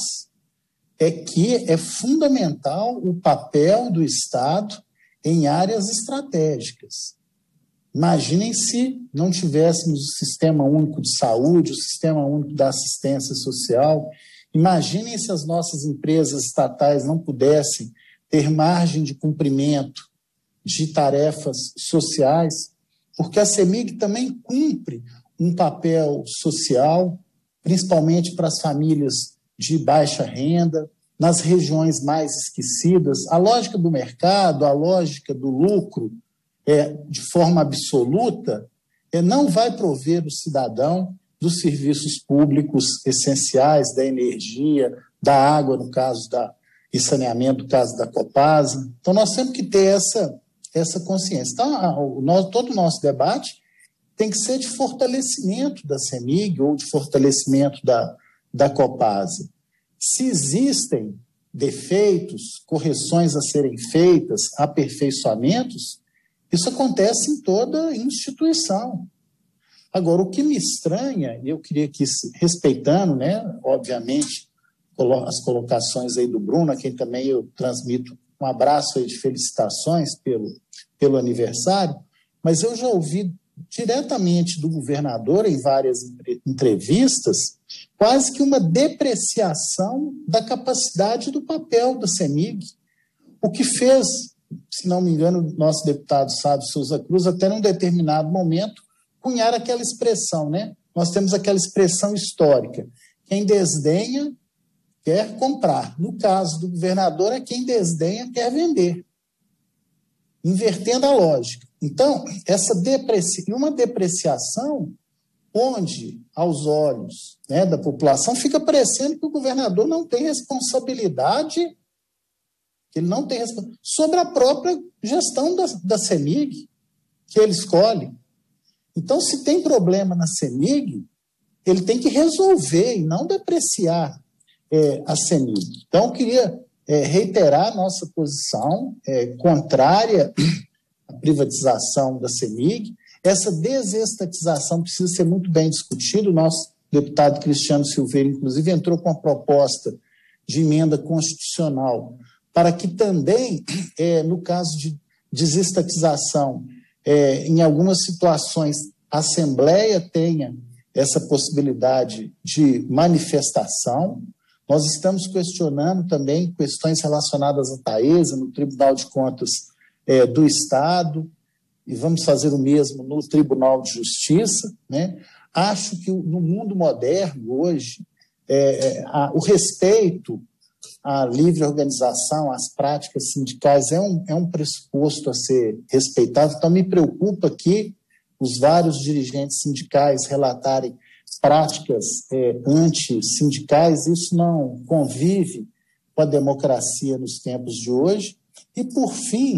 Speaker 3: é que é fundamental o papel do Estado em áreas estratégicas. Imaginem se não tivéssemos o Sistema Único de Saúde, o Sistema Único da Assistência Social. Imaginem se as nossas empresas estatais não pudessem ter margem de cumprimento de tarefas sociais, porque a CEMIG também cumpre um papel social, principalmente para as famílias de baixa renda, nas regiões mais esquecidas. A lógica do mercado, a lógica do lucro, de forma absoluta, não vai prover o cidadão dos serviços públicos essenciais, da energia, da água, no caso e saneamento, no caso da Copasa. Então, nós temos que ter essa consciência. Então, todo o nosso debate tem que ser de fortalecimento da CEMIG ou de fortalecimento da Copasa. Se existem defeitos, correções a serem feitas, aperfeiçoamentos, isso acontece em toda instituição. Agora, o que me estranha, e eu queria que, respeitando, né, obviamente, as colocações aí do Bruno, a quem também eu transmito um abraço aí de felicitações pelo aniversário, mas eu já ouvi diretamente do governador em várias entrevistas quase que uma depreciação da capacidade do papel da CEMIG, o que fez, se não me engano, o nosso deputado Sábio Souza Cruz, até num determinado momento, cunhar aquela expressão, né? Nós temos aquela expressão histórica, quem desdenha quer comprar. No caso do governador, é quem desdenha quer vender, invertendo a lógica. Então, uma depreciação onde, aos olhos, né, da população, fica parecendo que o governador não tem responsabilidade, que ele não tem sobre a própria gestão da CEMIG, que ele escolhe. Então, se tem problema na CEMIG, ele tem que resolver e não depreciar a CEMIG. Então, eu queria reiterar a nossa posição contrária à privatização da CEMIG. Essa desestatização precisa ser muito bem discutida. O nosso deputado Cristiano Silveira, inclusive, entrou com a proposta de emenda constitucional para que também, no caso de desestatização, em algumas situações, a Assembleia tenha essa possibilidade de manifestação. Nós estamos questionando também questões relacionadas à Taesa no Tribunal de Contas do Estado, e vamos fazer o mesmo no Tribunal de Justiça, né? Acho que no mundo moderno, hoje, o respeito à livre organização, às práticas sindicais, é um pressuposto a ser respeitado. Então, me preocupa que os vários dirigentes sindicais relatarem práticas antissindicais. Isso não convive com a democracia nos tempos de hoje. E, por fim,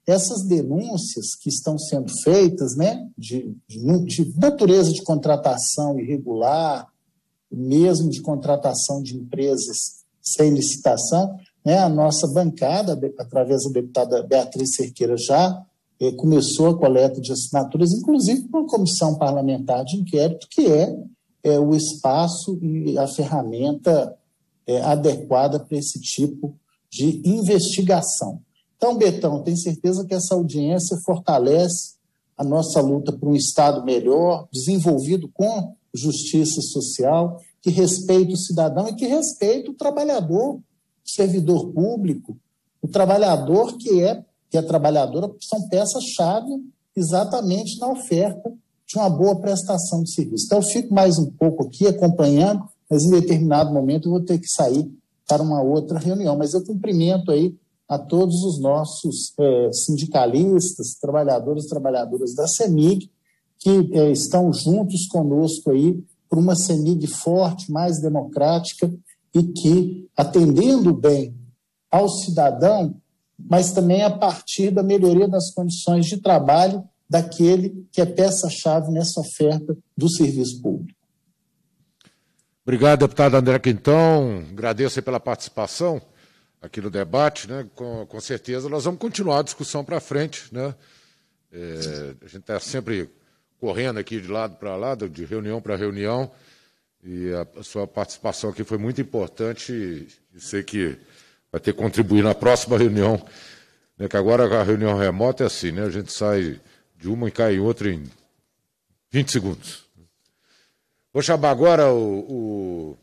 Speaker 3: essas denúncias que estão sendo feitas, né, de natureza de contratação irregular, mesmo de contratação de empresas sem licitação, né, a nossa bancada, através da deputada Beatriz Cerqueira, já começou a coleta de assinaturas, inclusive por uma comissão parlamentar de inquérito, que é o espaço e a ferramenta adequada para esse tipo de investigação. Então, Betão, tenho certeza que essa audiência fortalece a nossa luta por um Estado melhor, desenvolvido com justiça social, que respeita o cidadão e que respeita o trabalhador, o servidor público, o trabalhador que é trabalhadora, são peças-chave exatamente na oferta de uma boa prestação de serviço. Então, eu fico mais um pouco aqui acompanhando, mas em determinado momento eu vou ter que sair para uma outra reunião. Mas eu cumprimento aí a todos os nossos sindicalistas, trabalhadores e trabalhadoras da CEMIG, que estão juntos conosco aí por uma CEMIG forte, mais democrática e que, atendendo bem ao cidadão, mas também a partir da melhoria das condições de trabalho daquele que é peça-chave nessa oferta do serviço público.
Speaker 1: Obrigado, deputado André Quintão. Agradeço aí pela participação aqui no debate, né? Com certeza nós vamos continuar a discussão para frente, né? A gente está sempre correndo aqui de lado para lado, de reunião para reunião, e a sua participação aqui foi muito importante e sei que vai ter que contribuir na próxima reunião, né? Que agora a reunião remota é assim, né? A gente sai de uma e cai em outra em 20 segundos. Vou chamar agora o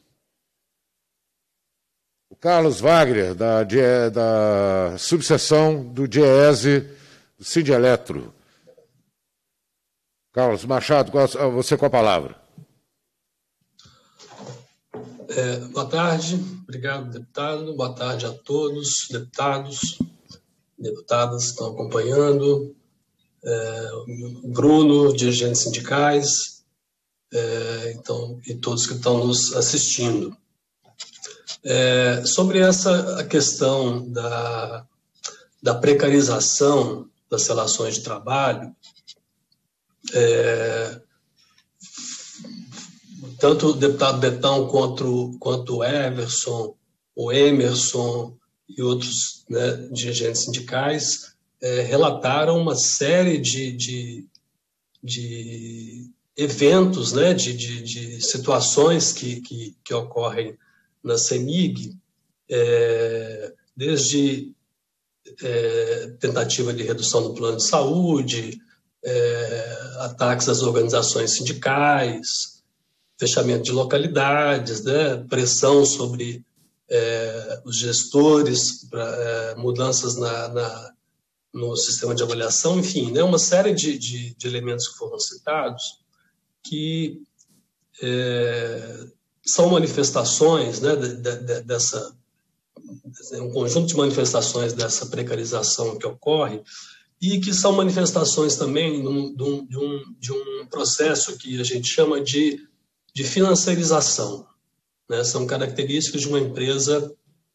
Speaker 1: Carlos Wagner, da subseção do DIEESE, do Sindeletro. Carlos Machado, você com a palavra.
Speaker 12: Boa tarde, obrigado, deputado. Boa tarde a todos, deputados, deputadas que estão acompanhando, Bruno, dirigentes sindicais, e todos que estão nos assistindo. Sobre a questão da precarização das relações de trabalho, tanto o deputado Betão quanto o Everson, o Emerson e outros, né, dirigentes sindicais relataram uma série de eventos, né, de situações que ocorrem na CEMIG, desde tentativa de redução do plano de saúde, ataques às organizações sindicais, fechamento de localidades, né, pressão sobre os gestores, mudanças no sistema de avaliação, enfim, né, uma série de elementos que foram citados que são manifestações, né, um conjunto de manifestações dessa precarização que ocorre e que são manifestações também de um processo que a gente chama de financiarização, né? São características de uma empresa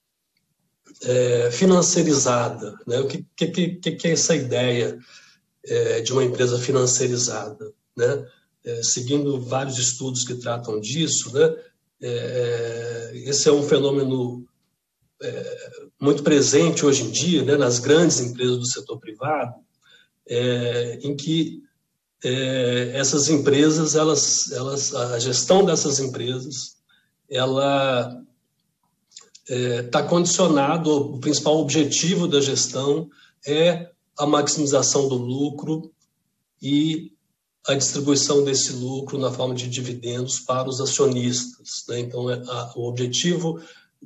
Speaker 12: financiarizada, né? O que é essa ideia de uma empresa financiarizada, né? Seguindo vários estudos que tratam disso, né? Esse é um fenômeno muito presente hoje em dia, né, nas grandes empresas do setor privado, em que essas empresas, a gestão dessas empresas, ela está condicionado, o principal objetivo da gestão é a maximização do lucro e a distribuição desse lucro na forma de dividendos para os acionistas, né? Então, o objetivo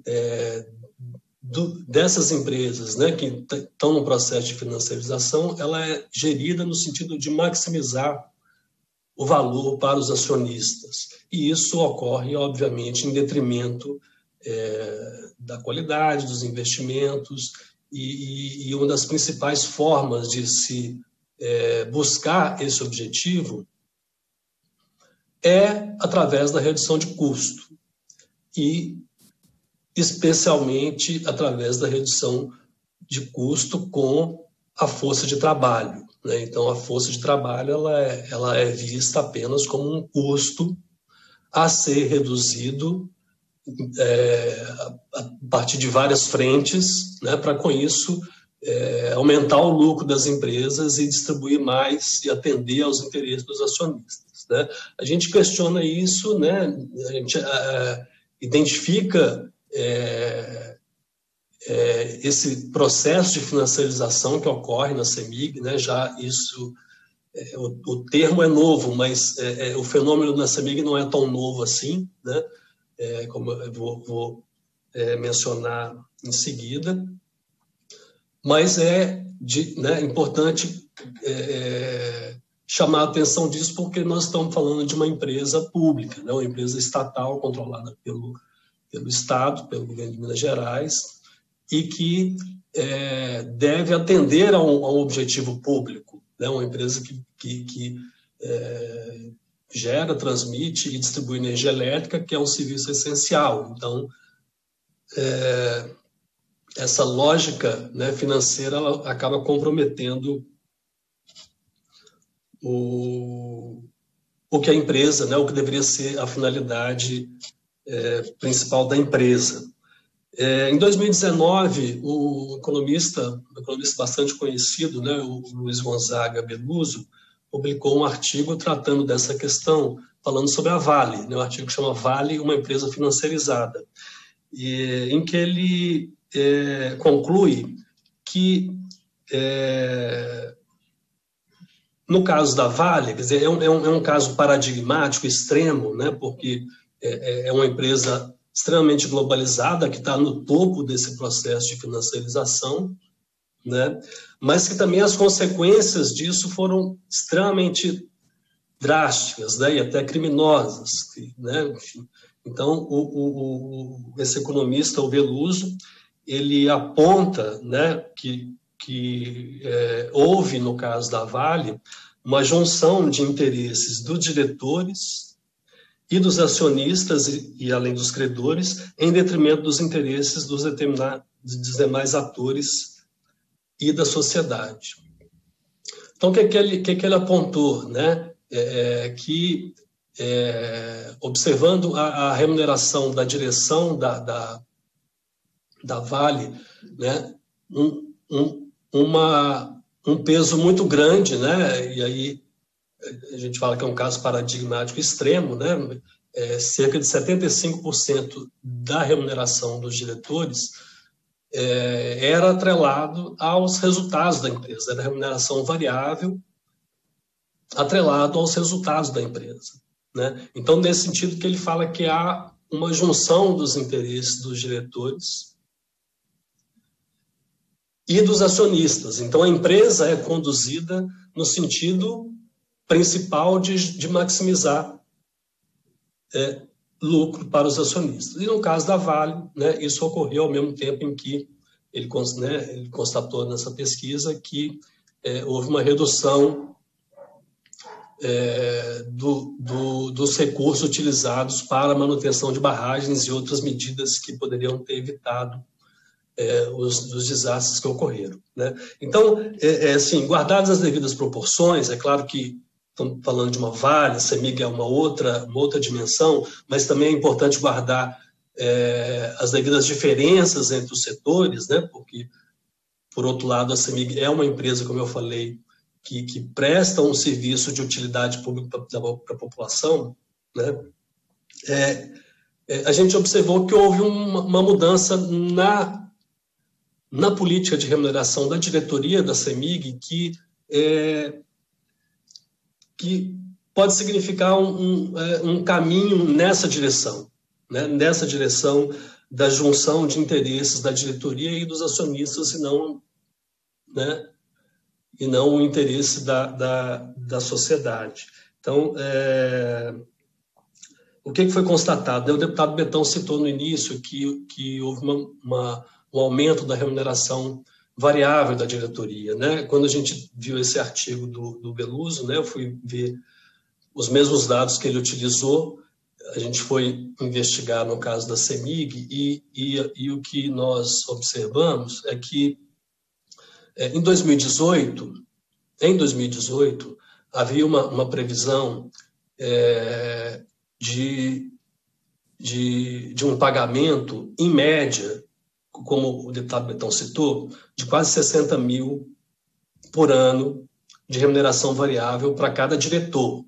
Speaker 12: dessas empresas, né, que estão no processo de financiarização, ela é gerida no sentido de maximizar o valor para os acionistas. E isso ocorre, obviamente, em detrimento da qualidade dos investimentos e uma das principais formas de se buscar esse objetivo é através da redução de custo e especialmente através da redução de custo com a força de trabalho, né? Então, a força de trabalho ela é vista apenas como um custo a ser reduzido a partir de várias frentes, né? Para, com isso, aumentar o lucro das empresas e distribuir mais e atender aos interesses dos acionistas, né? A gente questiona isso, né? A gente identifica esse processo de financiarização que ocorre na CEMIG, né? Já isso, o termo é novo, mas o fenômeno na CEMIG não é tão novo assim, né? Como eu vou mencionar em seguida. Mas né, importante chamar a atenção disso, porque nós estamos falando de uma empresa pública, né, uma empresa estatal controlada pelo Estado, pelo governo de Minas Gerais, e que deve atender a um objetivo público, né, uma empresa que gera, transmite e distribui energia elétrica, que é um serviço essencial. Então, essa lógica, né, financeira, ela acaba comprometendo o que a empresa, né, o que deveria ser a finalidade principal da empresa. Em 2019, um economista bastante conhecido, né, o Luiz Gonzaga Beluso, publicou um artigo tratando dessa questão, falando sobre a Vale, né, um artigo que chama Vale, uma empresa financiarizada, em que ele conclui que, no caso da Vale, quer dizer, é um caso paradigmático, extremo, né, porque é uma empresa extremamente globalizada, que está no topo desse processo de financiarização, né, mas que também as consequências disso foram extremamente drásticas, né, e até criminosas, né, enfim. Então, esse economista, o Beluso, ele aponta, né, que houve, no caso da Vale, uma junção de interesses dos diretores e dos acionistas e além dos credores, em detrimento dos interesses dos demais atores e da sociedade. Então, o que ele apontou, né? Que, observando a remuneração da direção da Vale, né? Um peso muito grande, né? E aí a gente fala que é um caso paradigmático extremo, né? Cerca de 75% da remuneração dos diretores era atrelado aos resultados da empresa, era remuneração variável atrelado aos resultados da empresa, né? Então, nesse sentido que ele fala que há uma junção dos interesses dos diretores e dos acionistas. Então, a empresa é conduzida no sentido principal de maximizar lucro para os acionistas. E no caso da Vale, né, isso ocorreu ao mesmo tempo em que ele constatou nessa pesquisa que houve uma redução dos recursos utilizados para a manutenção de barragens e outras medidas que poderiam ter evitado os desastres que ocorreram, né? Então, assim, guardadas as devidas proporções, é claro que estamos falando de uma Vale, a CEMIG é uma outra dimensão, mas também é importante guardar as devidas diferenças entre os setores, né? Porque, por outro lado, a CEMIG é uma empresa, como eu falei, que presta um serviço de utilidade pública para a população, né? A gente observou que houve uma mudança na política de remuneração da diretoria da CEMIG que pode significar um caminho nessa direção, né? Nessa direção da junção de interesses da diretoria e dos acionistas, e não o interesse da sociedade. Então, o que foi constatado? O deputado Betão citou no início que houve um aumento da remuneração variável da diretoria, né? Quando a gente viu esse artigo do Beluso, né, eu fui ver os mesmos dados que ele utilizou, a gente foi investigar no caso da CEMIG e o que nós observamos é que Em 2018, havia uma previsão de um pagamento, em média, como o deputado Betão citou, de quase 60 mil por ano de remuneração variável para cada diretor,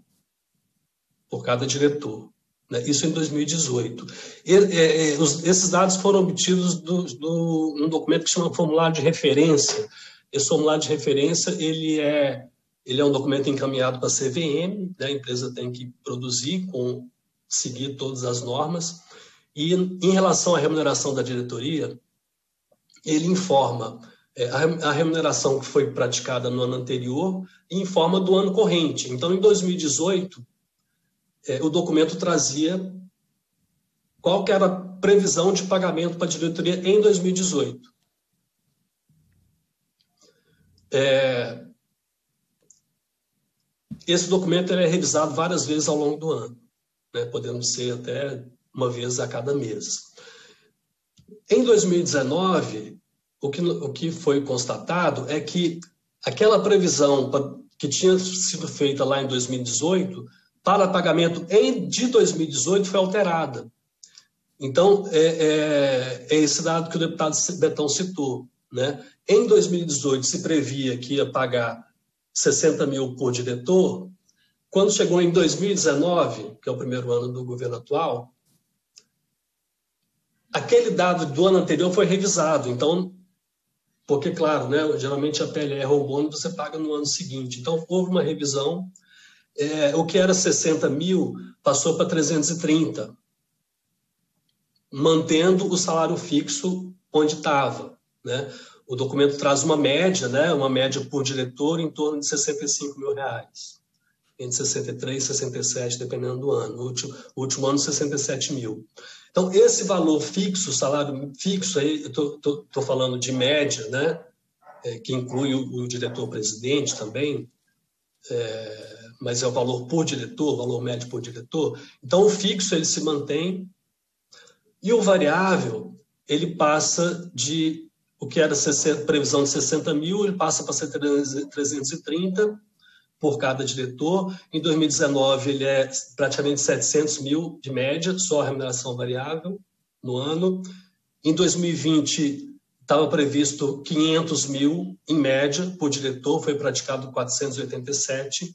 Speaker 12: né? Isso em 2018. Esses dados foram obtidos num documento que chama formulário de referência. Esse formulário de referência ele é um documento encaminhado para a CVM, né? A empresa tem que produzir, seguir todas as normas, e em relação à remuneração da diretoria, ele informa a remuneração que foi praticada no ano anterior e informa do ano corrente. Então, em 2018, o documento trazia qual que era a previsão de pagamento para a diretoria em 2018. Esse documento é revisado várias vezes ao longo do ano, né, podendo ser até uma vez a cada mês. Em 2019, o que foi constatado é que aquela previsão que tinha sido feita lá em 2018, para pagamento de 2018, foi alterada. Então, é esse dado que o deputado Betão citou, né? Em 2018, se previa que ia pagar 60 mil por diretor. Quando chegou em 2019, que é o primeiro ano do governo atual, aquele dado do ano anterior foi revisado. Então, porque, claro, né, geralmente a PLR ou o bônus você paga no ano seguinte. Então, houve uma revisão. O que era 60 mil passou para 330, mantendo o salário fixo onde estava, né? O documento traz uma média, né, uma média por diretor em torno de 65 mil reais. Entre 63 e 67, dependendo do ano. O último ano, 67 mil. Então, esse valor fixo, salário fixo, aí eu estou falando de média, né, que inclui o diretor-presidente também, mas é o valor por diretor, o valor médio por diretor. Então, o fixo ele se mantém e o variável ele passa de o que era previsão de 60 mil, ele passa para ser 330 por cada diretor. Em 2019, ele é praticamente 700 mil de média, só a remuneração variável no ano. Em 2020, estava previsto 500 mil em média por diretor, foi praticado 487.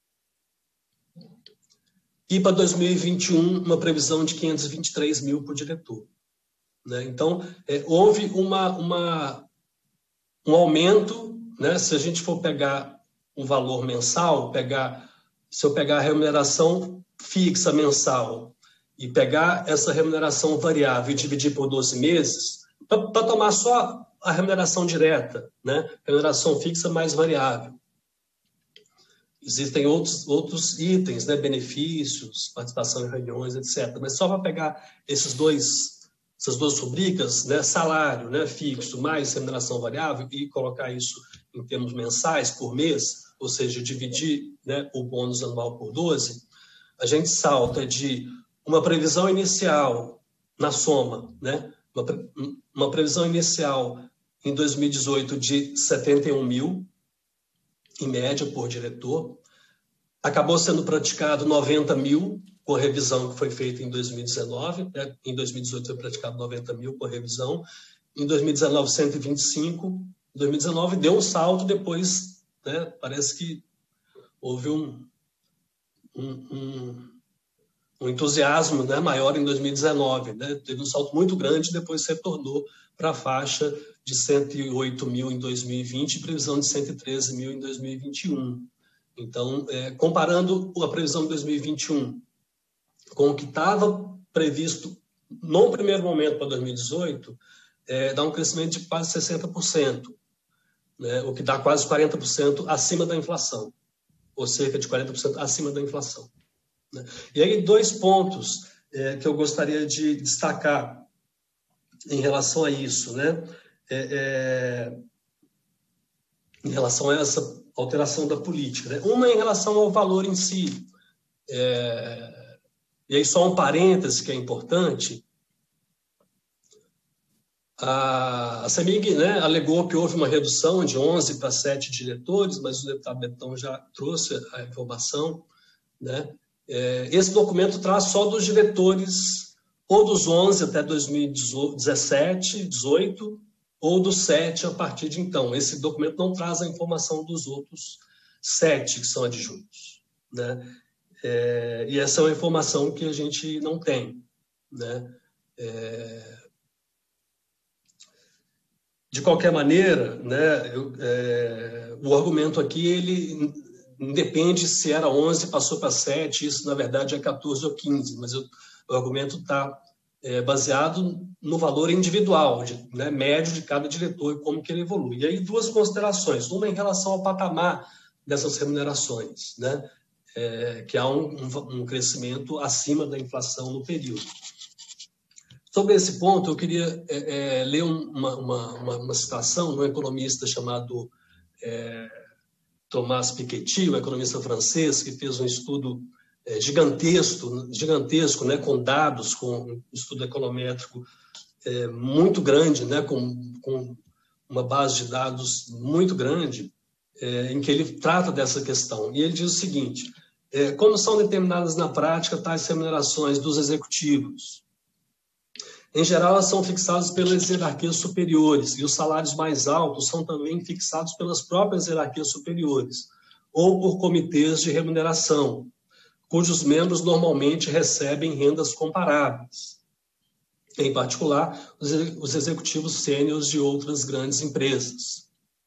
Speaker 12: E para 2021, uma previsão de 523 mil por diretor, né? Então, houve um aumento, né? Se a gente for pegar um valor mensal, se eu pegar a remuneração fixa mensal e pegar essa remuneração variável e dividir por 12 meses, para tomar só a remuneração direta, né? Remuneração fixa mais variável. Existem outros itens, né? Benefícios, participação em reuniões, etc. Mas só para pegar essas duas rubricas, né? Salário, né? Fixo mais remuneração variável e colocar isso em termos mensais por mês, ou seja, dividir, né, o bônus anual por 12, a gente salta de uma previsão inicial na soma, né? Uma previsão inicial em 2018 de 71 mil, em média, por diretor. Acabou sendo praticado 90 mil, com a revisão que foi feita em 2019. Né? Em 2018 foi praticado 90 mil com a revisão. Em 2019, 125. Em 2019 deu um salto depois, né? Parece que houve um entusiasmo, né, maior em 2019. Né? Teve um salto muito grande, depois se retornou para a faixa de 108 mil em 2020 e previsão de 113 mil em 2021. Então, comparando a previsão de 2021 com o que estava previsto no primeiro momento para 2018, dá um crescimento de quase 60%, né? O que dá quase 40% acima da inflação, ou cerca de 40% acima da inflação. Né? E aí, dois pontos que eu gostaria de destacar em relação a isso, né? Em relação a essa alteração da política. Né? Uma em relação ao valor em si. E aí só um parêntese que é importante. A CEMIG, né, alegou que houve uma redução de 11 para 7 diretores, mas o deputado Betão já trouxe a informação, né? Esse documento traz só dos diretores, ou dos 11 até 2017, 18, ou dos 7 a partir de então. Esse documento não traz a informação dos outros 7 que são adjuntos, né? E essa é uma informação que a gente não tem, né? De qualquer maneira, né, o argumento aqui, ele independe se era 11, passou para 7, isso na verdade é 14 ou 15, mas o argumento está baseado no valor individual, né, médio de cada diretor e como que ele evolui. E aí 2 considerações, uma em relação ao patamar dessas remunerações, né, que há um crescimento acima da inflação no período. Sobre esse ponto, eu queria ler uma citação de um economista chamado Thomas Piketty, um economista francês, que fez um estudo gigantesco, né, com dados, com um estudo econométrico muito grande, né, com uma base de dados muito grande, em que ele trata dessa questão. E ele diz o seguinte: como são determinadas na prática tais remunerações dos executivos? Em geral, elas são fixadas pelas hierarquias superiores, e os salários mais altos são também fixados pelas próprias hierarquias superiores, ou por comitês de remuneração, cujos membros normalmente recebem rendas comparáveis. Em particular, os executivos sêniores de outras grandes empresas.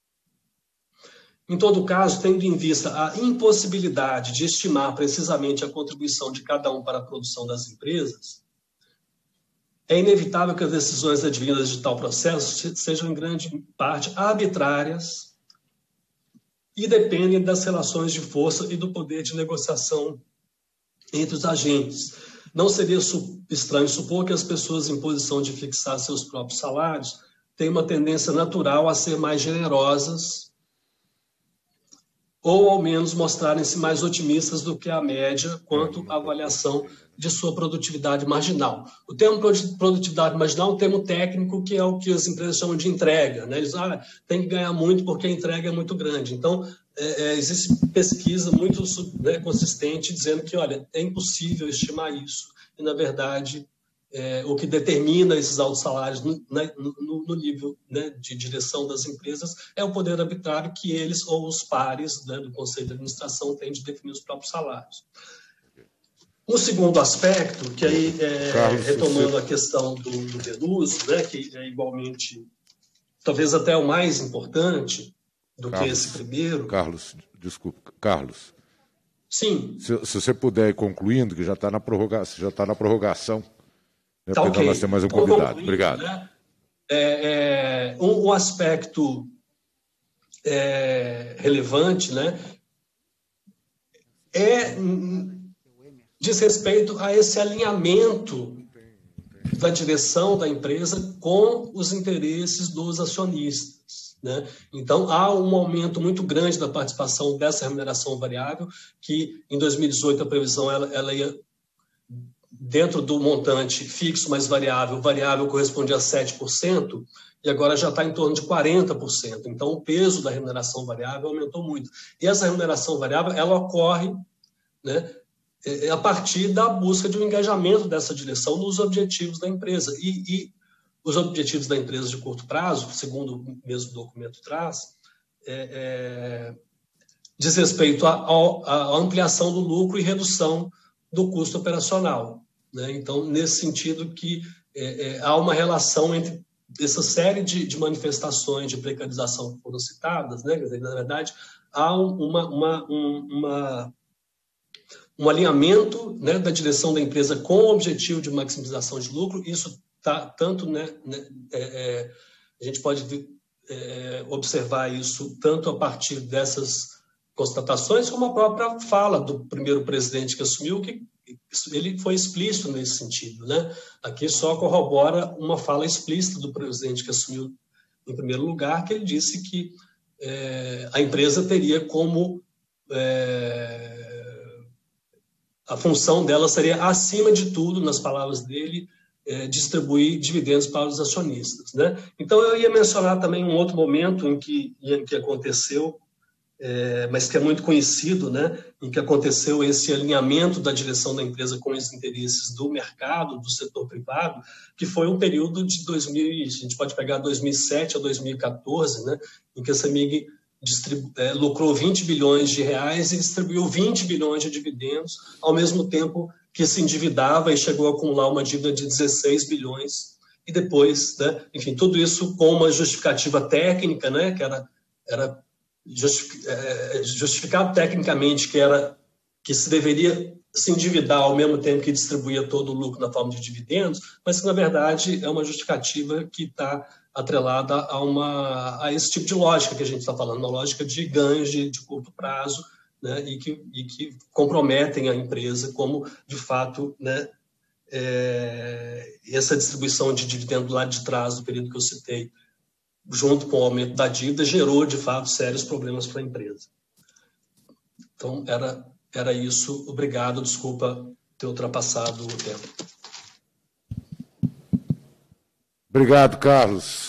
Speaker 12: Em todo caso, tendo em vista a impossibilidade de estimar precisamente a contribuição de cada um para a produção das empresas, é inevitável que as decisões advindas de tal processo sejam, em grande parte, arbitrárias e dependem das relações de força e do poder de negociação entre os agentes. Não seria estranho supor que as pessoas em posição de fixar seus próprios salários têm uma tendência natural a ser mais generosas ou, ao menos, mostrarem-se mais otimistas do que a média quanto à avaliação de sua produtividade marginal. O termo produtividade marginal é um termo técnico que é o que as empresas chamam de entrega, né? Eles tem que ganhar muito porque a entrega é muito grande. Então, existe pesquisa muito, né, consistente dizendo que, olha, é impossível estimar isso. E, na verdade, o que determina esses altos salários no nível, né, de direção das empresas é o poder arbitrário que eles ou os pares, né, do Conselho de Administração têm de definir os próprios salários. Um segundo aspecto, que aí, retomando a questão do Beluso, né, que é igualmente, talvez até o mais importante do que esse primeiro.
Speaker 1: Carlos.
Speaker 12: Sim.
Speaker 1: Se você puder ir concluindo, que já está na prorrogação.
Speaker 12: Tá, okay.
Speaker 1: Nós temos mais um convidado. Obrigado.
Speaker 12: Né? Um aspecto relevante, né, diz respeito a esse alinhamento da direção da empresa com os interesses dos acionistas, né? Então, há um aumento muito grande da participação dessa remuneração variável, que em 2018 a previsão ela ia dentro do montante fixo mais variável correspondia a 7%, e agora já está em torno de 40%. Então, o peso da remuneração variável aumentou muito. E essa remuneração variável, ela ocorre, né, a partir da busca de um engajamento dessa direção nos objetivos da empresa. E os objetivos da empresa de curto prazo, segundo o mesmo documento traz, diz respeito à ampliação do lucro e redução do custo operacional, né? Então, nesse sentido que há uma relação entre essa série de manifestações de precarização que foram citadas, né? Quer dizer, na verdade, há um alinhamento, né, da direção da empresa com o objetivo de maximização de lucro. Isso está tanto, né, a gente pode observar isso tanto a partir dessas constatações como a própria fala do primeiro presidente que assumiu, que ele foi explícito nesse sentido, né? Aqui só corrobora uma fala explícita do presidente que assumiu em primeiro lugar, que ele disse que a empresa teria como a função dela seria, acima de tudo, nas palavras dele, distribuir dividendos para os acionistas, né? Então, eu ia mencionar também um outro momento em que aconteceu, mas que é muito conhecido, né? Em que aconteceu esse alinhamento da direção da empresa com os interesses do mercado, do setor privado, que foi um período de 2000, a gente pode pegar 2007 a 2014, né? Em que a CEMIG lucrou 20 bilhões de reais e distribuiu 20 bilhões de dividendos, ao mesmo tempo que se endividava e chegou a acumular uma dívida de 16 bilhões. E depois, né, enfim, tudo isso com uma justificativa técnica, né, que era justificado tecnicamente que se deveria se endividar ao mesmo tempo que distribuía todo o lucro na forma de dividendos, mas que, na verdade, é uma justificativa que está atrelada a esse tipo de lógica que a gente está falando, uma lógica de ganhos de curto prazo, né, e que comprometem a empresa, como, de fato, né, essa distribuição de dividendo lá de trás, do período que eu citei, junto com o aumento da dívida, gerou, de fato, sérios problemas para a empresa. Então, era isso. Obrigado, desculpa ter ultrapassado o tempo.
Speaker 1: Obrigado, Carlos.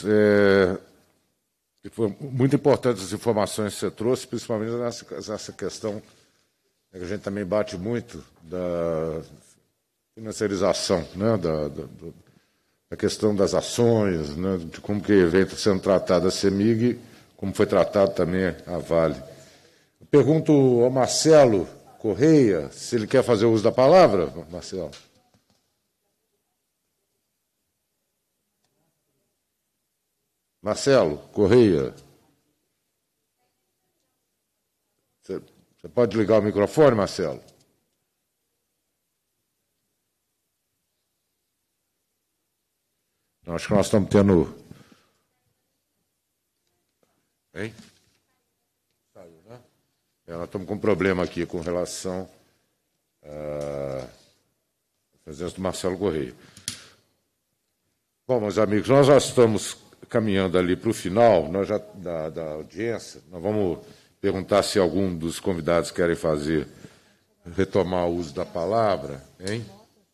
Speaker 1: Foi muito importante as informações que você trouxe, principalmente nessa questão que a gente também bate muito da financiarização, né, da questão das ações, né, de como que vem sendo tratada a CEMIG, como foi tratado também a Vale. Eu pergunto ao Marcelo Correia se ele quer fazer uso da palavra, Marcelo. Marcelo Correia. Você pode ligar o microfone, Marcelo? Não, acho que nós estamos tendo... Hein? Saiu, né? Nós estamos com um problema aqui com relação à presença do Marcelo Correia. Bom, meus amigos, nós já estamos caminhando ali para o final da audiência. Nós vamos perguntar se algum dos convidados querem retomar o uso da palavra, hein?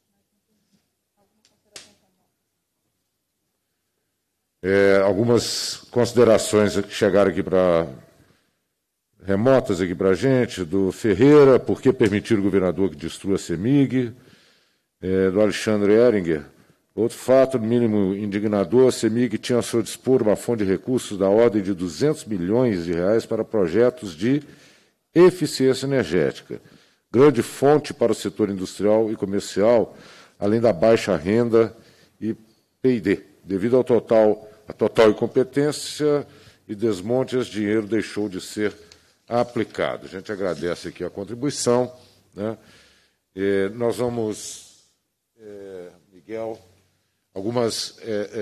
Speaker 1: Algumas considerações que chegaram aqui remotas aqui para a gente, do Ferreira, por que permitir o governador que destrua a CEMIG, do Alexandre Ehringer. Outro fato, no mínimo indignador, a CEMIG tinha a seu dispor uma fonte de recursos da ordem de 200 milhões de reais para projetos de eficiência energética, grande fonte para o setor industrial e comercial, além da baixa renda e P&D. Devido à total incompetência e desmonte, esse dinheiro deixou de ser aplicado. A gente agradece aqui a contribuição, né? Nós vamos, Miguel, alguns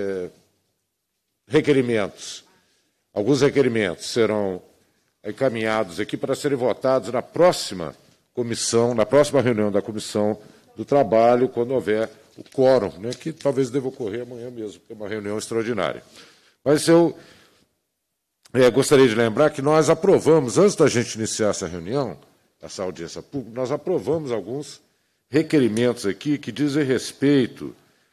Speaker 1: requerimentos serão encaminhados aqui para serem votados na próxima reunião da Comissão do Trabalho, quando houver o quórum, né, que talvez deva ocorrer amanhã mesmo, porque é uma reunião extraordinária. Mas eu gostaria de lembrar que nós aprovamos, antes da gente iniciar essa reunião, essa audiência pública, nós aprovamos alguns requerimentos aqui que dizem respeito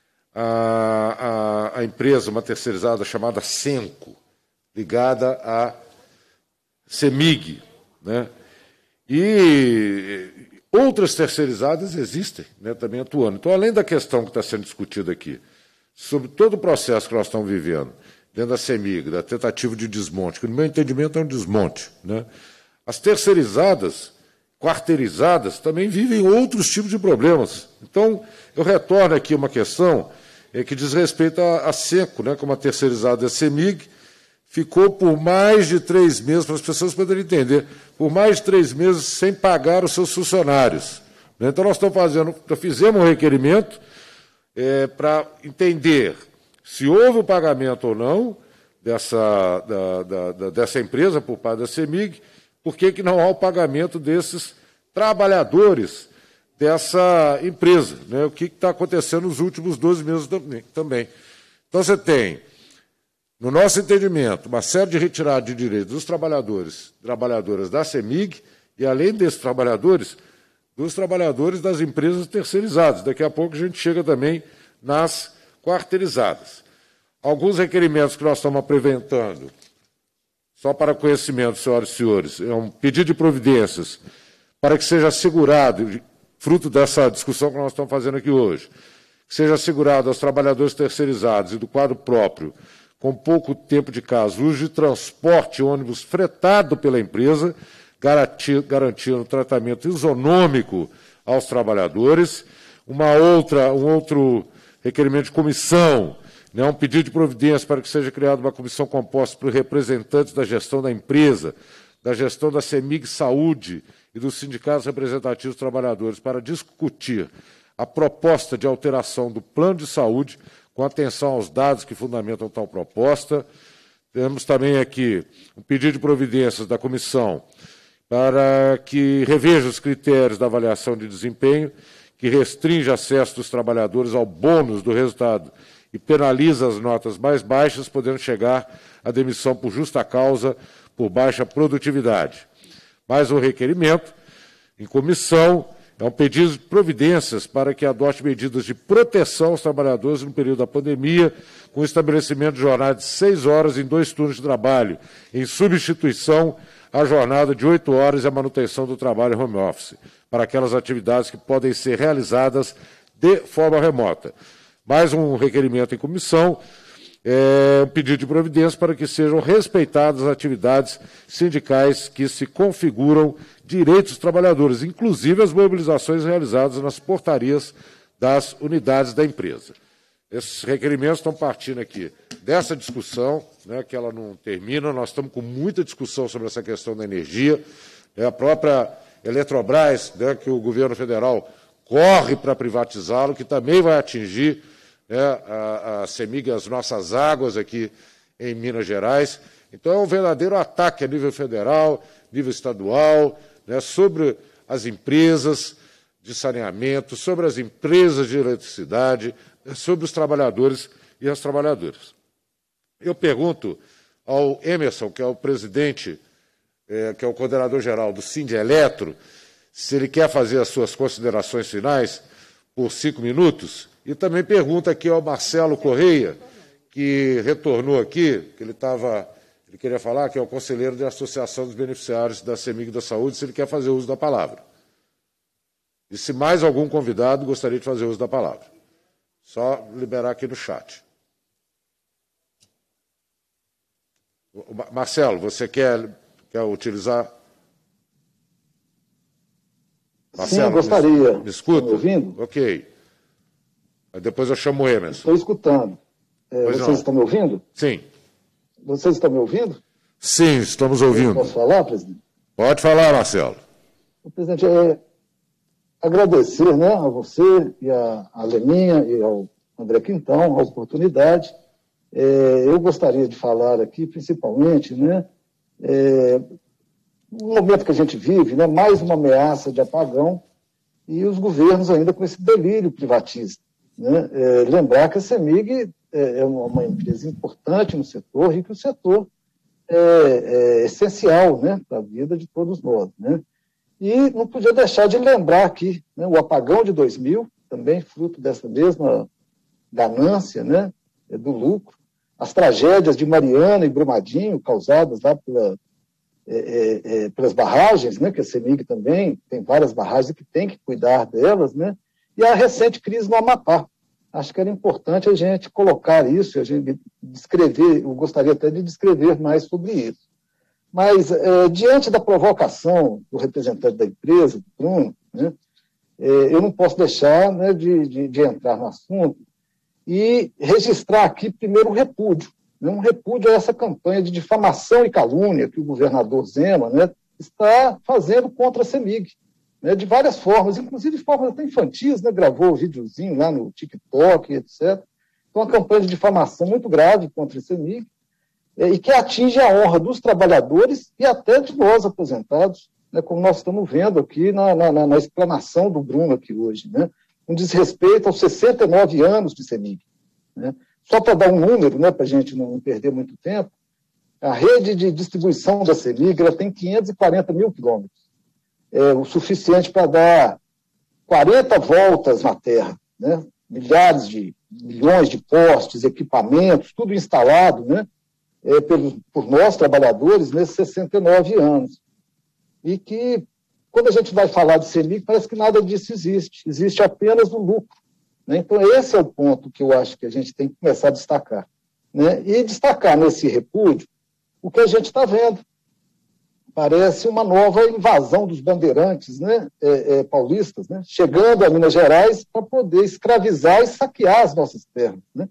Speaker 1: à empresa, uma terceirizada chamada Senco, ligada à CEMIG, né? E outras terceirizadas existem, né, também atuando. Então, além da questão que está sendo discutida aqui, sobre todo o processo que nós estamos vivendo, dentro da CEMIG, da tentativa de desmonte, que no meu entendimento é um desmonte, né, as terceirizadas, quarteirizadas, também vivem outros tipos de problemas. Então, eu retorno aqui uma questão que diz respeito à Senco, né, como a terceirizada da CEMIG, ficou por mais de 3 meses, para as pessoas poderem entender, por mais de 3 meses sem pagar os seus funcionários. Então, nós fizemos um requerimento para entender se houve o pagamento ou não dessa empresa por parte da CEMIG, por que não há o pagamento desses trabalhadores dessa empresa, né? O que está acontecendo nos últimos 12 meses também. Então, você tem, no nosso entendimento, uma série de retirada de direitos dos trabalhadoras da CEMIG e, além desses trabalhadores, dos trabalhadores das empresas terceirizadas. Daqui a pouco a gente chega também nas quarteirizadas. Alguns requerimentos que nós estamos apresentando, só para conhecimento, senhoras e senhores, é um pedido de providências para que seja assegurado, fruto dessa discussão que nós estamos fazendo aqui hoje, que seja assegurado aos trabalhadores terceirizados e do quadro próprio, com pouco tempo de caso, uso de transporte ônibus fretado pela empresa, garantindo tratamento isonômico aos trabalhadores. Um outro requerimento de comissão, né, um pedido de providência para que seja criada uma comissão composta por representantes da gestão da empresa, da gestão da CEMIG Saúde e dos sindicatos representativos dos trabalhadores para discutir a proposta de alteração do plano de saúde com atenção aos dados que fundamentam tal proposta. Temos também aqui um pedido de providências da comissão para que reveja os critérios da avaliação de desempenho, que restringe acesso dos trabalhadores ao bônus do resultado e penaliza as notas mais baixas, podendo chegar à demissão por justa causa, por baixa produtividade. Mais um requerimento em comissão, é um pedido de providências para que adote medidas de proteção aos trabalhadores no período da pandemia, com estabelecimento de jornada de 6 horas em 2 turnos de trabalho, em substituição à jornada de 8 horas e a manutenção do trabalho home office, para aquelas atividades que podem ser realizadas de forma remota. Mais um requerimento em comissão, um pedido de providência para que sejam respeitadas as atividades sindicais que se configuram direitos dos trabalhadores, inclusive as mobilizações realizadas nas portarias das unidades da empresa. Esses requerimentos estão partindo aqui dessa discussão, né, que ela não termina. Nós estamos com muita discussão sobre essa questão da energia. A própria Eletrobras, né, que o governo federal corre para privatizá-lo, que também vai atingir, né, a CEMIG, as nossas águas aqui em Minas Gerais. Então, é um verdadeiro ataque a nível federal, nível estadual, né, sobre as empresas de saneamento, sobre as empresas de eletricidade, sobre os trabalhadores e as trabalhadoras. Eu pergunto ao Emerson, que é o presidente, que é o coordenador-geral do Sindeletro, se ele quer fazer as suas considerações finais por 5 minutos, e também pergunto aqui ao Marcelo Correia, que retornou aqui, que ele queria falar, que é o conselheiro da Associação dos Beneficiários da CEMIG da Saúde, se ele quer fazer uso da palavra. E se mais algum convidado gostaria de fazer uso da palavra. Só liberar aqui no chat. Marcelo, você quer utilizar? Marcelo,
Speaker 13: sim, gostaria.
Speaker 1: Me escuta?
Speaker 13: Estão me ouvindo?
Speaker 1: Ok. Depois eu chamo o Emerson.
Speaker 13: Estou escutando. Vocês estão me ouvindo?
Speaker 1: Sim.
Speaker 13: Vocês estão me ouvindo?
Speaker 1: Sim, estamos ouvindo.
Speaker 13: Posso falar, presidente?
Speaker 1: Pode falar, Marcelo.
Speaker 13: Presidente, agradecer, né, a você e a Leninha e ao André Quintão a oportunidade. Eu gostaria de falar aqui, principalmente, né, no momento que a gente vive, né, mais uma ameaça de apagão e os governos ainda com esse delírio privatista. Né? Lembrar que a CEMIG é uma empresa importante no setor e que o setor é essencial, né, para a vida de todos nós. Né? E não podia deixar de lembrar aqui, né, o apagão de 2000, também fruto dessa mesma ganância, né, do lucro, as tragédias de Mariana e Brumadinho, causadas lá pelas barragens, né, que a CEMIG também tem várias barragens que tem que cuidar delas, né, e a recente crise no Amapá. Acho que era importante a gente colocar isso, a gente descrever, eu gostaria até de descrever mais sobre isso. Mas, diante da provocação do representante da empresa, do Bruno, né, eu não posso deixar, né, de entrar no assunto e registrar aqui primeiro um repúdio a essa campanha de difamação e calúnia que o governador Zema, né, está fazendo contra a CEMIG, né, de várias formas, inclusive de formas até infantis, né, gravou um videozinho lá no TikTok, etc. Então, uma campanha de difamação muito grave contra a CEMIG, e que atinge a honra dos trabalhadores e até de nós aposentados, né, como nós estamos vendo aqui na explanação do Bruno aqui hoje, né, um desrespeito aos 69 anos de CEMIG. Né. Só para dar um número, né, para a gente não perder muito tempo, a rede de distribuição da CEMIG ela tem 540 mil quilômetros, o suficiente para dar 40 voltas na Terra, né, milhares de milhões de postes, equipamentos, tudo instalado, né, por nós, trabalhadores, nesses 69 anos. E que, quando a gente vai falar de CEMIG, parece que nada disso existe. Existe apenas o lucro. Né? Então, esse é o ponto que eu acho que a gente tem que começar a destacar. Né? E destacar nesse repúdio o que a gente está vendo. Parece uma nova invasão dos bandeirantes, né, paulistas, né, chegando a Minas Gerais para poder escravizar e saquear as nossas terras. Né?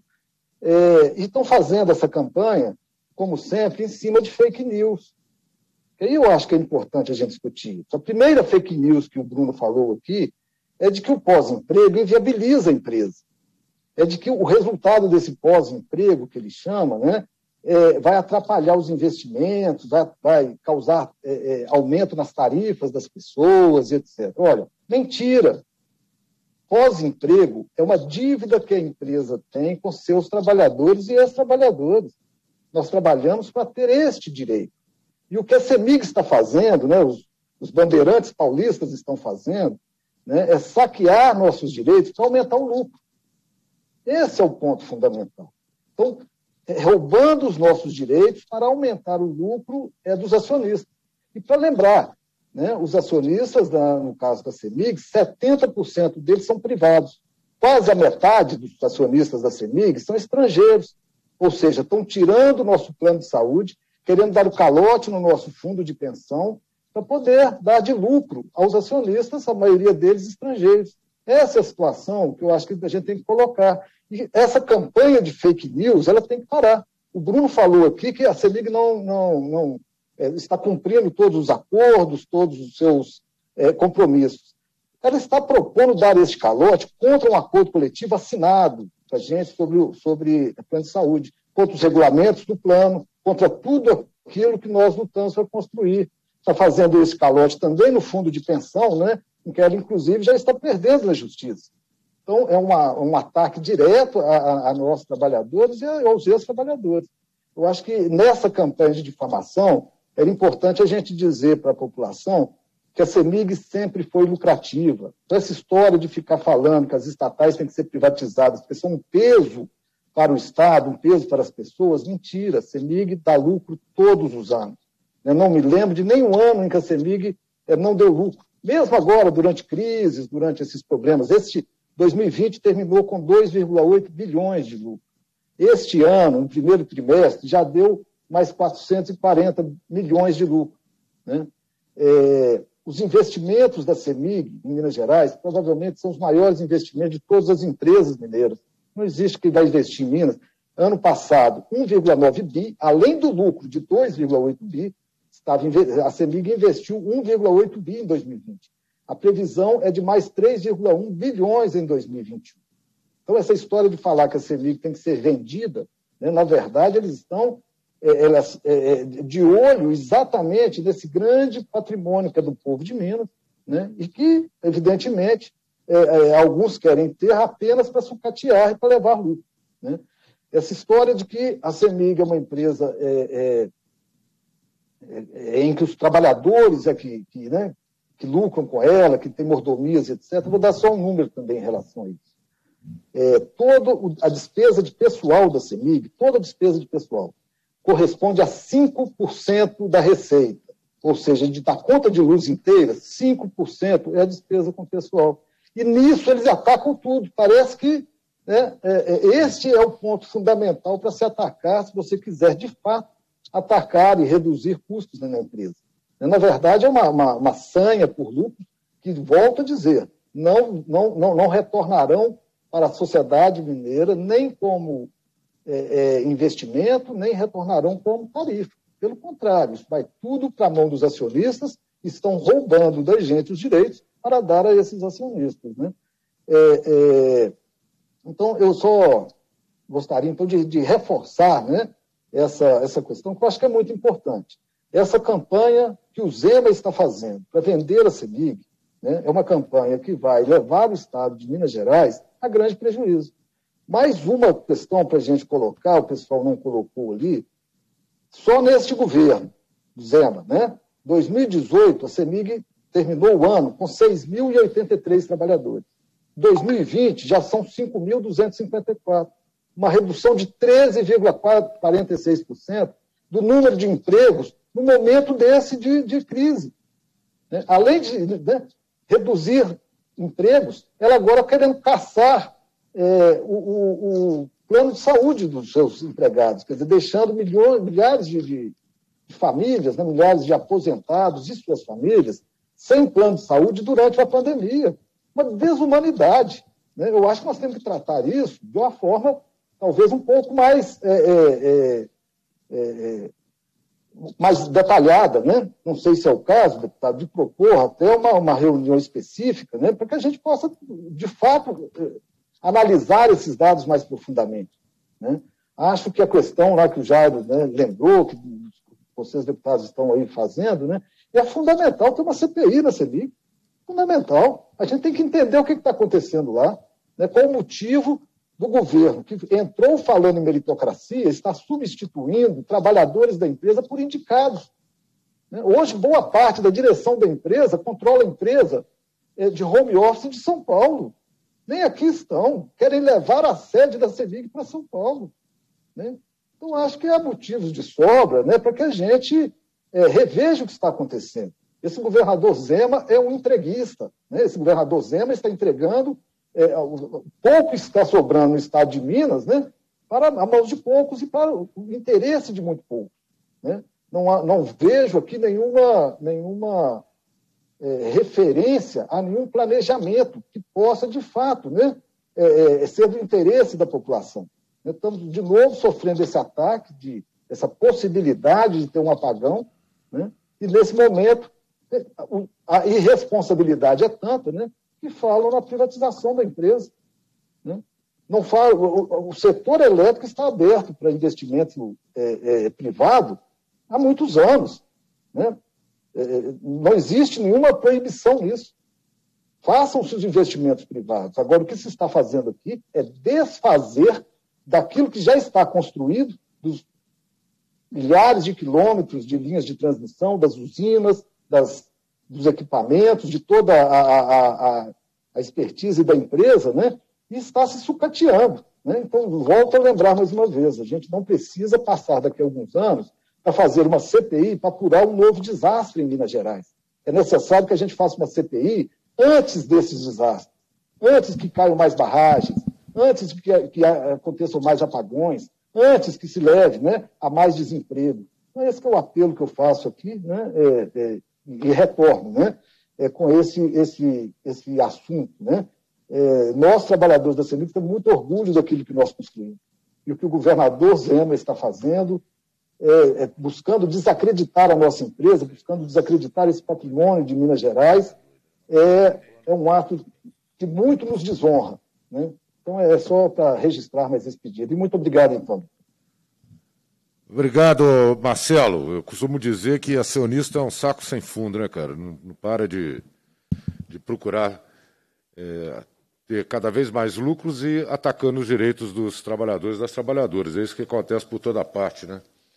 Speaker 13: E estão fazendo essa campanha, como sempre, em cima de fake news. E aí eu acho que é importante a gente discutir. A primeira fake news que o Bruno falou aqui é de que o pós-emprego inviabiliza a empresa. É de que o resultado desse pós-emprego, que ele chama, né, vai atrapalhar os investimentos, vai causar aumento nas tarifas das pessoas, etc. Olha, mentira. Pós-emprego é uma dívida que a empresa tem com seus trabalhadores e ex-trabalhadores. Nós trabalhamos para ter este direito. E o que a CEMIG está fazendo, né, os bandeirantes paulistas estão fazendo, né, é saquear nossos direitos para aumentar o lucro. Esse é o ponto fundamental. Então, roubando os nossos direitos para aumentar o lucro dos acionistas. E para lembrar, né, os acionistas, no caso da CEMIG, 70% deles são privados. Quase a metade dos acionistas da CEMIG são estrangeiros. Ou seja, estão tirando o nosso plano de saúde, querendo dar o calote no nosso fundo de pensão, para poder dar de lucro aos acionistas, a maioria deles estrangeiros. Essa é a situação que eu acho que a gente tem que colocar. E essa campanha de fake news, ela tem que parar. O Bruno falou aqui que a CEMIG não está cumprindo todos os acordos, todos os seus compromissos. Ela está propondo dar esse calote contra um acordo coletivo assinado com a gente sobre o plano de saúde, contra os regulamentos do plano, contra tudo aquilo que nós lutamos para construir. Está fazendo esse calote também no fundo de pensão, né, em que ela, inclusive, já está perdendo na justiça. Então, é um ataque direto a nós trabalhadores e aos ex-trabalhadores. Eu acho que nessa campanha de difamação, era importante a gente dizer para a população que a CEMIG sempre foi lucrativa. Então, essa história de ficar falando que as estatais têm que ser privatizadas, porque são um peso para o Estado, um peso para as pessoas, mentira. A CEMIG dá lucro todos os anos. Eu não me lembro de nenhum ano em que a CEMIG não deu lucro. Mesmo agora, durante crises, durante esses problemas. Este 2020 terminou com 2,8 bilhões de lucro. Este ano, no primeiro trimestre, já deu mais 440 milhões de lucro. Né? Os investimentos da CEMIG em Minas Gerais provavelmente são os maiores investimentos de todas as empresas mineiras. Não existe quem vai investir em Minas. Ano passado, 1,9 bi, além do lucro de 2,8 bi, a CEMIG investiu 1,8 bi em 2020. A previsão é de mais 3,1 bilhões em 2021. Então, essa história de falar que a CEMIG tem que ser vendida, né, na verdade, eles estão de olho exatamente nesse grande patrimônio que é do povo de Minas, né, e que, evidentemente, alguns querem ter apenas para sucatear e para levar lucro. Né? Essa história de que a CEMIG é uma empresa em que os trabalhadores que lucram com ela, que tem mordomias, etc. Vou dar só um número também em relação a isso. Toda a despesa de pessoal da CEMIG, toda a despesa de pessoal, corresponde a 5% da receita. Ou seja, da conta de luz inteira, 5% é a despesa com pessoal. E nisso eles atacam tudo. Parece que este é o ponto fundamental para se atacar, se você quiser, de fato, atacar e reduzir custos na empresa. Na verdade, é uma sanha por lucro que, volto a dizer, não retornarão para a sociedade mineira nem como investimento, nem retornarão como tarifa. Pelo contrário, isso vai tudo para a mão dos acionistas, que estão roubando da gente os direitos para dar a esses acionistas. Né? Então, eu só gostaria então, de reforçar, né, essa questão, que eu acho que é muito importante. Essa campanha que o Zema está fazendo para vender a CEMIG, né, é uma campanha que vai levar o Estado de Minas Gerais a grande prejuízo. Mais uma questão para a gente colocar, o pessoal não colocou ali, só neste governo do Zema, né, 2018, a CEMIG terminou o ano com 6.083 trabalhadores. 2020 já são 5.254, uma redução de 13,46% do número de empregos no momento desse de crise. Além de reduzir empregos, ela agora querendo caçar o plano de saúde dos seus empregados, quer dizer, deixando milhares de famílias, milhares de aposentados e suas famílias sem plano de saúde durante a pandemia. Uma desumanidade. Eu acho que nós temos que tratar isso de uma forma talvez um pouco mais detalhada, Não sei se é o caso, deputado, de propor até uma reunião específica, para que a gente possa, de fato, analisar esses dados mais profundamente. Acho que a questão lá que o Jairo lembrou, que vocês, deputados, estão aí fazendo, é fundamental ter uma CPI na CEMIG. Fundamental. A gente tem que entender o que está acontecendo lá, qual o motivo do governo, que entrou falando em meritocracia, está substituindo trabalhadores da empresa por indicados. Hoje, boa parte da direção da empresa controla a empresa de home office de São Paulo. Nem aqui estão. Querem levar a sede da CEMIG para São Paulo. Então, acho que há motivos de sobra para que a gente reveja o que está acontecendo. Esse governador Zema é um entreguista. Esse governador Zema está entregando pouco está sobrando no estado de Minas, para a mão de poucos e para o interesse de muito poucos. Não vejo aqui nenhuma referência a nenhum planejamento que possa, de fato, ser do interesse da população. Estamos, de novo, sofrendo esse ataque, essa possibilidade de ter um apagão, e, nesse momento, a irresponsabilidade é tanta, que falam na privatização da empresa. Não falam, o setor elétrico está aberto para investimento privado há muitos anos. Não existe nenhuma proibição nisso. Façam-se os investimentos privados. Agora, o que se está fazendo aqui é desfazer daquilo que já está construído, dos milhares de quilômetros de linhas de transmissão, das usinas, dos equipamentos, de toda a expertise da empresa, e está se sucateando. Então, volto a lembrar mais uma vez, a gente não precisa passar daqui a alguns anos para fazer uma CPI para apurar um novo desastre em Minas Gerais. É necessário que a gente faça uma CPI antes desses desastres, antes que caiam mais barragens, antes que aconteçam mais apagões, antes que se leve a mais desemprego. Então, esse que é o apelo que eu faço aqui, e retorno com esse assunto. Nós, trabalhadores da CEMIG, temos muito orgulho daquilo que nós construímos. E o que o governador Zema está fazendo, buscando desacreditar a nossa empresa, buscando desacreditar esse patrimônio de Minas Gerais, é um ato que muito nos desonra. Então, é só para registrar mais esse pedido. E muito obrigado, então.
Speaker 1: Obrigado, Marcelo. Eu costumo dizer que acionista é um saco sem fundo, cara? Não para de procurar ter cada vez mais lucros e atacando os direitos dos trabalhadores e das trabalhadoras. É isso que acontece por toda parte,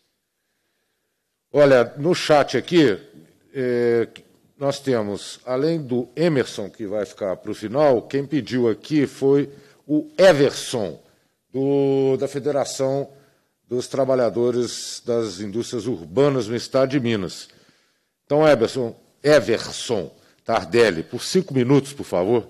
Speaker 1: Olha, no chat aqui, nós temos, além do Emerson, que vai ficar para o final, quem pediu aqui foi o Everson, da Federação dos Trabalhadores das Indústrias Urbanas no Estado de Minas. Então, Everson Tardelli, por 5 minutos, por favor.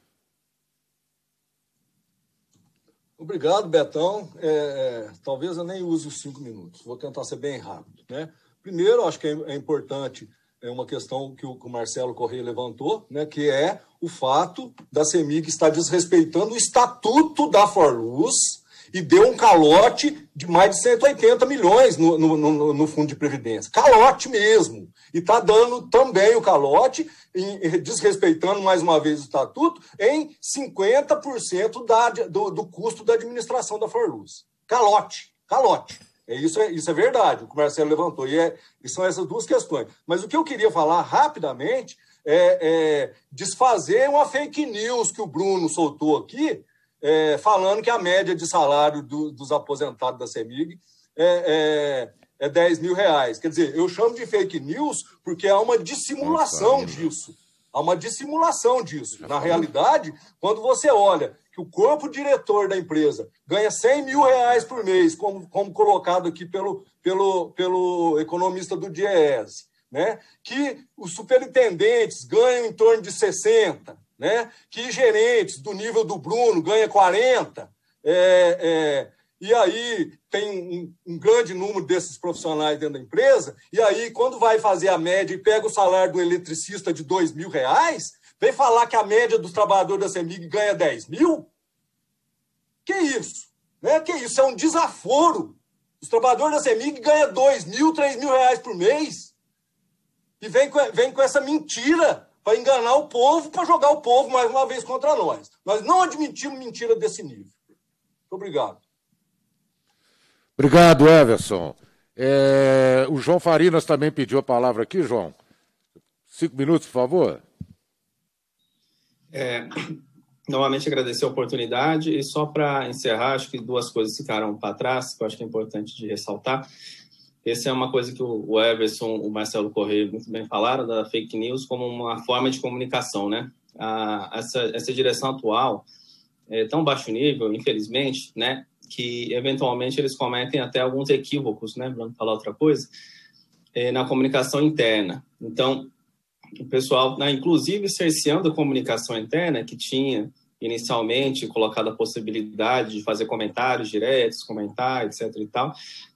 Speaker 6: Obrigado, Betão. Talvez eu nem use os 5 minutos, vou tentar ser bem rápido. Primeiro, acho que é importante uma questão que o Marcelo Corrêa levantou, que é o fato da CEMIG estar desrespeitando o estatuto da Forluz e deu um calote de mais de 180 milhões no Fundo de Previdência. Calote mesmo. E está dando também o calote, desrespeitando mais uma vez o estatuto, em 50% do custo da administração da Forluz. Calote. Isso é verdade, o que o Marcelo levantou. E são essas duas questões. Mas o que eu queria falar rapidamente é desfazer uma fake news que o Bruno soltou aqui, falando que a média de salário dos aposentados da CEMIG é R$10 mil. Quer dizer, eu chamo de fake news porque há uma dissimulação disso. Há uma dissimulação disso. Na realidade, quando você olha que o corpo diretor da empresa ganha R$100 mil por mês, como colocado aqui pelo economista do DIEESE, né? Que os superintendentes ganham em torno de 60, né? Que gerentes do nível do Bruno ganham 40, e aí tem um grande número desses profissionais dentro da empresa, e aí quando vai fazer a média e pega o salário do eletricista de R$2 mil, vem falar que a média dos trabalhadores da CEMIG ganha 10 mil? Que isso? Né? Que isso? É um desaforo. Os trabalhadores da CEMIG ganham R$2 mil, R$3 mil por mês. E vem com essa mentira para enganar o povo, para jogar o povo mais uma vez contra nós. Nós não admitimos mentira desse nível. Muito obrigado.
Speaker 1: Obrigado, Everson. O João Farinas também pediu a palavra aqui, João. 5 minutos, por favor.
Speaker 10: Novamente agradecer a oportunidade e só para encerrar, acho que 2 coisas ficaram para trás, que eu acho que é importante de ressaltar. Essa é uma coisa que o Everson, o Marcelo Correia muito bem falaram, da fake news como uma forma de comunicação, né? Essa direção atual é tão baixo nível, infelizmente, né? Que eventualmente eles cometem até alguns equívocos, né? Para não falar outra coisa, na comunicação interna. Então, o pessoal, inclusive cerceando a comunicação interna, que tinha inicialmente colocado a possibilidade de fazer comentários diretos, comentar, etc. e tal,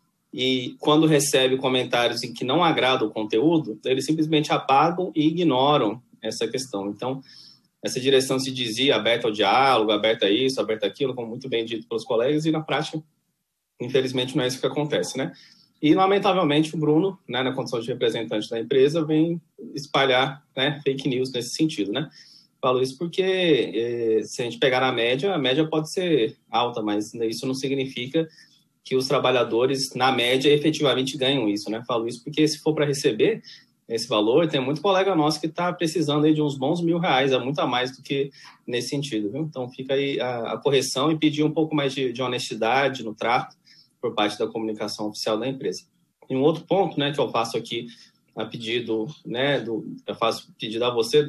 Speaker 10: e quando recebe comentários em que não agrada o conteúdo, eles simplesmente apagam e ignoram essa questão. Então, essa direção se dizia aberta ao diálogo, aberta a isso, aberta aquilo, como muito bem dito pelos colegas, e na prática, infelizmente, não é isso que acontece, né? E, lamentavelmente, o Bruno, né, na condição de representante da empresa, vem espalhar, né, fake news nesse sentido, né? Falo isso porque, se a gente pegar a média pode ser alta, mas isso não significa que os trabalhadores, na média, efetivamente ganham isso, né? Falo isso porque, se for para receber esse valor, tem muito colega nosso que está precisando aí de uns bons R$1.000, é muito a mais do que nesse sentido, viu? Então, fica aí a correção e pedir um pouco mais de honestidade no trato por parte da comunicação oficial da empresa. E um outro ponto, né, que eu faço aqui a pedido, né, eu faço pedido a você,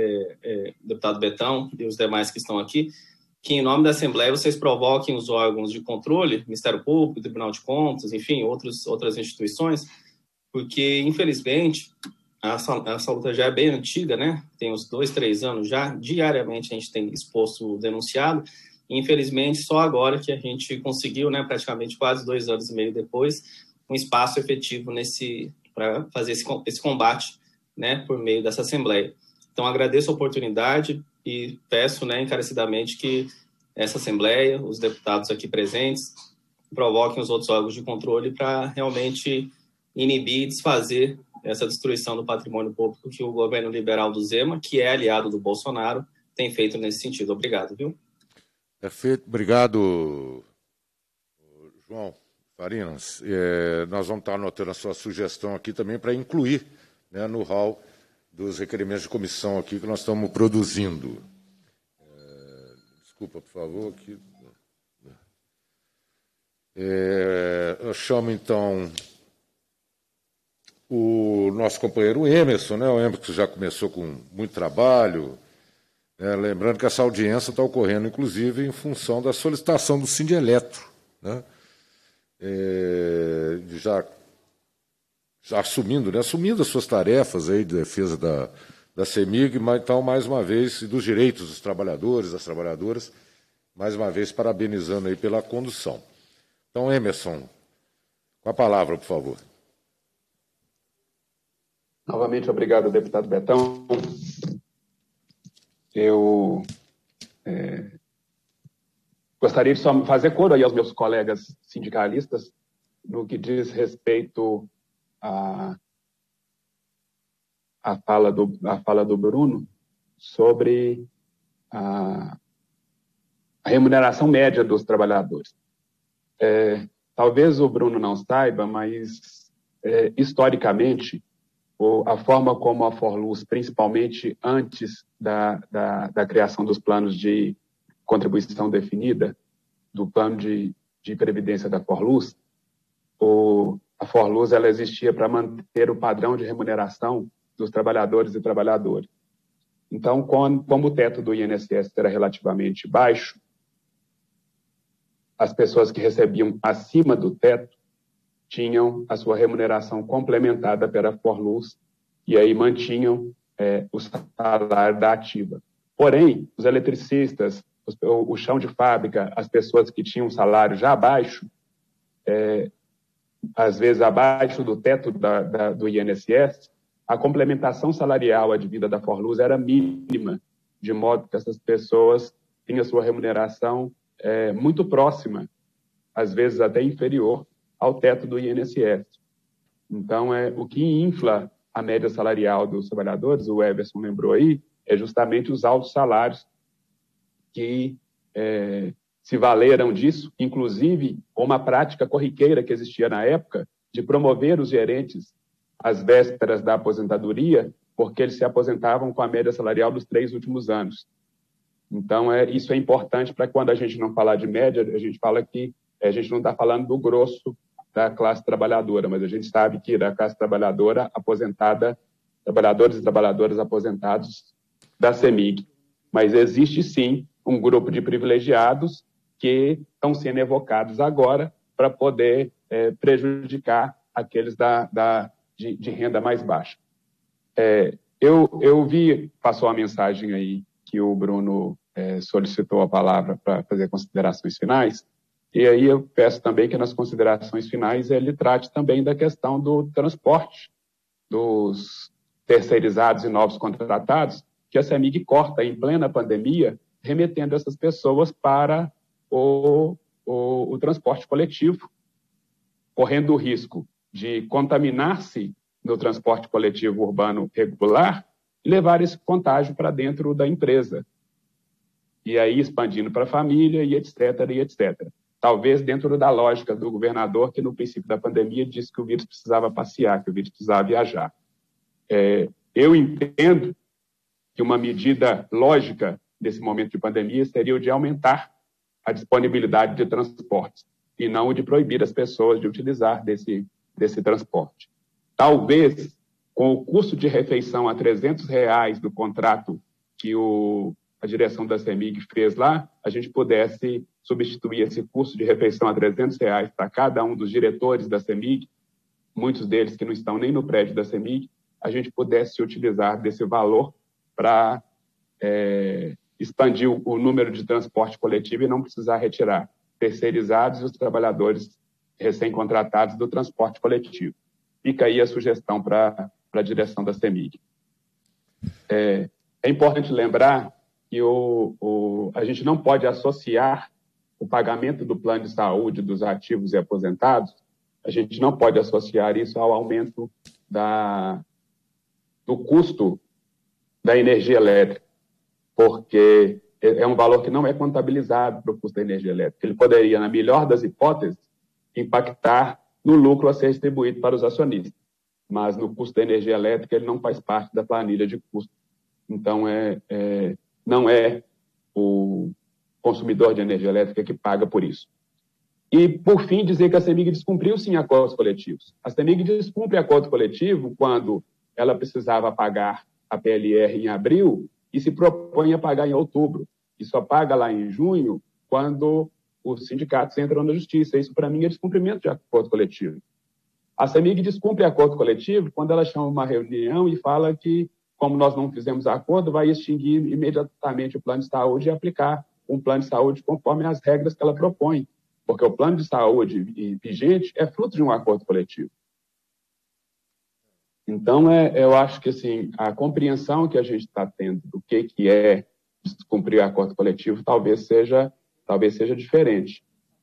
Speaker 10: deputado Betão e os demais que estão aqui, que em nome da Assembleia vocês provoquem os órgãos de controle, Ministério Público, Tribunal de Contas, enfim, outras instituições, porque, infelizmente, essa luta já é bem antiga, né? Tem uns 2, 3 anos já, diariamente a gente tem exposto denunciado, e, infelizmente, só agora que a gente conseguiu, né, praticamente quase 2 anos e meio depois, um espaço efetivo para fazer esse combate, né, por meio dessa Assembleia. Então, agradeço a oportunidade e peço, né, encarecidamente que essa Assembleia, os deputados aqui presentes, provoquem os outros órgãos de controle para realmente inibir e desfazer essa destruição do patrimônio público que o governo liberal do Zema, que é aliado do Bolsonaro, tem feito nesse sentido. Obrigado, viu?
Speaker 1: Obrigado, João Farinas. Nós vamos estar anotando a sua sugestão aqui também para incluir, né, no hall dos requerimentos de comissão aqui que nós estamos produzindo. Desculpa, por favor. Aqui. Eu chamo, então, o nosso companheiro Emerson, né? O Emerson já começou com muito trabalho. Lembrando que essa audiência está ocorrendo, inclusive, em função da solicitação do Sindeletro, né? Já assumindo as suas tarefas aí de defesa da CEMIG, mas, então, mais uma vez, e dos direitos dos trabalhadores, das trabalhadoras, mais uma vez, parabenizando aí pela condução. Então, Emerson, com a palavra, por favor.
Speaker 7: Novamente, obrigado, deputado Betão. Eu gostaria de só fazer coro aí aos meus colegas sindicalistas no que diz respeito à fala do Bruno sobre a remuneração média dos trabalhadores. Talvez o Bruno não saiba, mas historicamente, a forma como a Forluz, principalmente antes da criação dos planos de contribuição definida, do plano de previdência da Forluz, a Forluz ela existia para manter o padrão de remuneração dos trabalhadores e trabalhadoras. Então, como o teto do INSS era relativamente baixo, as pessoas que recebiam acima do teto tinham a sua remuneração complementada pela Forluz e aí mantinham o salário da ativa. Porém, os eletricistas, o chão de fábrica, as pessoas que tinham um salário já baixo, às vezes abaixo do teto do INSS, a complementação salarial advinda da Forluz era mínima, de modo que essas pessoas tinham sua remuneração muito próxima, às vezes até inferior ao teto do INSS. Então, o que infla a média salarial dos trabalhadores, o Everson lembrou aí, é justamente os altos salários que se valeram disso, inclusive uma prática corriqueira que existia na época de promover os gerentes às vésperas da aposentadoria, porque eles se aposentavam com a média salarial dos 3 últimos anos. Então, isso é importante para quando a gente não falar de média, a gente fala que a gente não está falando do grosso da classe trabalhadora, mas a gente sabe que da classe trabalhadora aposentada, trabalhadores e trabalhadoras aposentados da CEMIG. Mas existe, sim, um grupo de privilegiados que estão sendo evocados agora para poder prejudicar aqueles de renda mais baixa. Eu vi, passou a mensagem aí que o Bruno solicitou a palavra para fazer considerações finais, e aí eu peço também que nas considerações finais ele trate também da questão do transporte dos terceirizados e novos contratados, que a CEMIG corta em plena pandemia, remetendo essas pessoas para o transporte coletivo, correndo o risco de contaminar-se no transporte coletivo urbano regular e levar esse contágio para dentro da empresa. E aí expandindo para a família e etc, e etc. Talvez dentro da lógica do governador, que no princípio da pandemia disse que o vírus precisava passear, que o vírus precisava viajar. Eu entendo que uma medida lógica desse momento de pandemia seria o de aumentar a disponibilidade de transportes e não o de proibir as pessoas de utilizar desse transporte. Talvez, com o custo de refeição a R$300 do contrato que a direção da CEMIG fez lá, a gente pudesse substituir esse custo de refeição a R$300 para cada um dos diretores da CEMIG, muitos deles que não estão nem no prédio da CEMIG, a gente pudesse utilizar desse valor para expandir o número de transporte coletivo e não precisar retirar terceirizados e os trabalhadores recém-contratados do transporte coletivo. Fica aí a sugestão para a direção da CEMIG. É importante lembrar que a gente não pode associar o pagamento do plano de saúde dos ativos e aposentados, a gente não pode associar isso ao aumento do custo da energia elétrica, porque é um valor que não é contabilizado para o custo da energia elétrica. Ele poderia, na melhor das hipóteses, impactar no lucro a ser distribuído para os acionistas, mas no custo da energia elétrica ele não faz parte da planilha de custo. Então, não é o consumidor de energia elétrica que paga por isso. E, por fim, dizer que a CEMIG descumpriu, sim, acordos coletivos. A CEMIG descumpre acordo coletivo quando ela precisava pagar a PLR em abril e se propõe a pagar em outubro. E só paga lá em junho quando os sindicatos entram na justiça. Isso, para mim, é descumprimento de acordo coletivo. A CEMIG descumpre acordo coletivo quando ela chama uma reunião e fala que, como nós não fizemos acordo, vai extinguir imediatamente o plano de saúde e aplicar um plano de saúde conforme as regras que ela propõe. Porque o plano de saúde vigente é fruto de um acordo coletivo. Então, eu acho que assim, a compreensão que a gente está tendo do que é descumprir o acordo coletivo talvez seja diferente.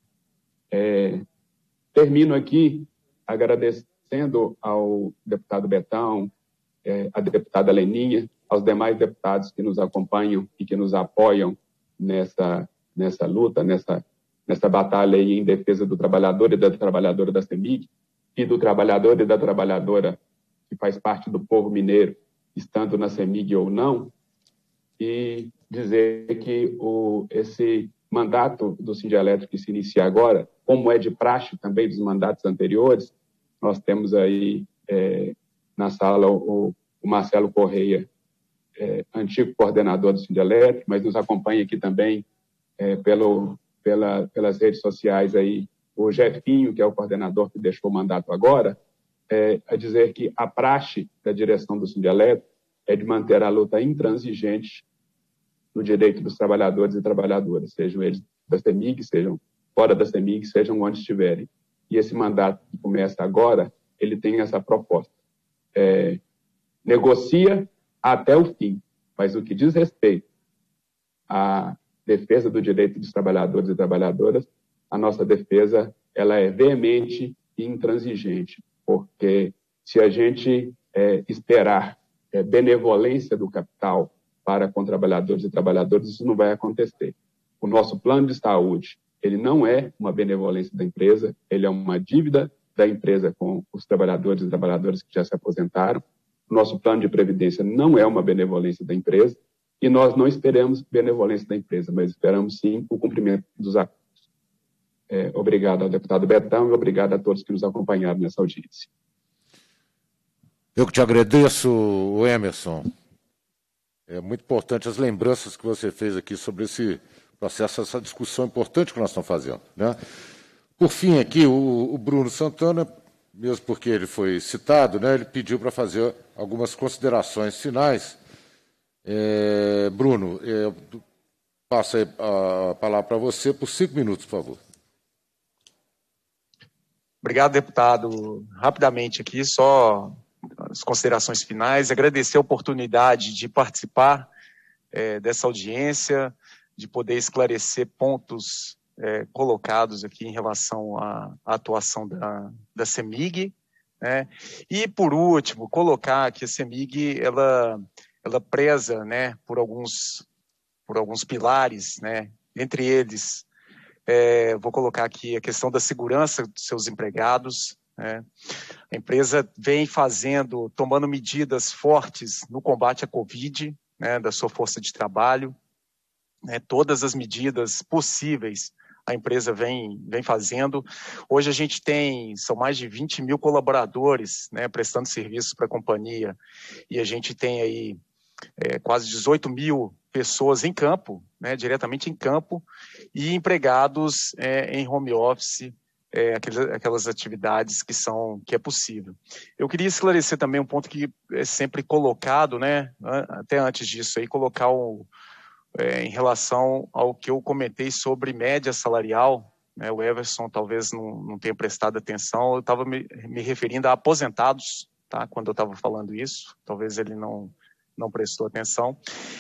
Speaker 7: Termino aqui agradecendo ao deputado Betão, à deputada Leninha, aos demais deputados que nos acompanham e que nos apoiam nessa luta, nessa batalha aí em defesa do trabalhador e da trabalhadora da CEMIG e do trabalhador e da trabalhadora que faz parte do povo mineiro, estando na CEMIG ou não, e dizer que esse mandato do Sindialetra que se inicia agora, como é de praxe também dos mandatos anteriores, nós temos aí na sala o Marcelo Correia antigo coordenador do Sindialep, mas nos acompanha aqui também pelas redes sociais aí, o Jefinho, que é o coordenador que deixou o mandato agora, a dizer que a praxe da direção do Sindialep é de manter a luta intransigente no direito dos trabalhadores e trabalhadoras, sejam eles da CEMIG, sejam fora da CEMIG, sejam onde estiverem. E esse mandato que começa agora, ele tem essa proposta. Negocia até o fim, mas o que diz respeito à defesa do direito dos trabalhadores e trabalhadoras, a nossa defesa ela é veemente e intransigente, porque se a gente esperar benevolência do capital para com trabalhadores e trabalhadoras, isso não vai acontecer. O nosso plano de saúde, ele não é uma benevolência da empresa, ele é uma dívida da empresa com os trabalhadores e trabalhadoras que já se aposentaram. O nosso plano de previdência não é uma benevolência da empresa e nós não esperamos benevolência da empresa, mas esperamos sim o cumprimento dos acordos. Obrigado ao deputado Betão e obrigado a todos que nos acompanharam nessa audiência.
Speaker 1: Eu que te agradeço, Emerson. É muito importante as lembranças que você fez aqui sobre esse processo, essa discussão importante que nós estamos fazendo, né? Por fim, aqui, o Bruno Santana, mesmo porque ele foi citado, né, ele pediu para fazer algumas considerações finais. Bruno, passo a palavra para você por 5 minutos, por favor.
Speaker 11: Obrigado, deputado. Rapidamente aqui, só as considerações finais, agradecer a oportunidade de participar dessa audiência, de poder esclarecer pontos colocados aqui em relação à atuação da CEMIG, né? E, por último, colocar que a CEMIG ela preza, né, por alguns pilares, né? Entre eles, vou colocar aqui a questão da segurança dos seus empregados, né? A empresa vem tomando medidas fortes no combate à Covid, né, da sua força de trabalho, né? Todas as medidas possíveis a empresa vem fazendo. Hoje a gente são mais de 20 mil colaboradores, né, prestando serviço para a companhia, e a gente tem aí quase 18 mil pessoas em campo, né, diretamente em campo, e empregados em home office, aquelas atividades que é possível. Eu queria esclarecer também um ponto que é sempre colocado, né, até antes disso, aí, colocar em relação ao que eu comentei sobre média salarial, né, o Everson talvez não tenha prestado atenção, eu estava me referindo a aposentados, tá, quando eu estava falando isso, talvez ele não prestou atenção,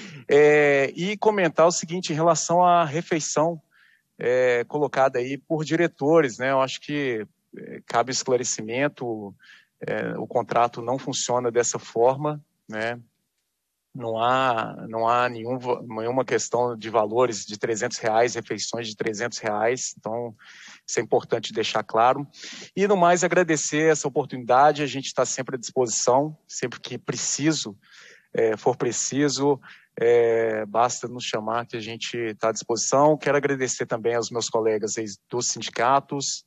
Speaker 11: e comentar o seguinte em relação à refeição colocada aí por diretores, né? Eu acho que cabe esclarecimento, o contrato não funciona dessa forma, né? Não há nenhuma questão de valores de R$300, refeições de R$300, então isso é importante deixar claro. E no mais, agradecer essa oportunidade, a gente está sempre à disposição, sempre que for preciso, basta nos chamar que a gente está à disposição. Quero agradecer também aos meus colegas aí dos sindicatos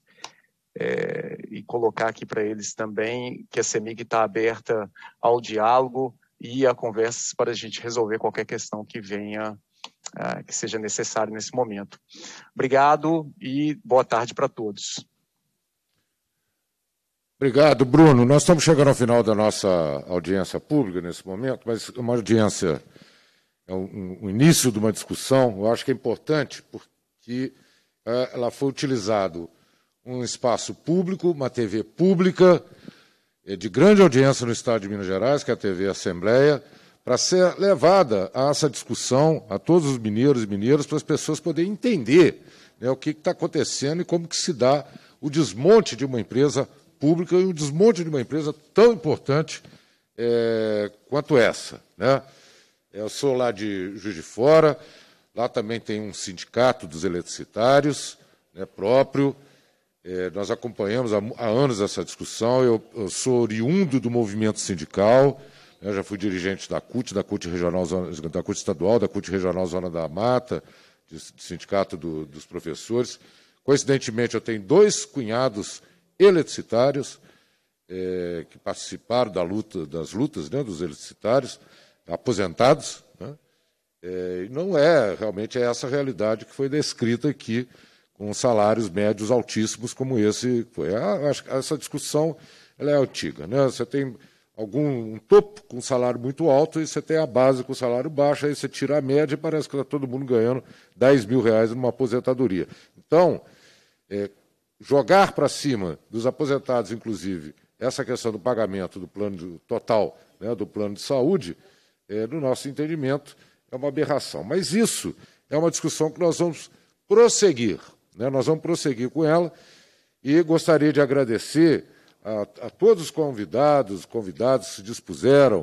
Speaker 11: e colocar aqui para eles também que a CEMIG está aberta ao diálogo e a conversas para a gente resolver qualquer questão que venha, que seja necessário nesse momento. Obrigado e boa tarde para todos.
Speaker 1: Obrigado, Bruno. Nós estamos chegando ao final da nossa audiência pública nesse momento, mas uma audiência é o início de uma discussão. Eu acho que é importante porque ela foi utilizado um espaço público, uma TV pública, de grande audiência no Estado de Minas Gerais, que é a TV Assembleia, para ser levada a essa discussão a todos os mineiros e mineiras, para as pessoas poderem entender, né, o que está acontecendo e como que se dá o desmonte de uma empresa pública e o desmonte de uma empresa tão importante quanto essa, né? Eu sou lá de Juiz de Fora, lá também tem um sindicato dos eletricitários, né, próprio. Nós acompanhamos há anos essa discussão. Eu sou oriundo do movimento sindical, né, já fui dirigente da CUT regional, da CUT estadual, da CUT regional Zona da Mata, do sindicato dos professores. Coincidentemente, eu tenho 2 cunhados eletricitários que participaram das lutas, né, dos eletricitários. aposentados, né? E não é realmente essa a realidade que foi descrita aqui, com salários médios altíssimos como esse foi. Acho que essa discussão ela é antiga, né? Você tem um topo com salário muito alto e você tem a base com salário baixo, aí você tira a média e parece que está todo mundo ganhando R$10.000 numa aposentadoria. Então, jogar para cima dos aposentados, inclusive, essa questão do pagamento do plano total, né, do plano de saúde, no nosso entendimento, é uma aberração. Mas isso é uma discussão que nós vamos prosseguir, né? Nós vamos prosseguir com ela e gostaria de agradecer a todos os convidados que se dispuseram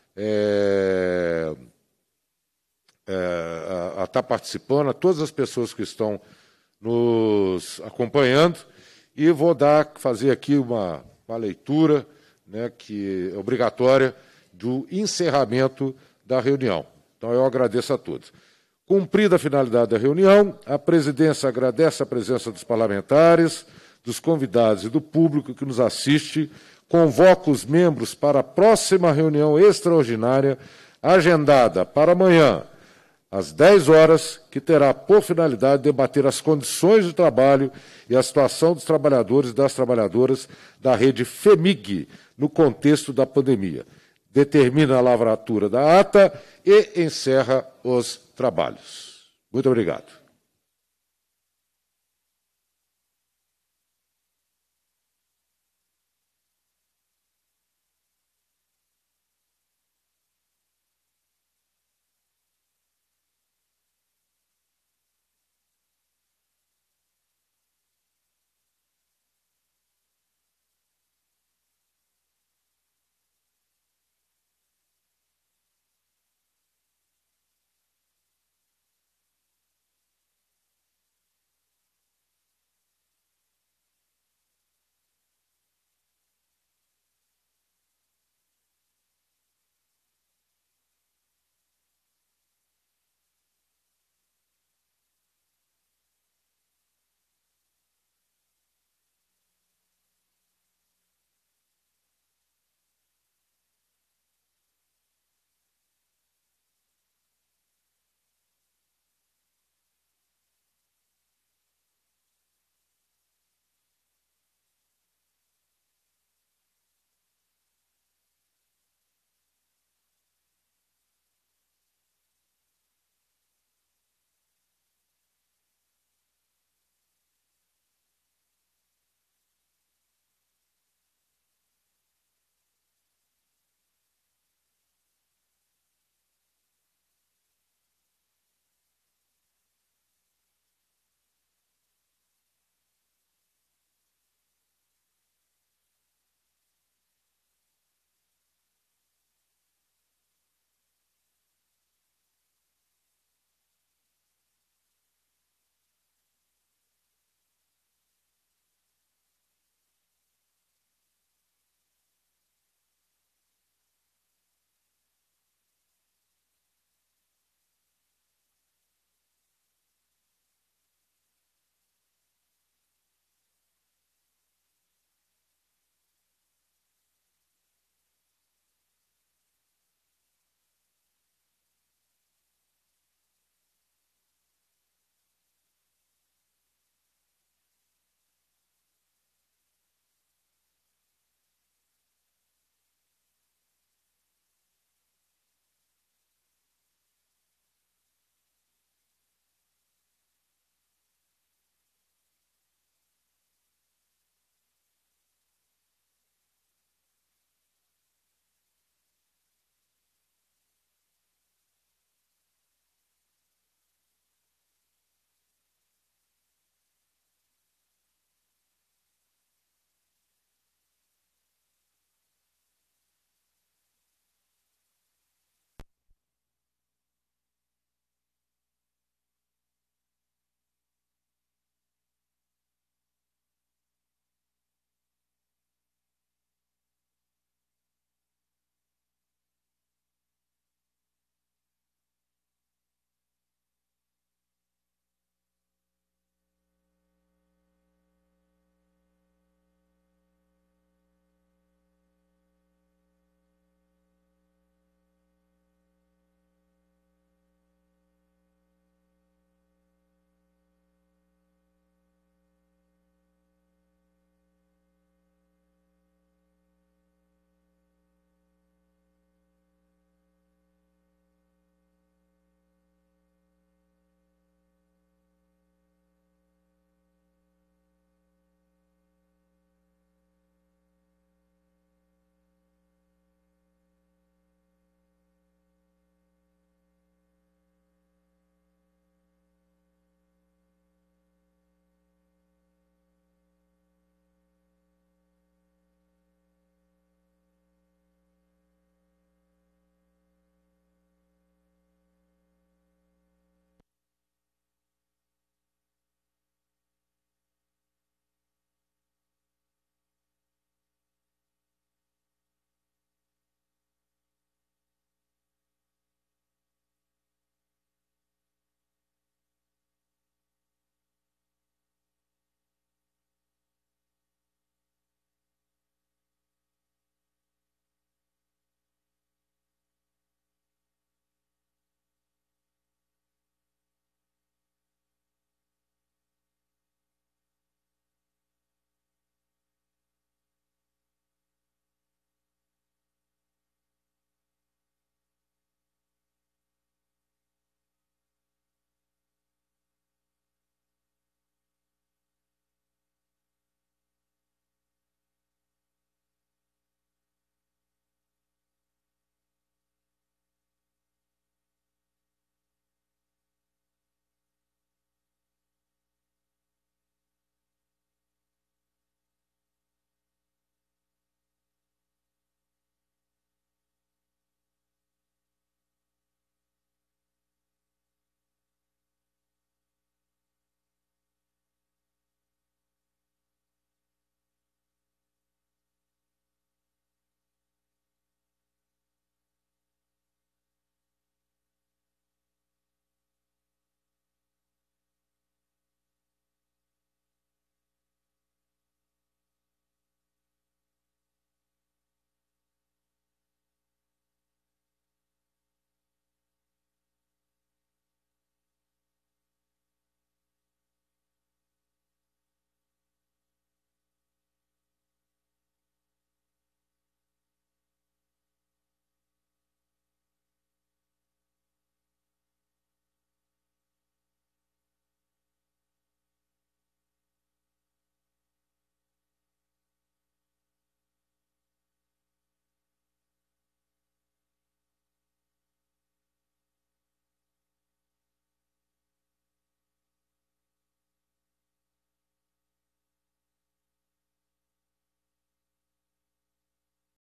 Speaker 1: a estar participando, a todas as pessoas que estão nos acompanhando, e vou fazer aqui uma leitura, né, que é obrigatória do encerramento da reunião. Então, eu agradeço a todos. Cumprida a finalidade da reunião, a presidência agradece a presença dos parlamentares, dos convidados e do público que nos assiste, convoca os membros para a próxima reunião extraordinária, agendada para amanhã, às 10 horas, que terá por finalidade debater as condições de trabalho e a situação dos trabalhadores e das trabalhadoras da rede FEMIG no contexto da pandemia. Determina a lavratura da ata e encerra os trabalhos. Muito obrigado.